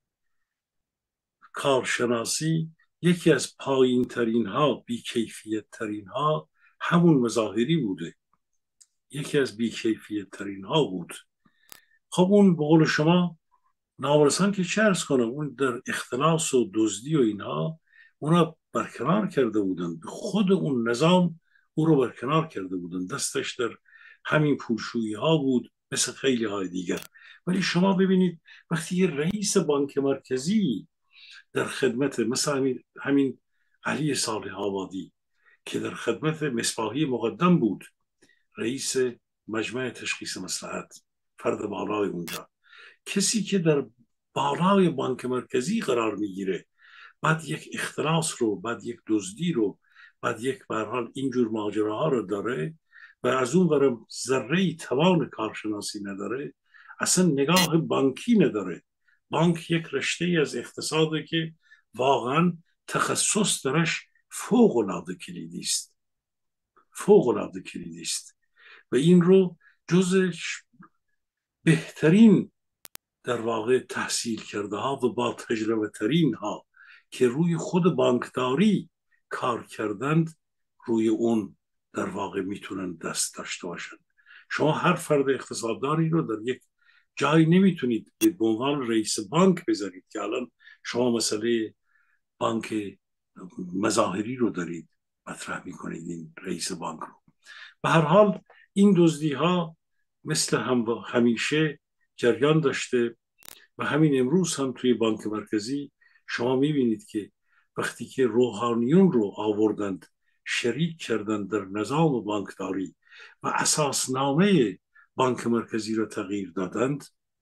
کارشناسی یکی از پایین ترین ها، بیکیفیت ترین ها همون مظاهری بوده، یکی از بیکیفیت ترین ها بود. خب اون به قول شما نامرسان که چه ارز کنم، اون در اختلاس و دزدی و اینها اونا برکنار کرده بودن، خود اون نظام او رو برکنار کرده بودن، دستش در همین پولشویی ها بود مثل خیلی های دیگر. ولی شما ببینید وقتی یه رئیس بانک مرکزی در خدمت مثل همین, همین علی صالح آبادی که در خدمت مصباحی مقدم بود، رئیس مجمع تشخیص مصلحت، فرد بالای اونجا، کسی که در بالای بانک مرکزی قرار میگیره، بعد یک اختلاس رو، بعد یک دزدی رو، بعد یک به هر حال اینجور ماجراها رو داره و از اون برم ذره‌ای توان کارشناسی نداره، اصلا نگاه بانکی نداره. بانک یک رشته از اقتصاده که واقعا تخصص درش فوق العاده کلیدی است، فوق العاده کلیدی است و این رو جز بهترین در واقع تحصیل کرده ها و با تجربه ترین ها که روی خود بانکداری کار کردند، روی اون در واقع میتونن دست داشته باشند. شما هر فرد اقتصادداری رو در یک جایی نمیتونید به عنوان رئیس بانک بذارید که الان شما مسئله بانک مظاهری رو دارید مطرح میکنید، این رئیس بانک رو. به هر حال این دزدی ها مثل هم همیشه جریان داشته و همین امروز هم توی بانک مرکزی شما میبینید که وقتی که روحانیون رو آوردند شریک کردند در نظام بانکداری و اساسنامه بانک مرکزی را تغییر دادند،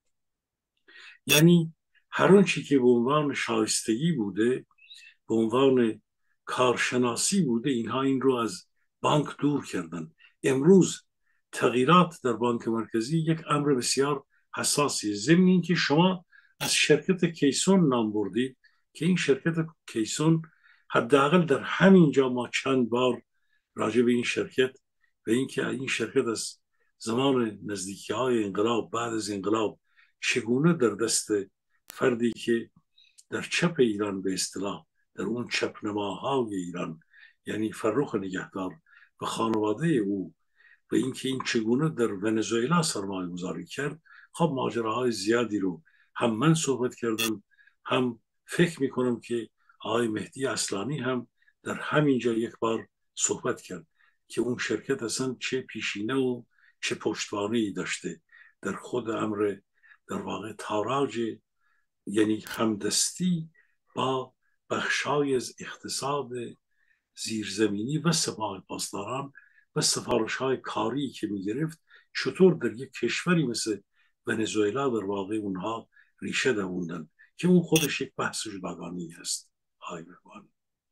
یعنی هر اون چی که به عنوان شایستگی بوده، به عنوان کارشناسی بوده، اینها این رو از بانک دور کردند. امروز تغییرات در بانک مرکزی یک امر بسیار حساسی، ضمن این که شما از شرکت کیسون نام بردید که این شرکت کیسون حداقل در همین جا ما چند بار راجع به این شرکت و اینکه این شرکت از زمان نزدیکی های انقلاب، بعد از انقلاب چگونه در دست فردی که در چپ ایران به اصطلاح در اون چپنماهای ایران، یعنی فرخ نگهدار و خانواده او، و اینکه این چگونه در ونزوئلا سرمایه گذاری کرد. خب ماجراهای زیادی رو هم من صحبت کردم، هم فکر میکنم که آقای مهدی اصلانی هم در همینجا یک بار صحبت کرد که اون شرکت اصلا چه پیشینه و چه پشتوانه‌ای داشته در خود امر در واقع تاراج، یعنی همدستی با بخشای از اقتصاد زیرزمینی و سپاه پاسداران و سفارش‌های کاری که می‌گرفت، چطور در یک کشوری مثل ونزوئلا در واقع اونها ریشه دووندن که اون خودش یک بحث جداگانه‌ای هست. های بهبانی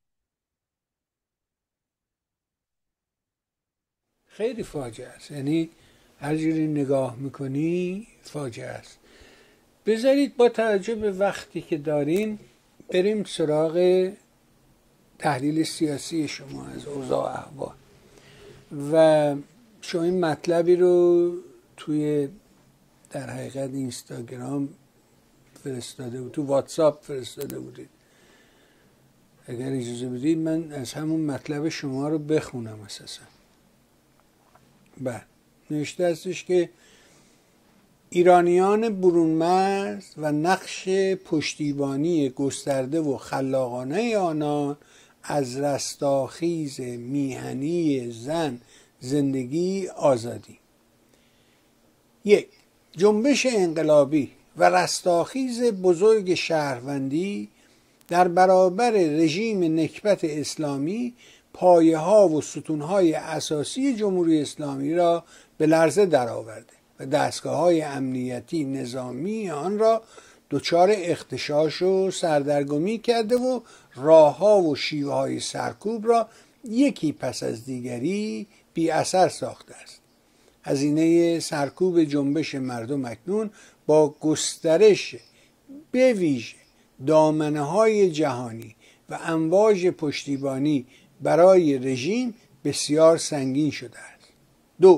خیلی فاجعه است، یعنی هر جوری نگاه میکنی فاجعه است. بذارید با توجه به وقتی که داریم بریم سراغ تحلیل سیاسی شما از اوضاع احوال. و شما این مطلبی رو توی در حقیقت اینستاگرام فرستاده بود، تو واتساپ فرستاده بودید. اگر اجازه بدید من از همون مطلب شما رو بخونم. اساسا بله، نوشته هستش که ایرانیان برونمرز و نقش پشتیبانی گسترده و خلاقانه آنان از رستاخیز میهنی زن، زندگی، آزادی. یک، جنبش انقلابی و رستاخیز بزرگ شهروندی در برابر رژیم نکبت اسلامی پایه ها و ستون های اساسی جمهوری اسلامی را به لرزه درآورده و دستگاه های امنیتی نظامی آن را دچار اغتشاش و سردرگمی کرده و راه ها و شیوه های سرکوب را یکی پس از دیگری بی اثر ساخته است. هزینه سرکوب جنبش مردم اکنون با گسترش به ویژه دامنه های جهانی و امواج پشتیبانی برای رژیم بسیار سنگین شده است. دو،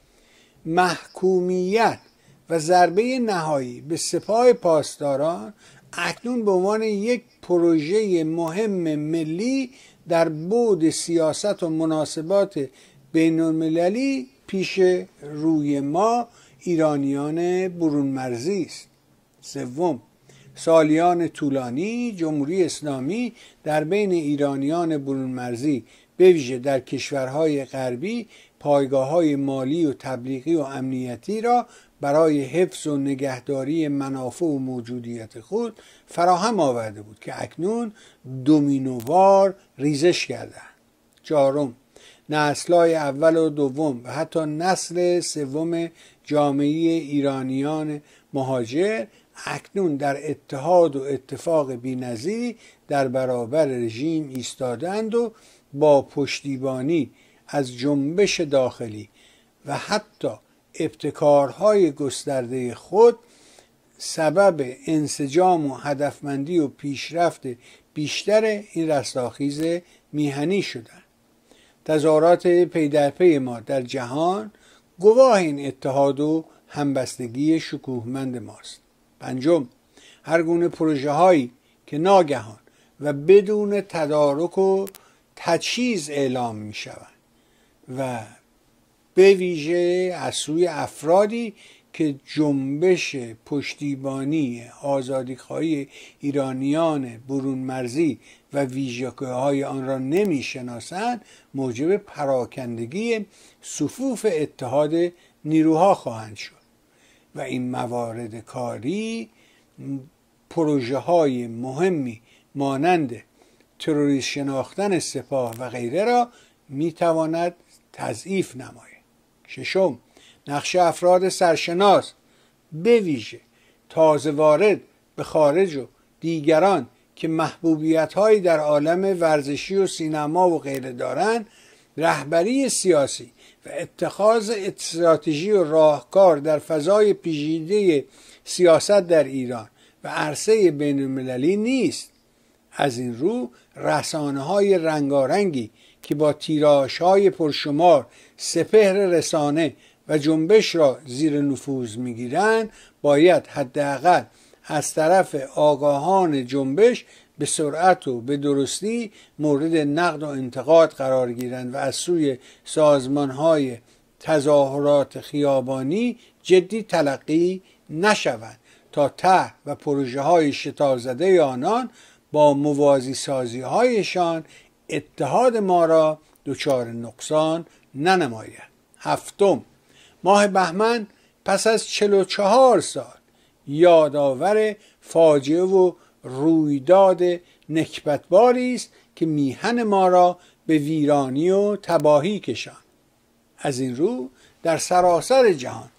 محکومیت و ضربه نهایی به سپاه پاسداران اکنون به عنوان یک پروژه مهم ملی در بعد سیاست و مناسبات بین المللی پیش روی ما ایرانیان برون مرزی است. سوم، سالیان طولانی جمهوری اسلامی در بین ایرانیان برون مرزی به ویژه در کشورهای غربی پایگاه‌های مالی و تبلیغی و امنیتی را برای حفظ و نگهداری منافع و موجودیت خود فراهم آورده بود که اکنون دومینووار ریزش کردند. چهارم، نسل‌های اول و دوم و حتی نسل سوم جامعه ایرانیان مهاجر اکنون در اتحاد و اتفاق بی‌نظیری در برابر رژیم ایستادند و با پشتیبانی از جنبش داخلی و حتی ابتکارهای گسترده خود سبب انسجام و هدفمندی و پیشرفت بیشتر این رستاخیز میهنی شدند. تظاهرات پی در پی ما در جهان گواه این اتحاد و همبستگی شکوهمند ماست. پنجم، هر گونه پروژه هایی که ناگهان و بدون تدارک و تجهیز اعلام می شوند و به ویژه از سوی افرادی که جنبش پشتیبانی آزادیخواهی ایرانیان برون مرزی و ویژگی‌های آن را نمی شناسند موجب پراکندگی صفوف اتحاد نیروها خواهند شد و این موارد کاری پروژه های مهمی مانند تروریست شناختن سپاه و غیره را می تواند تضعیف نماید. ششم، نقش افراد سرشناس به ویژه تازه وارد به خارج و دیگران که محبوبیت هایی در عالم ورزشی و سینما و غیره دارند، رهبری سیاسی و اتخاذ استراتژی و راهکار در فضای پیچیده سیاست در ایران و عرصه بین المللی نیست. از این رو رسانه های رنگارنگی که با تیراژ های پرشمار سپهر رسانه و جنبش را زیر نفوذ میگیرند باید حداقل از طرف آگاهان جنبش به سرعت و به درستی مورد نقد و انتقاد قرار گیرند و از سوی سازمان‌های تظاهرات خیابانی جدی تلقی نشوند تا طرح و پروژه‌های شتاب‌زده آنان با موازی سازی‌هایشان اتحاد ما را دچار نقصان ننماید. هفتم، ماه بهمن پس از چهل و چهار سال یادآور فاجعه و رویداد نکبتباری است که میهن ما را به ویرانی و تباهی کشاند. از این رو در سراسر جهان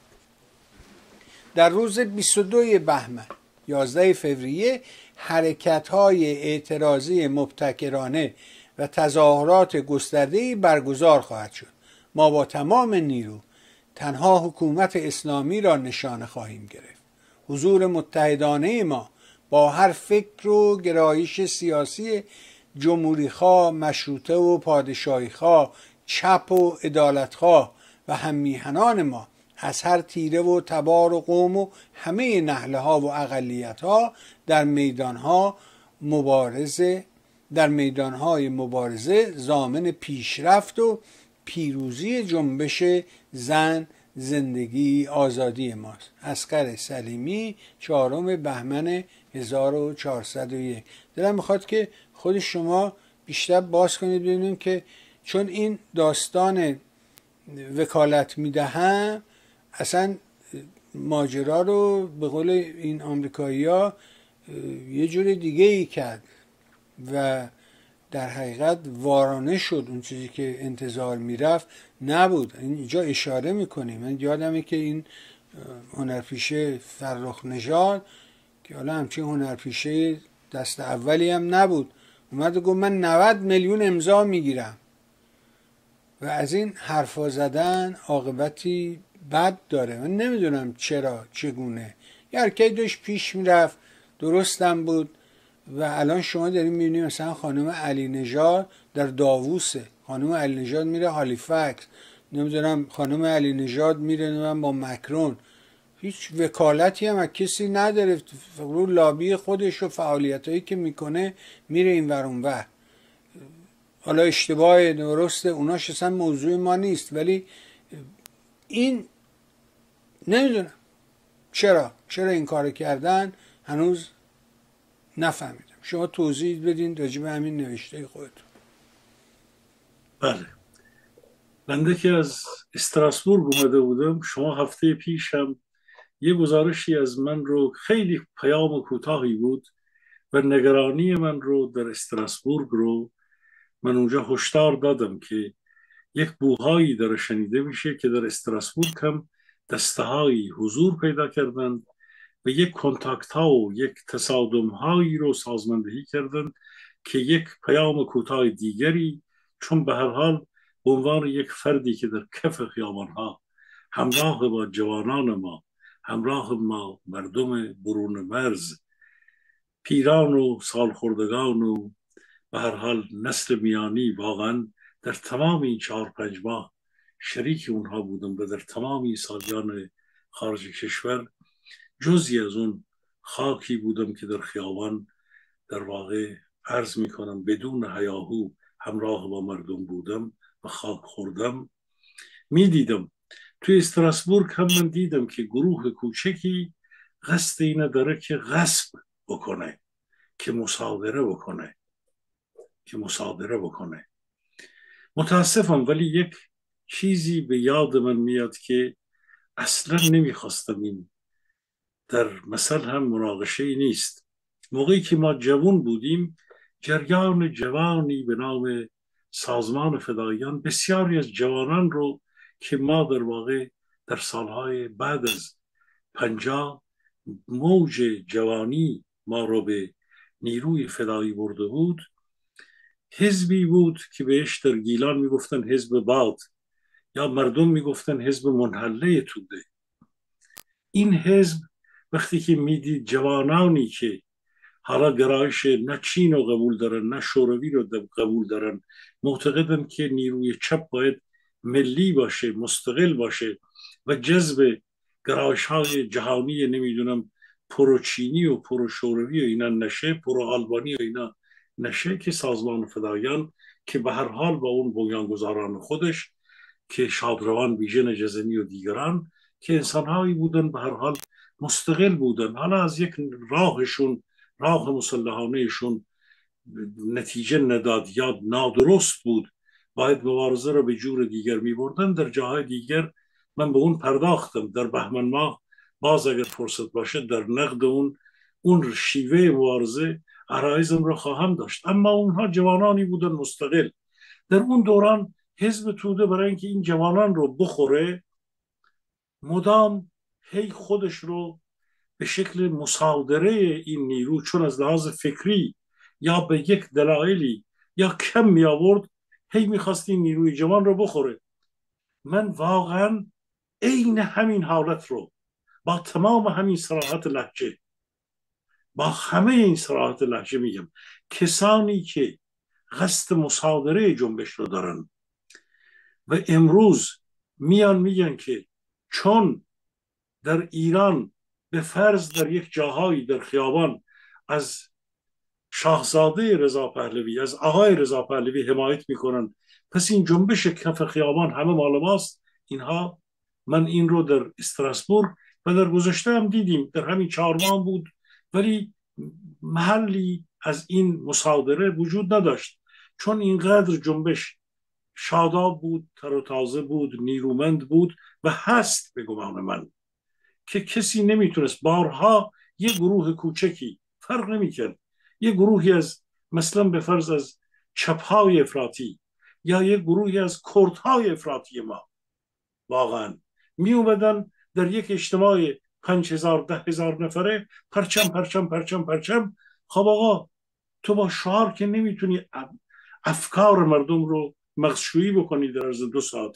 در روز بیست و دو بهمن یازده فوریه حرکت‌های اعتراضی مبتکرانه و تظاهرات گسترده‌ای برگزار خواهد شد. ما با تمام نیرو تنها حکومت اسلامی را نشانه خواهیم گرفت. حضور متحدانه ما با هر فکر و گرایش سیاسی جمهوری‌خواه، مشروطه و پادشاهی‌خواه، چپ و عدالت‌خواه و هممیهنان ما از هر تیره و تبار و قوم و همه نهله‌ها و اقلیت‌ها در میدان‌ها مبارزه در میدان‌های مبارزه ضامن پیشرفت و پیروزی جنبش زن، زندگی آزادی ماست. اصغر سلیمی، چهارم بهمن هزار و چهارصد و یک. دلم میخواد که خود شما بیشتر باز کنید ببینیم که چون این داستان وکالت میدهم اصلا ماجرا رو به قول این آمریکایی ها یه جور دیگه ای کرد و در حقیقت وارانه شد. اون چیزی که انتظار میرفت نبود. اینجا اشاره میکنیم. من یادمه که این هنرپیشه فرخ نژاد که حالا همچین هنرپیشه دست اولی هم نبود، اومد و گفت من نود میلیون امضا میگیرم و از این حرفا زدن عاقبتی بد داره. من نمیدونم چرا چگونه. یه حرکتی داشت پیش میرفت، درستم بود و الان شما داریم میبینیم مثلا خانم علی نژاد در داووسه، خانم علی نژاد میره هالیفکس، نمیدونم خانم علی نژاد میره نمیدونم با مکرون. هیچ وکالتی هم از کسی نداره، رو لابی خودش و فعالیتایی که میکنه میره این ور اون ور. حالا اشتباه درسته اوناش اصلا موضوع ما نیست، ولی این نمیدونم چرا چرا این کار کردن هنوز نفهمیدم. شما توضیح بدین راجع به همین نوشته خودتون. بله، بنده که از استراسبورگ اومده بودم، شما هفته پیش هم یه گزارشی از من رو، خیلی پیام کوتاهی بود و نگرانی من رو در استراسبورگ رو من اونجا هشدار دادم که یک بوهایی داره شنیده میشه که در استراسبورگ هم دسته‌هایی حضور پیدا کردند و یک کنتاکت ها و یک تصادم هایی رو سازماندهی کردند که یک پیام کوتاه دیگری، چون به هر حال به عنوان یک فردی که در کف خیابان ها همراه با جوانان ما، همراه ما مردم برون مرز، پیران و سالخوردگان و به هر حال نسل میانی، واقعا در تمام این چهار پنج ماه شریک اونها بودم و در تمام این سالیان خارج کشور جزی از اون خاکی بودم که در خیابان در واقع عرض میکنم بدون هیاهو همراه با مردم بودم و خاک خوردم. میدیدم توی استراسبورگ هم من دیدم که گروه کوچکی قصد اینه داره که غصب بکنه، که مصادره بکنه که مصادره بکنه متاسفم، ولی یک چیزی به یاد من میاد که اصلا نمیخواستم این در مثل هم مناقشه ای نیست. موقعی که ما جوان بودیم، جریان جوانی به نام سازمان فداییان بسیاری از جوانان رو که ما در واقع در سالهای بعد از پنجاه موج جوانی ما رو به نیروی فدایی برده بود، حزبی بود که بهش در گیلان میگفتن حزب باد یا مردم میگفتن حزب منحله توده. این حزب وقتی که میدید جوانانی که حالا گرایش نه چین رو قبول دارن نه شوروی رو قبول دارن، معتقدن که نیروی چپ باید ملی باشه، مستقل باشه و جذب گرایش های جهانی نمیدونم پرو چینی و پرو شوروی و اینا نشه، پرو آلبانی و اینا نشه، که سازمان فدایان که به هر حال با اون بنیانگذاران خودش که شادروان بیژن جزنی و دیگران که انسانهایی بودن به هر حال مستقل بودن، حالا از یک راهشون راه مسلحانهشون نتیجه نداد یا نادرست بود، باید مبارزه رو به جور دیگر می بردن. در جاهای دیگر من به اون پرداختم، در بهمن ماه باز اگر فرصت باشه در نقد اون اون شیوه مبارزه عرایزم رو خواهم داشت. اما اونها جوانانی بودن مستقل. در اون دوران حزب توده برای اینکه این جوانان رو بخوره مدام هی خودش رو به شکل مصادره این نیرو، چون از لحاظ فکری یا به یک دلایلی یا کم می آورد، هی میخواست این نیروی جوان رو بخوره. من واقعا عین همین حالت رو با تمام همین صراحت لهجه، با همه این صراحت لهجه میگم، کسانی که قصد مصادره جنبش رو دارن و امروز میان میگن که چون در ایران به فرض در یک جاهایی در خیابان از شاهزاده رضا پهلوی، از آقای رضا پهلوی حمایت میکنن، پس این جنبش کف خیابان همه مال ماست، اینها من این رو در استراسبورگ و در گذشته هم دیدیم، در همین چهار ماه بود، ولی محلی از این مصادره وجود نداشت، چون اینقدر جنبش شاداب بود، تر و تازه بود، نیرومند بود و هست به گمان من که کسی نمیتونست. بارها یه گروه کوچکی فرق نمیکرد، یه گروهی از مثلا به فرض از چپهای افراطی یا یه گروهی از کردهای افراطی ما واقعا می اومدن در یک اجتماع پنج هزار ده هزار نفره پرچم پرچم پرچم پرچم. خب آقا تو با شعار که نمیتونی افکار مردم رو مغشویی بکنی در عرض دو ساعت.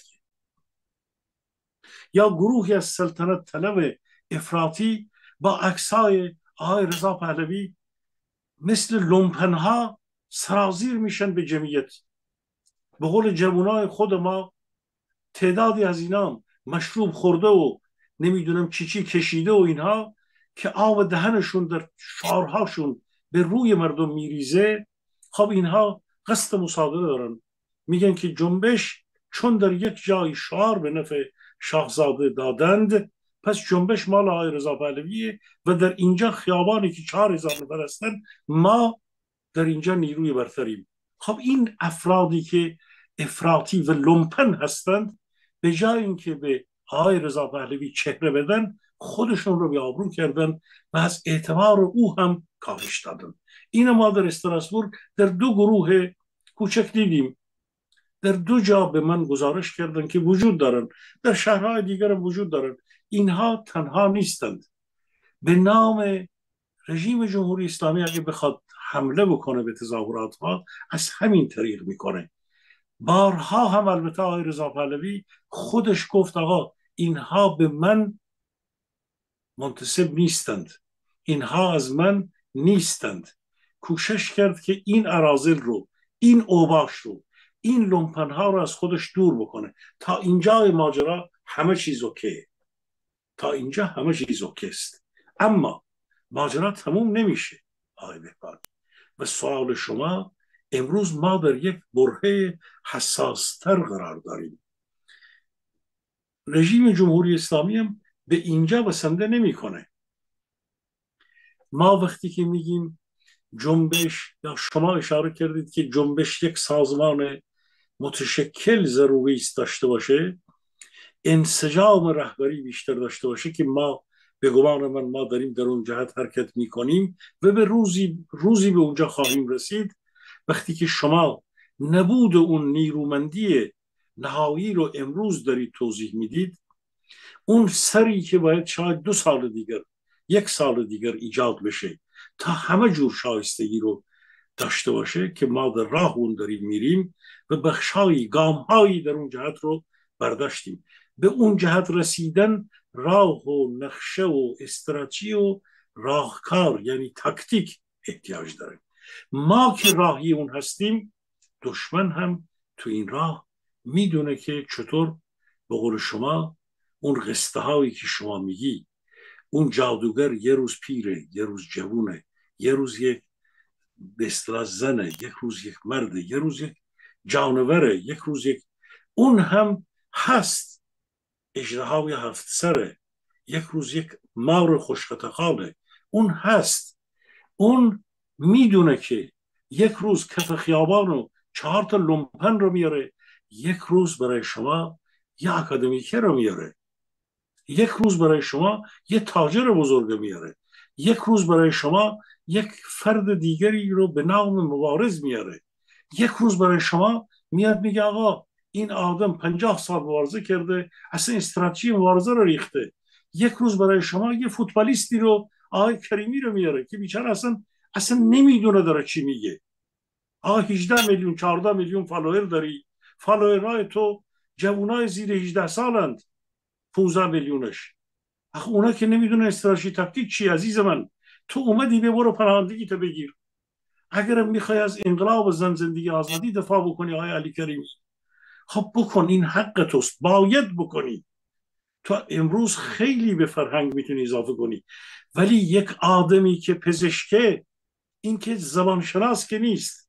یا گروهی از سلطنت طلب افراطی با عکسای آقای رضا پهلوی مثل لومپنها سرازیر میشن به جمعیت. به قول جوانای خود ما تعدادی از اینا مشروب خورده و نمیدونم چی چی کشیده و اینها که آب دهنشون در شعارهاشون به روی مردم میریزه. خب اینها قصد مصادره دارن، میگن که جنبش چون در یک جای شعار به نفع شاهزاده دادند، پس جنبش مال آقای رضا پهلویه و در اینجا خیابانی که چهار هزار نفر هستن ما در اینجا نیروی برتریم. خب این افرادی که افراطی و لومپن هستند به جای اینکه به آقای رضا پهلوی چهره بدن، خودشون رو بیابرو کردن و از اعتبار او هم کاهش دادن. این ما در استراسبورگ در دو گروه کوچک دیدیم. در دو جا به من گزارش کردن که وجود دارن، در شهرهای دیگر هم وجود دارن. اینها تنها نیستند. به نام رژیم جمهوری اسلامی اگه بخواد حمله بکنه به تظاهرات ها از همین طریق میکنه. بارها هم البته آقای رضا پهلوی خودش گفت آقا اینها به من منتسب نیستند، اینها از من نیستند. کوشش کرد که این اراذل رو، این اوباش رو، این لومپنها رو از خودش دور بکنه. تا اینجا ماجرا همه چیز اوکیه، تا اینجا همه چیز اوکی است. اما ماجرا تموم نمیشه آقای بهبانی و سوال شما امروز ما در یک برهه حساستر قرار داریم. رژیم جمهوری اسلامی هم به اینجا بسنده نمیکنه. ما وقتی که میگیم جنبش، یا شما اشاره کردید که جنبش یک سازمان متشکل ضروری است داشته باشه، انسجام رهبری بیشتر داشته باشه، که ما به گمان من ما داریم در اون جهت حرکت میکنیم و به روزی روزی به اونجا خواهیم رسید. وقتی که شما نبود اون نیرومندی نهایی رو امروز دارید توضیح میدید، اون سری که باید شاید دو سال دیگر، یک سال دیگر ایجاد بشه تا همه جور شایستگی رو داشته باشه، که ما در راه اون داریم میریم و بخشایی گامهایی در اون جهت رو برداشتیم. به اون جهت رسیدن راه و نقشه و استراتژی و راهکار یعنی تاکتیک احتیاج داره. ما که راهی اون هستیم، دشمن هم تو این راه میدونه که چطور به قول شما اون قصه هایی که شما میگی، اون جادوگر یه روز پیره، یه روز جوونه، یه روز یک به اصطلاح زنه، یک روز یک مرده، یه روز یک جانوره، یک روز یک، اون هم هست اژدهای هفت سره، یک روز یک مار خوشخطخاله، اون هست. اون میدونه که یک روز کف خیابان و چهار تا لومپن رو میاره، یک روز برای شما یه اکادمیکه رو میاره، یک روز برای شما یه تاجر بزرگ میاره، یک روز برای شما یک فرد دیگری رو به نام مبارز میاره، یک روز برای شما میاد میگه آقا این آدم پنجاه سال مبارزه کرده، اصلا استراتژی مبارزه رو ریخته. یک روز برای شما یه فوتبالیستی رو، آقای کریمی رو میاره که بیچاره اصلا اصلا نمیدونه داره چی میگه. آقا هجده میلیون چهارده میلیون فالوور داری، فالوورهای تو جوانای زیر هجده سالند، پانزده میلیونش. آخه اونا که نمیدونه استراتژی تاکتیک چی. عزیز من، تو اومدی به برو پناهندگی تو بگیر. اگرم میخوای از انقلاب و زن زندگی آزادی دفاع بکنی آقای علی کریمی، خب بکن، این حق توست، باید بکنی. تو امروز خیلی به فرهنگ میتونی اضافه کنی، ولی یک آدمی که پزشکه، این که زبانشناس که نیست،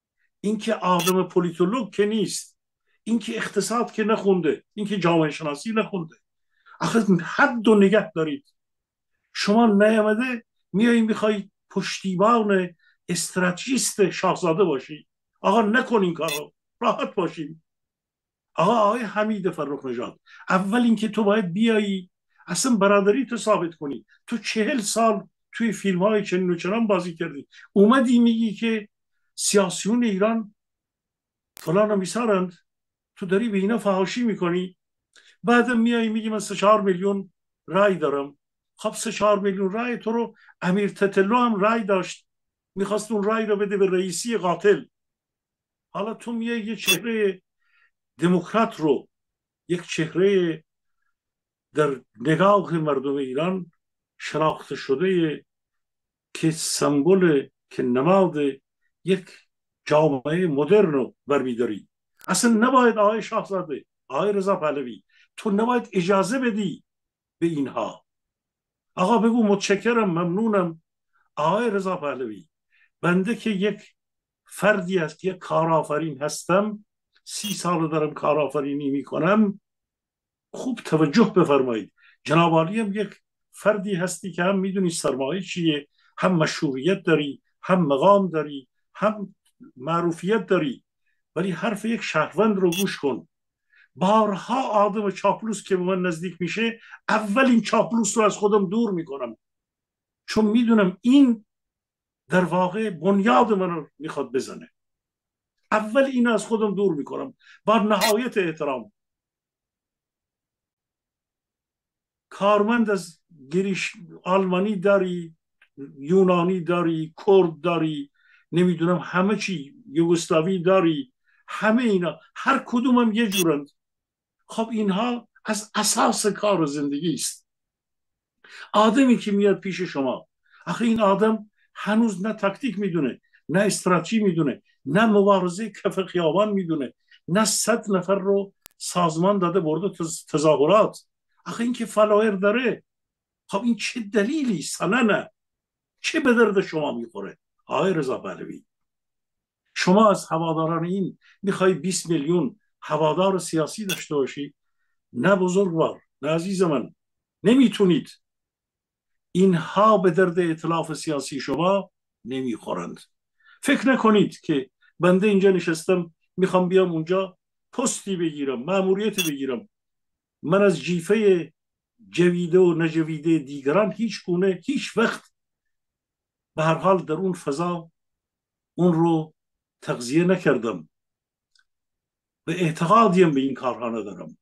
این که آدم پولیتولوگ که نیست، این که اقتصاد که نخونده، این که جامعه شناسی نخونده، آخه حد و نگه دارید. شما نیامده میایی میخوای پشتیبان استراتژیست شاهزاده باشی. آقا نکن این کارو، راحت باشید. آقا آقای حمید فرخ نژاد، اول اینکه تو باید بیایی اصلا برادری تو ثابت کنی. تو چهل سال توی فیلم های چنین و چنان بازی کردی، اومدی میگی که سیاسیون ایران فلان و میسارند، تو داری به اینا فحاشی میکنی. بعدم میایی میگی من سه چهار میلیون رای دارم. خب سه چهار میلیون رای تو رو امیر تتلو هم رای داشت، میخواست اون رای رو بده به رئیسی قاتل. حالا تو میای یه چهره دموکرات رو، یک چهره در نگاه مردم ایران شناخته شده که سمبل، که نماد یک جامعه مدرن رو برمیداری. اصلا نباید آقای شاهزاده، آقای رضا پهلوی، تو نباید اجازه بدی به اینها. آقا بگو متشکرم، ممنونم آقای رضا پهلوی، بنده که یک فردی است، یک کارآفرین هستم، سی سال دارم کارآفرینی میکنم، خوب توجه بفرمایید. جناب عالی هم یک فردی هستی که هم میدونی سرمایه چیه، هم مشروعیت داری، هم مقام داری، هم معروفیت داری، ولی حرف یک شهروند رو گوش کن. بارها آدم چاپلوس که به من نزدیک میشه، اول این چاپلوس رو از خودم دور میکنم، چون میدونم این در واقع بنیاد من رو میخواد بزنه. اول این از خودم دور میکنم با نهایت احترام. کارمند از گریش آلمانی داری، یونانی داری، کرد داری، نمیدونم همه چی، یوگسلاوی داری، همه اینا هر کدوم هم یه جورند. خب اینها از اساس کار زندگی است. آدمی که میاد پیش شما، آخه این آدم هنوز نه تاکتیک میدونه، نه استراتژی میدونه، نه مبارزه کف خیابان میدونه، نه صد نفر رو سازمان داده برده تظاهرات. آخه این که فلایر داره. خب این چه دلیلی سننه؟ چه به درد شما میخوره آقای رضا پهلوی؟ شما از هواداران این میخوای بیست میلیون هوادار سیاسی داشته باشی؟ نه بزرگوار، نه عزیز من، نمیتونید. اینها به درد ائتلاف سیاسی شما نمیخورند. فکر نکنید که بنده اینجا نشستم میخوام بیام اونجا پستی بگیرم، مأموریتی بگیرم. من از جیفه جویده و نجویده دیگران هیچ گونه، هیچ وقت به هر حال در اون فضا اون رو تغذیه نکردم و اعتقادیم به این کارها ندارم.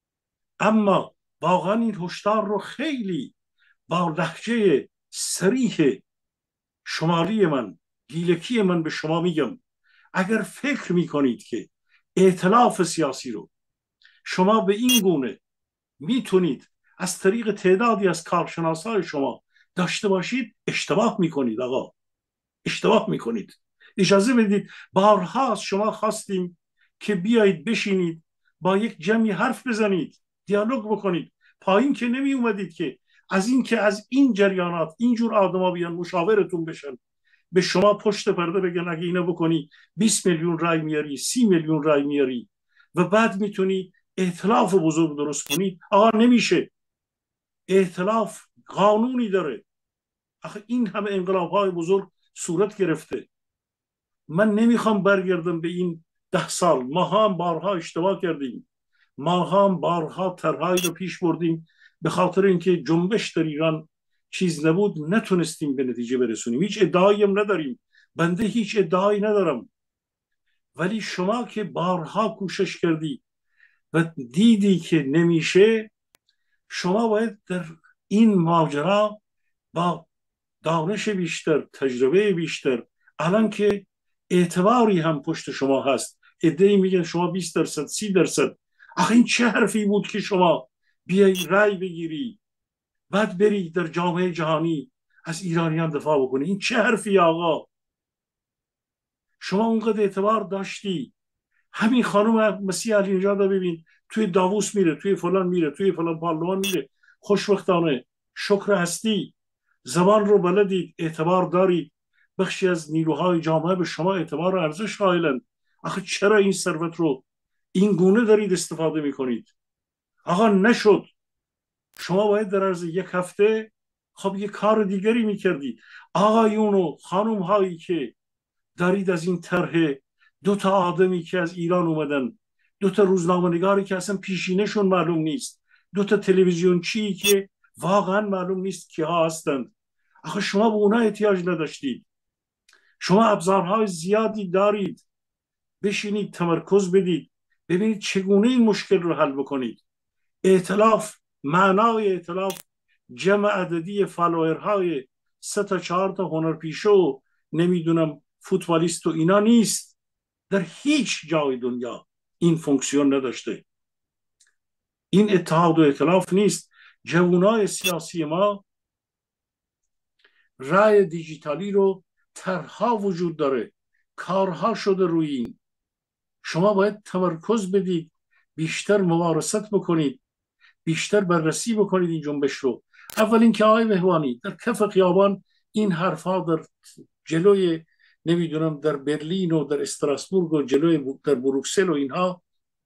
اما واقعا این هشدار رو خیلی با لهجه صریح شمالی من، گیلکی من به شما میگم. اگر فکر میکنید که ائتلاف سیاسی رو شما به این گونه میتونید از طریق تعدادی از کارشناسای شما داشته باشید، اشتباه میکنید. آقا اشتباه میکنید. اجازه بدید، بارها از شما خواستیم که بیایید بشینید با یک جمعی حرف بزنید، دیالوگ بکنید. پایین که نمی اومدید که از این که از این جریانات اینجور آدما بیان مشاورتون بشن، به شما پشت پرده بگن اگه اینو بکنی بیست میلیون رای میاری، سی میلیون رای میاری و بعد میتونی ائتلاف بزرگ درست کنی. آقا نمیشه. ائتلاف قانونی داره. آخه این همه انقلاب‌های بزرگ صورت گرفته. من نمیخوام برگردم به این ده سال. ما هم بارها اشتباه کردیم، ما هم بارها طرحهایی رو پیش بردیم، به خاطر اینکه جنبش در ایران چیز نبود نتونستیم به نتیجه برسونیم. هیچ ادعایی هم نداریم، بنده هیچ ادعایی ندارم، ولی شما که بارها کوشش کردی و دیدی که نمیشه، شما باید در این ماجرا با دانش بیشتر، تجربه بیشتر، الان که اعتباری هم پشت شما هست، عده‌ای میگن شما بیست درصد سی درصد، آخه این چه حرفی بود که شما بیایی رای بگیری بعد بری در جامعه جهانی از ایرانیان دفاع بکنی؟ این چه حرفی آقا؟ شما اونقدر اعتبار داشتی. همین خانم مسیح علی نژاد ببین، توی داووس میره، توی فلان میره، توی فلان پارلمان میره، خوشبختانه شکر هستی، زبان رو بلدید، اعتبار دارید، بخشی از نیروهای جامعه به شما اعتبار و ارزش قائلند. آخه چرا این ثروت رو این گونه دارید استفاده میکنید؟ آقا نشد. شما باید در عرض یک هفته خب یک کار دیگری میکردی. آقایون و خانم هایی که دارید از این طرح دو تا آدمی که از ایران اومدن، دو تا روزنامه نگاری که اصلا پیشینشون معلوم نیست، دو تا تلویزیون چی که واقعا معلوم نیست که ها هستند، آخه شما به اونا احتیاج نداشتید. شما ابزارهای زیادی دارید، بشینید تمرکز بدید، ببینید چگونه این مشکل رو حل بکنید. ائتلاف، معنای ائتلاف جمع عددی فالوورهای سه تا چهار تا هنرپیشه و نمیدونم فوتبالیست و اینا نیست. در هیچ جای دنیا این فونکسیون نداشته. این اتحاد و ائتلاف نیست. جوانای سیاسی ما رای دیجیتالی رو طرحها وجود داره، کارها شده روی این. شما باید تمرکز بدید، بیشتر ممارست بکنید، بیشتر بررسی بکنید این جنبش رو. اول اینکه آقای بهبانی در کف خیابان این حرفا در جلوی نمیدونم در برلین و در استراسبورگ و جلوی در بروکسل و اینها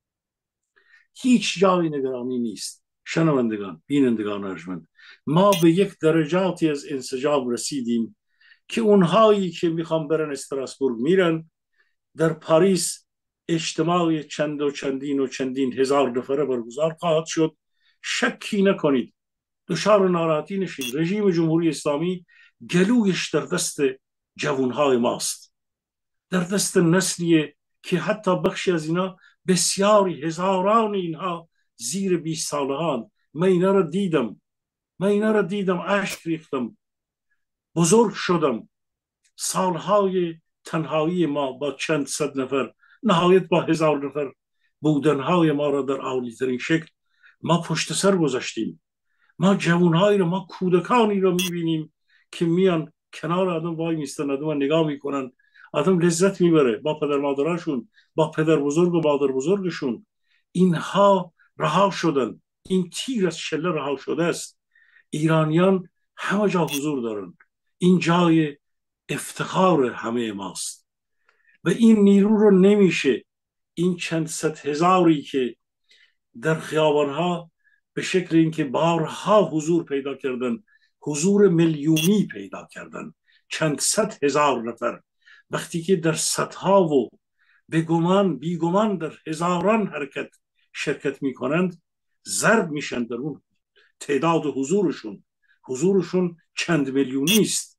هیچ جای نگرانی نیست. شنوندگان، بینندگان ارجمند، ما به یک درجاتی از انسجام رسیدیم که اونهایی که میخوان برن استراسبورگ میرن. در پاریس اجتماع چند و چندین و چندین هزار نفره برگزار خواهد شد. شکی نکنید، دچار ناراحتی نشید. رژیم جمهوری اسلامی گلویش در دست جوانهای ماست، در دست نسلیه که حتی بخشی از اینا، بسیاری هزاران اینها زیر بیست سالهان. من اینا رو دیدم، من اینا رو دیدم اشک ریختم، بزرگ شدم. سالهای تنهایی ما با چند صد نفر، نهایت با هزار نفر بودنهای ما را در عالی‌ترین شکل ما پشت سر گذاشتیم. ما جوانهایی رو، ما کودکانی رو میبینیم که میان کنار آدم وای میستن، آدم نگاه میکنن، آدم لذت میبره با پدر مادرشون، با پدر بزرگ و مادر بزرگشون. اینها رها شدن، این تیر از شله رها شده است. ایرانیان همه جا حضور دارن، این جای افتخار همه ماست و این نیرو رو نمیشه این چند صد هزاری که در خیابانها به شکل اینکه بارها حضور پیدا کردن، حضور میلیونی پیدا کردن، چند صد هزار نفر، وقتی که در صدها و بگمان بیگمان در هزاران حرکت شرکت میکنند، ضرب میشن در اون تعداد حضورشون. حضورشون چند میلیونی است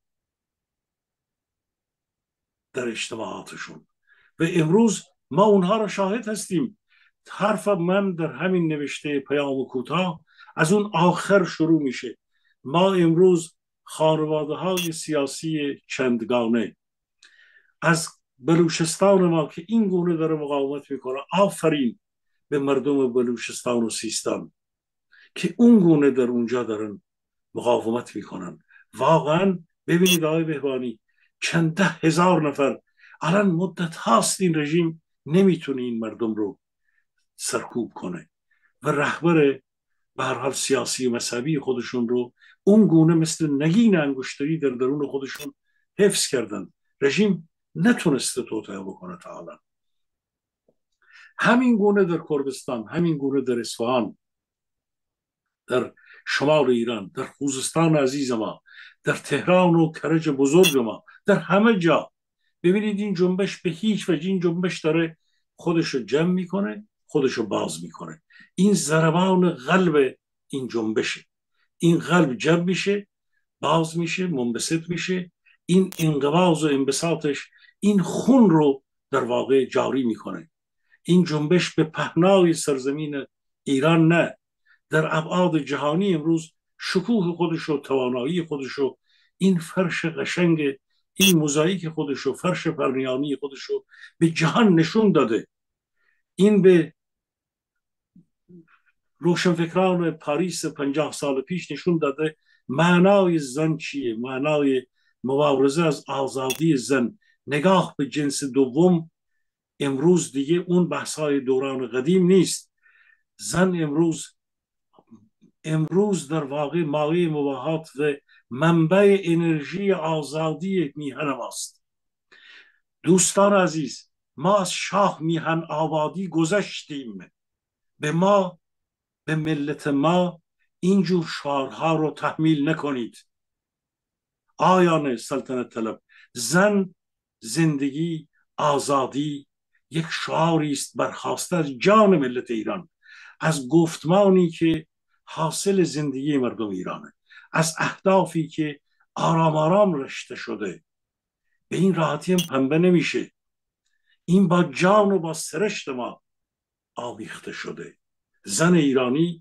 در اجتماعاتشون و امروز ما اونها را شاهد هستیم. حرف من در همین نوشته پیام کوتاه از اون آخر شروع میشه. ما امروز خانواده های سیاسی چندگانه از بلوچستان ما که این گونه داره مقاومت میکنه، آفرین به مردم بلوچستان و سیستان که اون گونه در اونجا دارن مقاومت میکنن. واقعا ببینید آقای بهبانی، چند ده هزار نفر الان مدت هاست این رژیم نمیتونه این مردم رو سرکوب کنه و رهبر به هر حال سیاسی و مذهبی خودشون رو اون گونه مثل نگین انگشتری در درون خودشون حفظ کردن. رژیم نتونسته توطئه بکنه تا الان. همین گونه در کردستان، همین گونه در اصفهان، در شمال ایران، در خوزستان عزیز ما، در تهران و کرج بزرگ ما، در همه جا ببینید این جنبش به هیچ وجه، این جنبش داره خودشو جمع میکنه، خودشو باز میکنه. این ضربان قلب این جنبشه. این قلب جمع میشه، باز میشه، منبسط میشه. این انقباض و انبساطش این خون رو در واقع جاری میکنه. این جنبش به پهنای سرزمین ایران نه، در ابعاد جهانی امروز شکوه خودشو، توانایی خودشو، این فرش قشنگ، این موزاییک خودشو، فرش پرنیانی خودشو به جهان نشون داده. این به روشنفکران پاریس پنجاه سال پیش نشون داده معنای زن چیه، معنای مبارزه از آزادی زن، نگاه به جنس دوم. امروز دیگه اون بحث‌های دوران قدیم نیست. زن امروز امروز در واقع مایه مباهات و منبع انرژی آزادی میهن ماست. دوستان عزیز، ما از شاه میهن آبادی گذشتیم. به ما، به ملت ما اینجور شعارها رو تحمیل نکنید. آیان سلطنت طلب، زن، زندگی، آزادی یک شعاری است برخواسته از جان ملت ایران، از گفتمانی که حاصل زندگی مردم ایرانه، از اهدافی که آرام آرام رشته شده. به این راحتی هم پنبه نمیشه. این با جان و با سرشت ما آویخته شده. زن ایرانی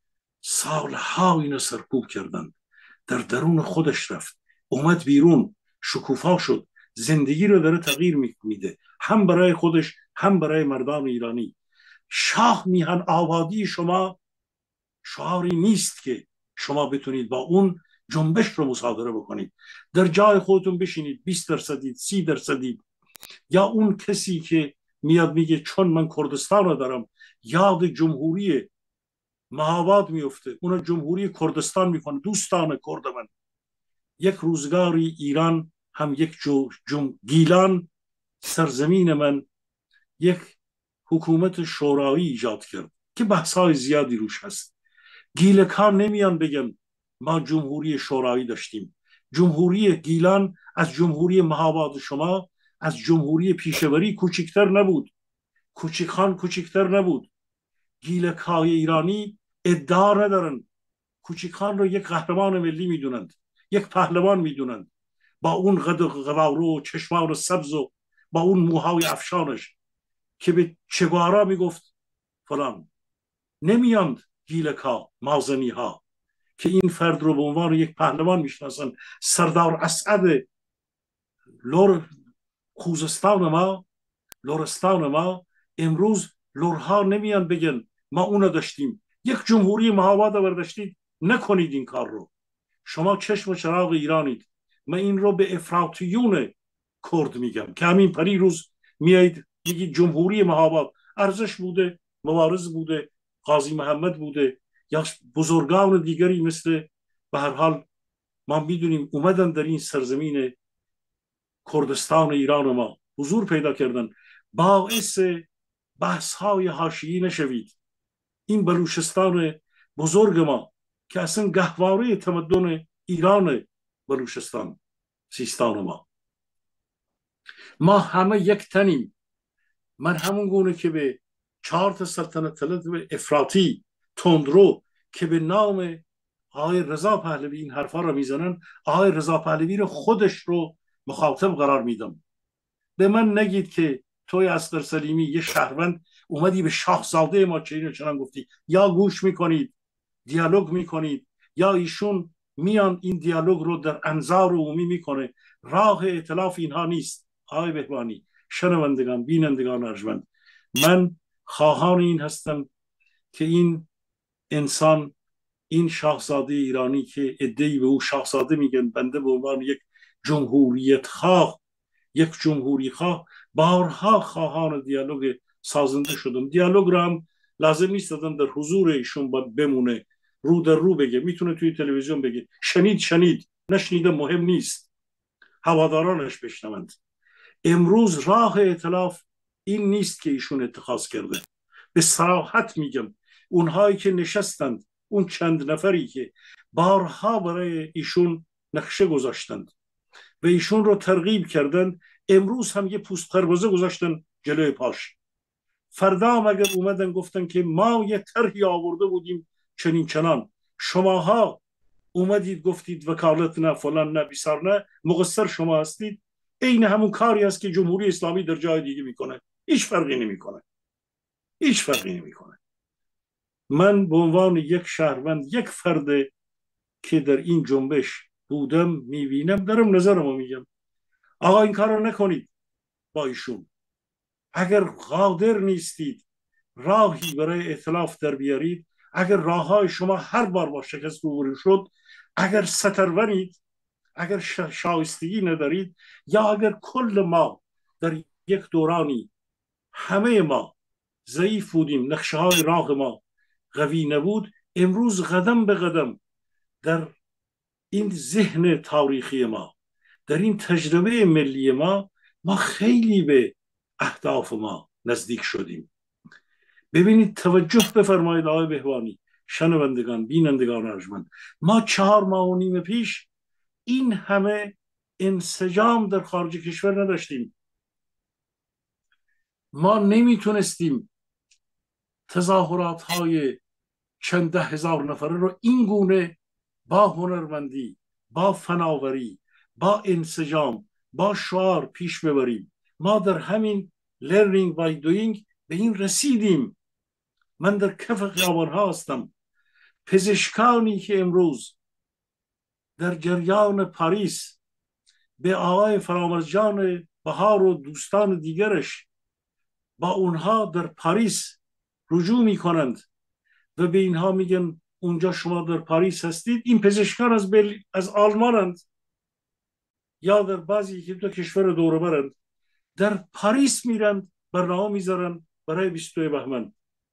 سالها اینو سرکوب کردن، در درون خودش رفت، اومد بیرون، شکوفا شد، زندگی رو داره تغییر میده، هم برای خودش هم برای مردان ایرانی. شاه میهن آبادی شما شعاری نیست که شما بتونید با اون جنبش رو مصادره بکنید. در جای خودتون بشینید، بیست درصدید، سی درصدید، یا اون کسی که میاد میگه چون من کردستان رو دارم، یاد جمهوری مهاباد میفته، اون جمهوری کردستان میکنه. دوستان کرد من، یک روزگاری ایران هم یک جم... گیلان سرزمین من یک حکومت شورایی ایجاد کرد که بحث‌های زیادی روش هست. گیلکان نمیان بگن ما جمهوری شورایی داشتیم. جمهوری گیلان از جمهوری مهاباد شما، از جمهوری پیشوری کوچکتر نبود، کوچکخان کوچکتر نبود. گیلک‌های ایرانی ادعا ندارن، کوچکخان رو یک قهرمان ملی میدونند، یک پهلوان میدونند، با اون قد و قوارو و چشمان سبز و با اون موهای افشانش که به چگوارا میگفت فلان. نمیاند گیلک‌ها، مازنی ها که این فرد رو به عنوان یک پهلوان میشناسن. سردار اسعد لور خوزستان ما، لرستان ما، امروز لورها نمیان بگن ما اونو داشتیم. یک جمهوری مهاباد برداشتید، نکنید این کار رو. شما چشم و چراغ ایرانید. من این رو به افراطیون کرد میگم که همین پری روز میایید میگید جمهوری مهاباد ارزش بوده، مبارز بوده، قاضی محمد بوده، یا بزرگان دیگری مثل، به هر حال ما میدونیم اومدن در این سرزمین کردستان ایران ما حضور پیدا کردن. باعث بحث های حاشیه‌ای نشوید. این بلوچستان بزرگ ما که اصلا گهواره تمدن ایران، بلوچستان، سیستان ما، ما همه یک تنیم. من همون گونه که به چهار تا سلطنت طلب افراطی تندرو که به نام آقای رضا پهلوی این حرفا رو میزنن، آقای رضا پهلوی رو خودش رو مخاطب قرار میدم. به من نگید که توی اصغر سلیمی یه شهروند اومدی به شاهزاده ما چنین و چنان گفتی. یا گوش میکنید، دیالوگ میکنید، یا ایشون میان این دیالوگ رو در انظار عمومی میکنه. راه ائتلاف اینها نیست. آقای بهبانی، شنوندگان، بینندگان ارجمند، من خواهان این هستم که این انسان، این شاهزاده ایرانی که عده‌ای به او شاهزاده میگن، بنده به عنوان یک جمهوریت خواه، یک جمهوری خواه، بارها خواهان دیالوگ سازنده شدم. دیالوگ رو هم لازم نیست دادم در حضور ایشون بمونه، رو در رو بگه، میتونه توی تلویزیون بگه. شنید شنید، نشنیده مهم نیست، هوادارانش بشنوند. امروز راه ائتلاف این نیست که ایشون اتخاذ کرده. به صراحت میگم، اونهایی که نشستند، اون چند نفری که بارها برای ایشون نقشه گذاشتند و ایشون رو ترغیب کردند، امروز هم یه پوست خربزه گذاشتن جلوی پاش. فردا هم اگر اومدن گفتن که ما یه طرحی آورده بودیم چنین چنان، شماها اومدید گفتید وکالت نه، فلان نه، بیسار نه، مقصر شما هستید، این همون کاری است که جمهوری اسلامی در جای دیگه میکنه. هیچ فرقی نمیکنه، هیچ فرقی نمیکنه. من به عنوان یک شهروند، یک فرد که در این جنبش بودم، میبینم، دارم نظرمو میگم. آقا این کار رو نکنید با ایشون. اگر قادر نیستید راهی برای ائتلاف در بیارید، اگر راههای شما هر بار با شکست روبرو شد، اگر سترونید، اگر شایستگی ندارید، یا اگر کل ما در یک دورانی همه ما ضعیف بودیم، نقشه های راه ما قوی نبود، امروز قدم به قدم در این ذهن تاریخی ما، در این تجربه ملی ما، ما خیلی به اهداف ما نزدیک شدیم. ببینید، توجه بفرمایید آقای بهبانی، شنوندگان، بینندگان ارجمند، ما چهار ماه و نیم پیش این همه انسجام در خارج کشور نداشتیم. ما نمیتونستیم تظاهرات های چند ده هزار نفره رو این گونه با هنرمندی، با فناوری، با انسجام، با شعار پیش ببریم. ما در همین learning by doing به این رسیدیم. من در کف خیابان ها هستم. پزشکانی که امروز در جریان پاریس به آقای فرامرزجان بهار و دوستان دیگرش با اونها در پاریس رجوع می کنند و به اینها میگن اونجا شما در پاریس هستید، این پزشکان از بل... از آلمانند یا در بعضی که دو کشور دور و برند، در پاریس میرند برنامه میذارن برای بیست و دو بهمن.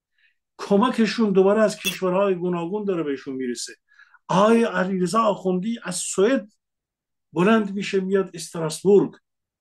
کمکشون دوباره از کشورهای گوناگون داره بهشون میرسه. آقای علیرضا آخوندی از سوئد بلند میشه میاد استراسبورگ.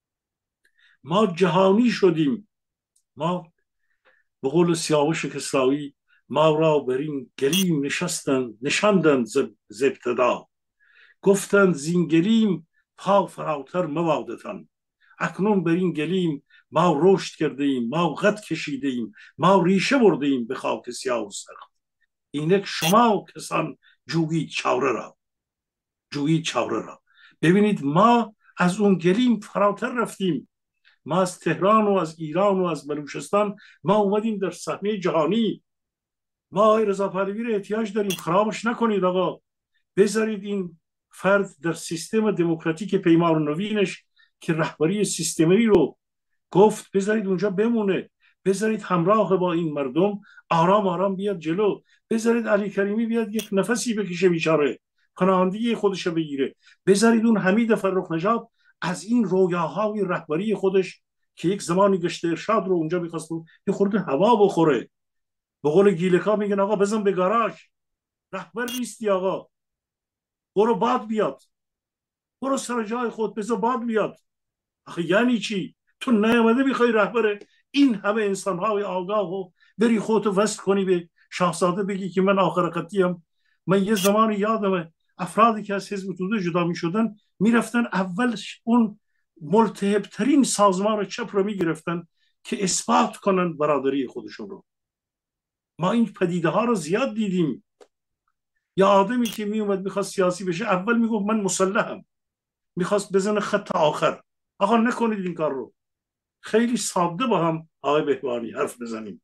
ما جهانی شدیم. ما به قول سیاوش کسروی ما را بر این گلیم نشستند نشاندند ز ابتدا، گفتند زین گلیم پا فراتر مبادتان. اکنون بر این گلیم ما رشد کرده ایم، ما قد کشیده ایم، ما ریشه برده ایم به خاک سیاه و سخت. اینک شما کسان جویید چاره را، جویید چاره را. ببینید ما از اون گلیم فراتر رفتیم. ما از تهران و از ایران و از بلوچستان ما اومدیم در صحنه جهانی. ما آقای رضا پهلوی رو احتیاج داریم. خرابش نکنید آقا. بذارید این فرد در سیستم دموکراتیک پیمان نوینش که رهبری سیستمی رو گفت بذارید اونجا بمونه. بذارید همراه با این مردم آرام آرام بیاد جلو. بذارید علی کریمی بیاد یک نفسی بکشه بیچاره، پناهندگی خودش رو بگیره. بذارید اون حمید فرخ نژاد از این رویاهای رهبری خودش که یک زمانی گشت ارشاد رو اونجا می‌خواست یه خورده هوا بخوره. به قول گیلکا میگن آقا بزن به گاراژ، رهبر نیستی آقا، برو باد بیاد، برو سر جای خود بزن باد بیاد. آخه یعنی چی؟ تو نیامده میخوای رهبر این همه انسان‌های آگاه و بری خودتو وصل کنی به شاهزاده بگی که من آخر قطعیم؟ من یه زمانی یادمه افرادی که از حزب توده جدا میشدن میرفتن اول اون ملتهبترین سازمان چپ رو میگرفتن که اثبات کنن برادری خودشون رو. ما این پدیده ها رو زیاد دیدیم. یا آدمی که می اومد میخواست سیاسی بشه اول میگفت من مسلحم، میخواست بزنه خط آخر. آقا نکنید این کار رو. خیلی ساده با هم آقای بهبانی حرف بزنیم.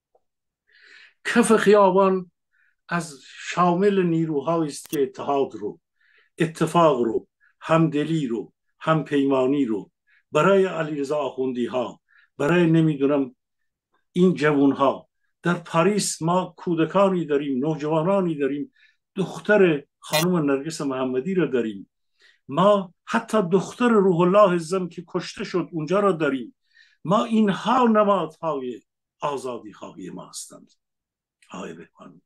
کف خیابان از شامل نیروهایی است که اتحاد رو، اتفاق رو، همدلی رو، هم پیمانی رو برای علیرضا آخوندی ها، برای نمیدونم این جوان ها. در پاریس ما کودکانی داریم، نوجوانانی داریم، دختر خانم نرگس محمدی رو داریم، ما حتی دختر روح الله زم که کشته شد اونجا رو داریم. ما اینها نمادهای آزادی خواهی ما هستند. آقای بهبانی،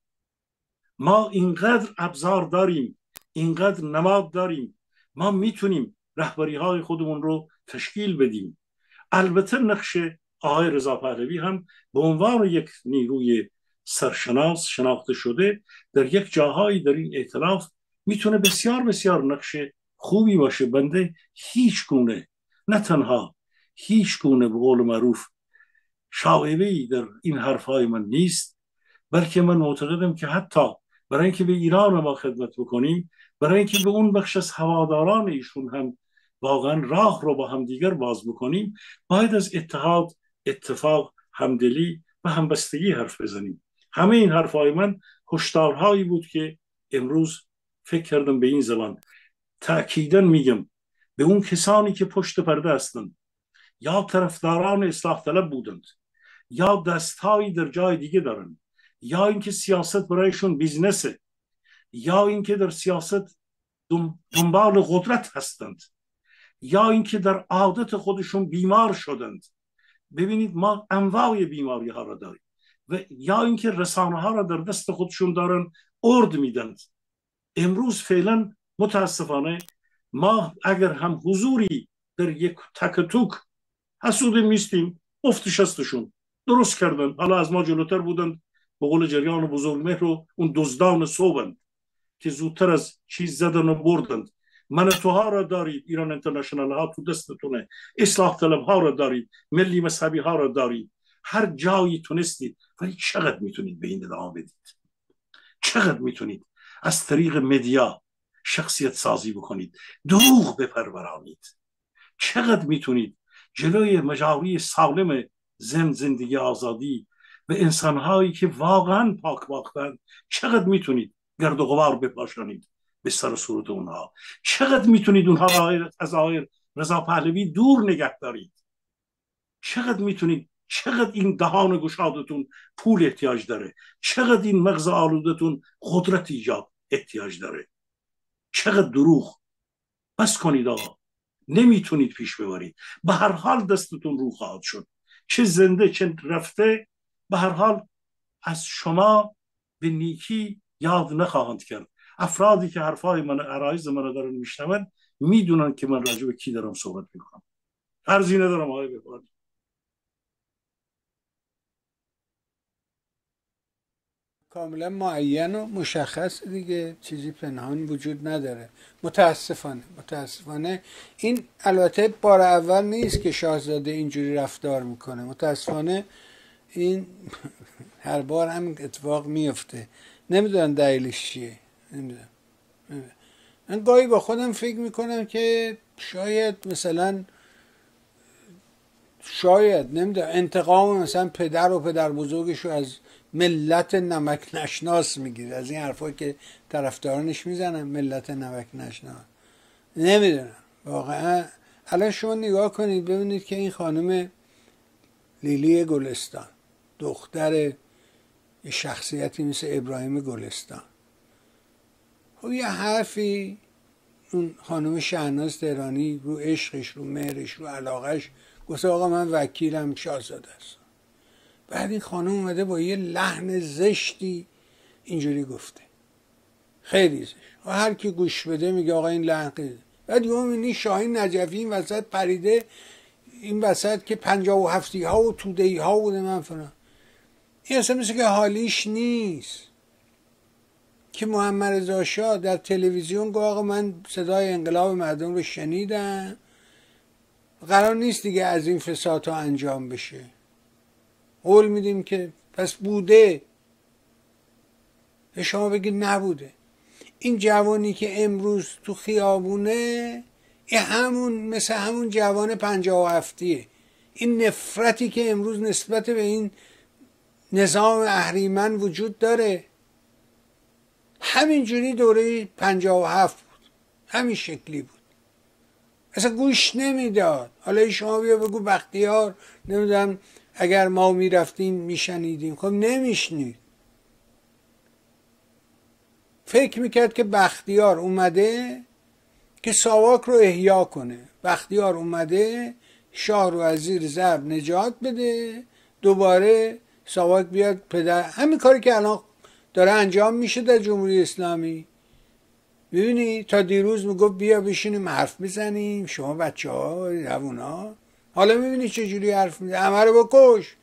ما اینقدر ابزار داریم، اینقدر نماد داریم، ما میتونیم رهبری های خودمون رو تشکیل بدیم. البته نقش آقای رضا پهلوی هم به عنوان یک نیروی سرشناس شناخته شده در یک جاهایی در این ائتلاف میتونه بسیار بسیار نقش خوبی باشه. بنده هیچ گونه، نه تنها هیچ گونه به قول معروف شائبه‌ای در این حرفهای من نیست، بلکه من معتقدم که حتی برای اینکه به ایران ما خدمت بکنیم، برای اینکه به اون بخش از هواداران ایشون هم واقعا راه رو با هم دیگر باز بکنیم، باید از اتحاد، اتفاق، همدلی و همبستگی حرف بزنیم. همه این حرفهای من هشدارهایی بود که امروز فکر کردم به این زبان تأکیداً میگم به اون کسانی که پشت پرده هستند، یا طرفداران اصلاح طلب بودند، یا دستهایی در جای دیگه دارند، یا اینکه سیاست برایشون بیزنسه، یا اینکه در سیاست دنبال قدرت هستند، یا اینکه در عادت خودشون بیمار شدند. ببینید ما انواع بیماری ها را داریم. و یا اینکه رسانه ها را در دست خودشون دارن ارد میدند. امروز فعلا متاسفانه ما اگر هم حضوری در یک تک توک حسود میستیم، افت شستشون درست کردن، حالا از ما جلوتر بودند، به قول جریان بزرگمهر رو اون دزدان صوبند که زودتر از چیز زدن و بردند. من تو ها را دارید، ایران انترنشنال ها تو دستتونه، اصلاح طلب ها را دارید، ملی مذهبی ها را دارید، هر جایی تونستید. ولی چقدر میتونید به این ادامه بدید؟ چقدر میتونید از طریق مدیا شخصیت سازی بکنید، دروغ بپرورانید؟ چقدر میتونید جلوی مجاری سالم زن زندگی آزادی و انسانهایی که واقعا پاک باختند، چقدر میتونید گرد و غبار بپاشانید به سر و صورت اونها؟ چقدر میتونید اونها را از آقای رضا پهلوی دور نگه دارید؟ چقدر میتونید؟ چقدر این دهان گشادتون پول احتیاج داره؟ چقدر این مغز آلودتون قدرت ایجاد احتیاج داره؟ چقدر دروغ؟ بس کنید آقا، نمیتونید پیش ببرید. به هر حال دستتون رو خواهد شد، چه زنده چه رفته. به هر حال از شما به نیکی یاد نخواهند کرد. افرادی که حرفای من، عرایض من دارن میشنون، میدونن که من راجع به کی دارم صحبت میکنم. عرضی ندارم آقای بهبانی. کاملا معین و مشخص دیگه، چیزی پنهان وجود نداره. متاسفانه متاسفانه این البته بار اول نیست که شاهزاده اینجوری رفتار میکنه. متاسفانه این هر بار هم اتفاق میفته. نمیدونم دلیلش چیه، نمیدونم. من گاهی با خودم فکر میکنم که شاید مثلا شاید نمیدونم انتقام مثلا پدر و پدر بزرگشو از ملت نمک نشناس میگیره، از این حرفایی که طرفدارانش میزنن، ملت نمک نشناس. نمیدونم واقعا. الان شما نگاه کنید ببینید که این خانم لیلی گلستان، دختر یه شخصیتی مثل ابراهیم گلستان، خب یه حرفی اون خانم شهناز تهرانی رو عشقش، رو مهرش، رو علاقش گفته آقا من وکیلم شاهزاده است. بعد این خانم اومده با یه لحن زشتی اینجوری گفته، خیلی زشت، و هر کی گوش بده میگه آقا این لحن قیده. بعد یه میبینی شاهین نجفی این وسط پریده، این وسط که پنجاه و هفتی ها و تودهی ها بوده من فلان. این اصلا مثل که حالیش نیست که محمد رضا شاه در تلویزیون گفت آقا من صدای انقلاب مردم رو شنیدم، قرار نیست دیگه از این فسادها انجام بشه، قول میدیم که پس بوده. شما بگید نبوده. این جوانی که امروز تو خیابونه، این همون مثل همون جوان پنجاه و هفتیه. این نفرتی که امروز نسبت به این نظام اهریمن وجود داره، همینجوری دوره پنجاه و هفت بود، همین شکلی بود، اصلا گوش نمیداد. حالا شما بیا بگو بختیار نمیدونم اگر ما میرفتیم میشنیدیم، خب نمیشنید. فکر میکرد که بختیار اومده که ساواک رو احیا کنه، بختیار اومده شاه رو از زیر ضرب نجات بده، دوباره ساواک بیاد پدر. همین کاری که الان داره انجام میشه در جمهوری اسلامی. ببینی تا دیروز میگفت بیا بشینیم حرف بزنیم شما بچه ها جوونا، حالا میبینی چجوری حرف میزنه، همه رو بکش.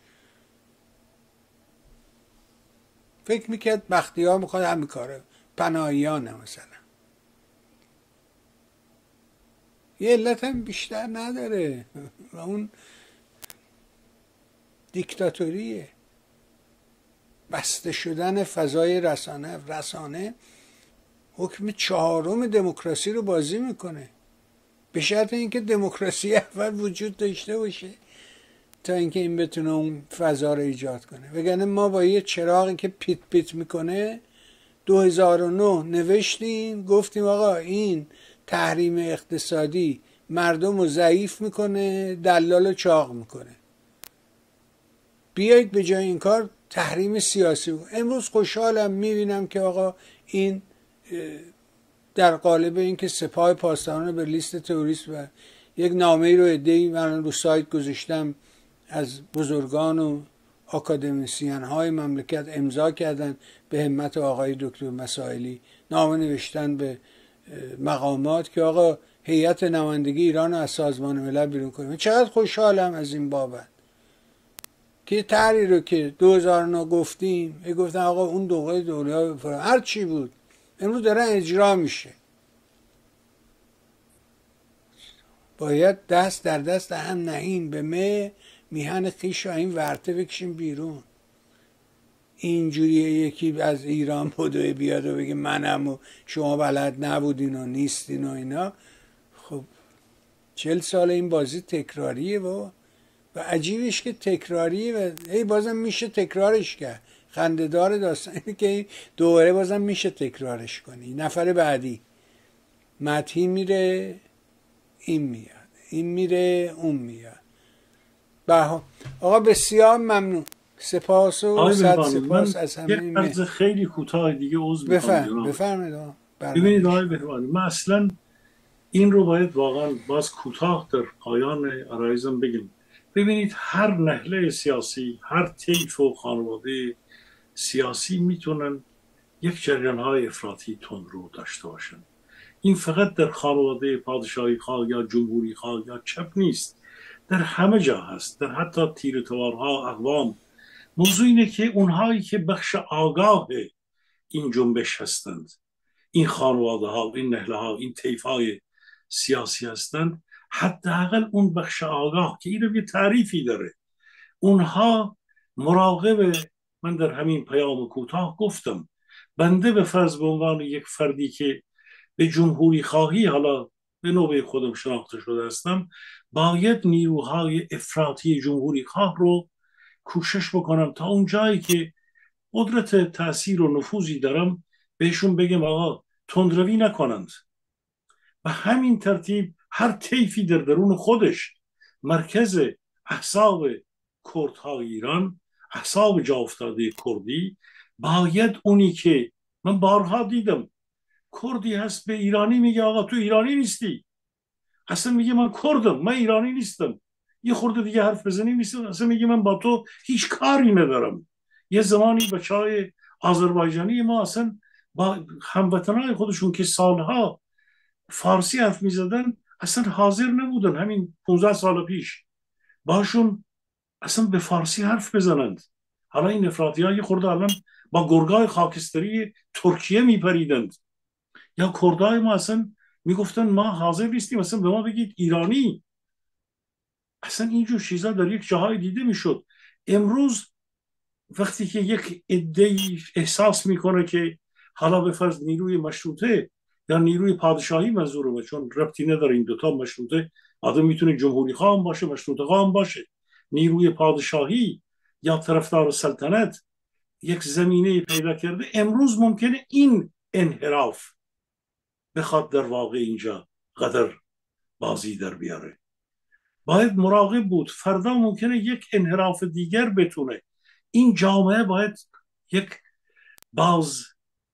فکر میکرد بختیار میخواد همین کاره، پناهیانه مثلا. یه علت هم بیشتر نداره و اون دیکتاتوریه، بسته شدن فضای رسانه. رسانه حکم چهارم دموکراسی رو بازی میکنه، به شرط اینکه دموکراسی اول وجود داشته باشه تا اینکه این بتونه اون فضا رو ایجاد کنه. وگرنه ما با یه چراغی که پیت پیت میکنه دو هزار و نه نوشتیم، گفتیم آقا این تحریم اقتصادی مردم رو ضعیف میکنه، دلال رو چاق میکنه، بیایید به جای این کار تحریم سیاسی بود. امروز خوشحالم میبینم که آقا این در قالب این که سپاه پاسداران رو به لیست تروریست و یک نامه‌ای رو عده‌ای من رو سایت گذاشتم از بزرگان و آکادمیسین های مملکت امضا کردن به همت آقای دکتر مسائلی، نامه نوشتن به مقامات که آقا هیئت نمایندگی ایران رو از سازمان ملل بیرون کنیم. چقدر خوشحالم از این بابت که طرحی رو که دو هزار و نه گفتیم، گفتن آقا اون دوره دوره بفرم هر چی بود امروز داره اجرا میشه. باید دست در دست هم نهیم به مه میهن خیش و این ورته بکشیم بیرون. اینجوریه یکی از ایران بدوی بیاد و بگه منم و شما بلد نبودین و نیستین و اینا. خب چل سال این بازی تکراریه با و عجیبش که تکراریه و هی بازم میشه تکرارش کرد. خنده‌دار داستان اینه که دوباره بازم میشه تکرارش کنی. نفر بعدی مدحی میره این میاد، این میره اون میاد. بها آقا بسیار ممنون، سپاس و صد سپاس از همه. یک عرض خیلی کوتاه دیگه عذر میخوام. بفرمایید. ببینید آقای بهبانی، من اصلا این رو باید واقعا باز کوتاه در پایان عرایزم بگم. ببینید هر نهله سیاسی، هر طیف و خانواده سیاسی میتونن یک جریان‌های افراطی تندرو داشته باشن. این فقط در خانواده پادشاهی خواه یا جمهوری خواه یا چپ نیست، در همه جا هست، در حتی تیر توارها اقوام. موضوع اینه که اونهایی که بخش آگاه این جنبش هستند، این خانواده ها، این نهله ها، این طیف های سیاسی هستند، حداقل اون بخش آگاه که این رو یه تعریفی داره، اونها مراقب. من در همین پیام کوتاه گفتم بنده به فرض به عنوان یک فردی که به جمهوری خواهی حالا به نوبه خودم شناخته شده هستم، باید نیروهای افراطی جمهوری خواه رو کوشش بکنم تا اون جایی که قدرت تأثیر و نفوذی دارم بهشون بگم آقا تندروی نکنند. و همین ترتیب هر طیفی در درون خودش مرکز احزاب کردهای ایران، احزاب جا افتاده کردی، باید اونی که من بارها دیدم کردی هست به ایرانی میگه آقا تو ایرانی نیستی، اصلا میگه من کردم، من ایرانی نیستم. یه خورده دیگه حرف بزنی نیستم، اصلا میگه من با تو هیچ کاری ندارم. یه زمانی بچهای آذربایجانی ما اصلا با هموطنای خودشون که سالها فارسی حرف میزدن اصلا حاضر نبودن همین پانزده سال پیش باشون اصلا به فارسی حرف بزنند. حالا این افراطی ها یه خورده الان با گرگای خاکستری ترکیه میپریدند. یا کردای ما اصلا میگفتن ما حاضر نیستیم اصلا به ما بگید ایرانی. اصلا اینجور چیزا در یک جاهای دیده میشد. امروز وقتی که یک عده‌ای احساس میکنه که حالا به فرض نیروی مشروطه یا نیروی پادشاهی منظورمه، چون ربطی نداره این دوتا، مشروطه آدم میتونه جمهوری خواه هم باشه، مشروطه خواه هم باشه، نیروی پادشاهی یا طرفدار سلطنت یک زمینه پیدا کرده، امروز ممکنه این انحراف بخواد در واقع اینجا قدر بازی در بیاره. باید مراقب بود، فردا ممکنه یک انحراف دیگر بتونه. این جامعه باید یک باز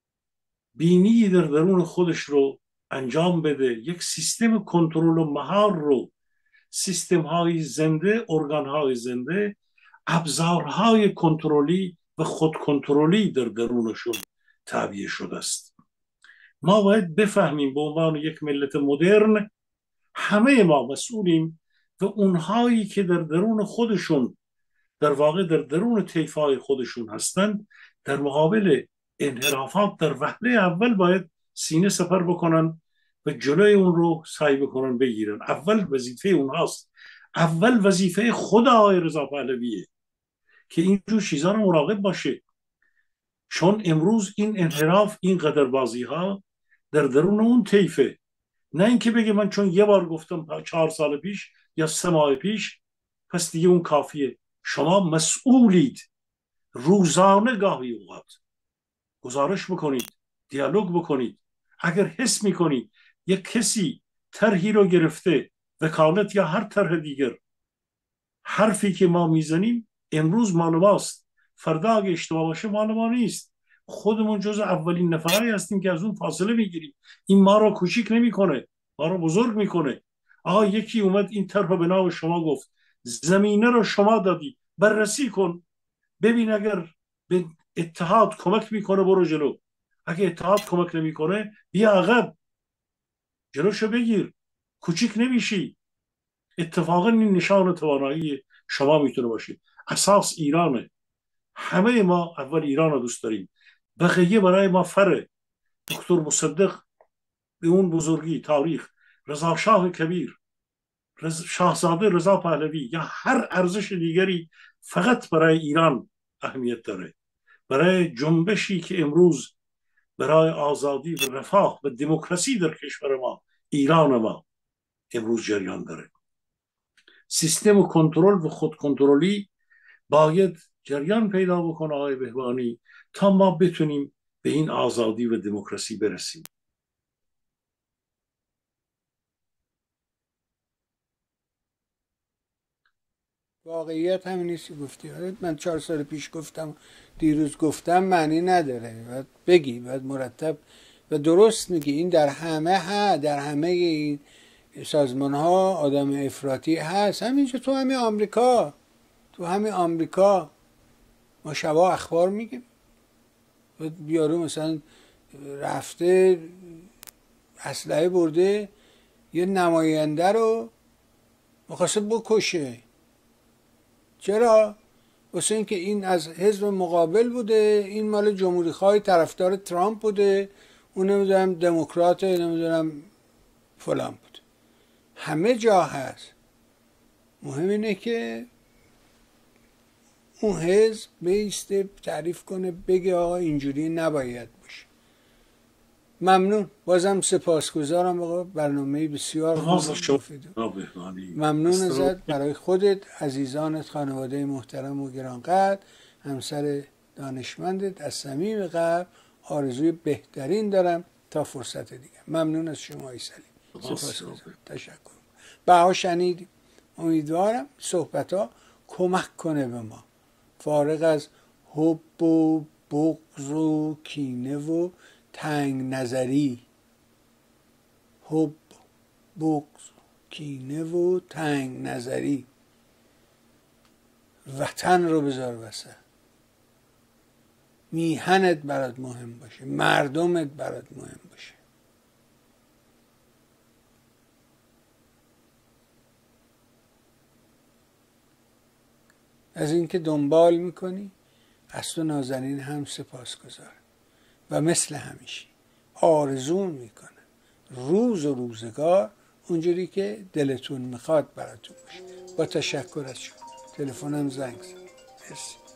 بینی در درون خودش رو انجام بده، یک سیستم کنترل و مهار رو، سیستم های زنده، ارگان های زنده، ابزارهای کنترلی و خود کنترلی در درونشون تعبیه شده است. ما باید بفهمیم به عنوان یک ملت مدرن همه ما مسئولیم و اونهایی که در درون خودشون در واقع در درون طیف‌های خودشون هستند در مقابل انحرافات در وهله اول باید سینه سپر بکنن و جلوی اون رو سعی بکنن بگیرن. اول وظیفه اونهاست، اول وظیفه خود آقای رضا پهلویه که اینجور چیزا رو مراقب باشه. چون امروز این انحراف، این قدربازی ها در درون اون طیفه، نه اینکه بگه من چون یه بار گفتم چهار سال پیش یا سه ماه پیش پس دیگه اون کافیه. شما مسئولید، روزانه گاهی اوقات گزارش بکنید، دیالوگ بکنید. اگر حس میکنید یک کسی طرحی رو گرفته، وکالت یا هر طرح دیگر، حرفی که ما میزنیم امروز مال ماست، فردا اگه اشتباه باشه مال ما نیست. خودمون جز اولین نفری هستیم که از اون فاصله میگیریم. این ما رو کوچیک نمیکنه، ما رو بزرگ میکنه. آها یکی اومد این طرح به نام شما گفت، زمینه رو شما دادی، بررسی کن ببین اگر به اتحاد کمک میکنه برو جلو، اگه اتحاد کمک نمیکنه بیا عقب، جلوشو بگیر، کوچیک نمیشی. اتفاقا این نشان توانایی شما میتونه باشه. اساس ایرانه. همه ما اول ایران رو دوست داریم، بقیه برای ما فره. دکتر مصدق به اون بزرگی تاریخ، رضا شاه کبیر، رز... شاهزاده رضا پهلوی یا هر ارزش دیگری فقط برای ایران اهمیت داره، برای جنبشی که امروز برای آزادی و رفاه و دموکراسی در کشور ما، ایران ما، امروز جریان داره. سیستم کنترل و خود کنترلی باید جریان پیدا بکنه آقای بهبانی تا ما بتونیم به این آزادی و دموکراسی برسیم. واقعیت همین نیستی گفتی. من چهار سال پیش گفتم، دیروز گفتم، معنی نداره. باید بگی، باید مرتب و درست میگی. این در همه ها، در همه این سازمان ها آدم افراطی هست. همینجا تو همین آمریکا، تو همین آمریکا ما شبا اخبار میگیم. بیارو مثلا رفته اسلحه برده یه نماینده رو میخواسته بکشه. چرا؟ واسه اینکه این از حزب مقابل بوده، این مال جمهوری خواه طرفدار ترامپ بوده، اون نمیدونم دموکرات، نمیدونم فلان بود. همه جا هست. مهم اینه که اون حزب بیسته تعریف کنه، بگه آقا اینجوری نباید باشه. ممنون، بازم سپاسگزارم آقا، برنامه بسیار مفید. ممنون ازت، برای خودت، عزیزانت، خانواده محترم و گرانقدر، همسر دانشمندت، از صمیم قلب آرزوی بهترین دارم تا فرصت دیگه. ممنون از شما ای سلیم. سپاسگزارم. تشکر. بها شنیدیم. امیدوارم صحبت ها کمک کنه به ما، فارغ از حب و بغض و کینه و تنگ نظری. حب، بغض، کینه و تنگ نظری. وطن رو بذار وسط، میهنت برات مهم باشه، مردمت برات مهم باشه. از اینکه دنبال میکنی، از تو نازنین هم سپاسگزارم و مثل همیشه آرزو میکنم روز و روزگار اونجوری که دلتون میخواد براتون باشه. با تشکر از شما. تلفنم زنگ زد. مرسی.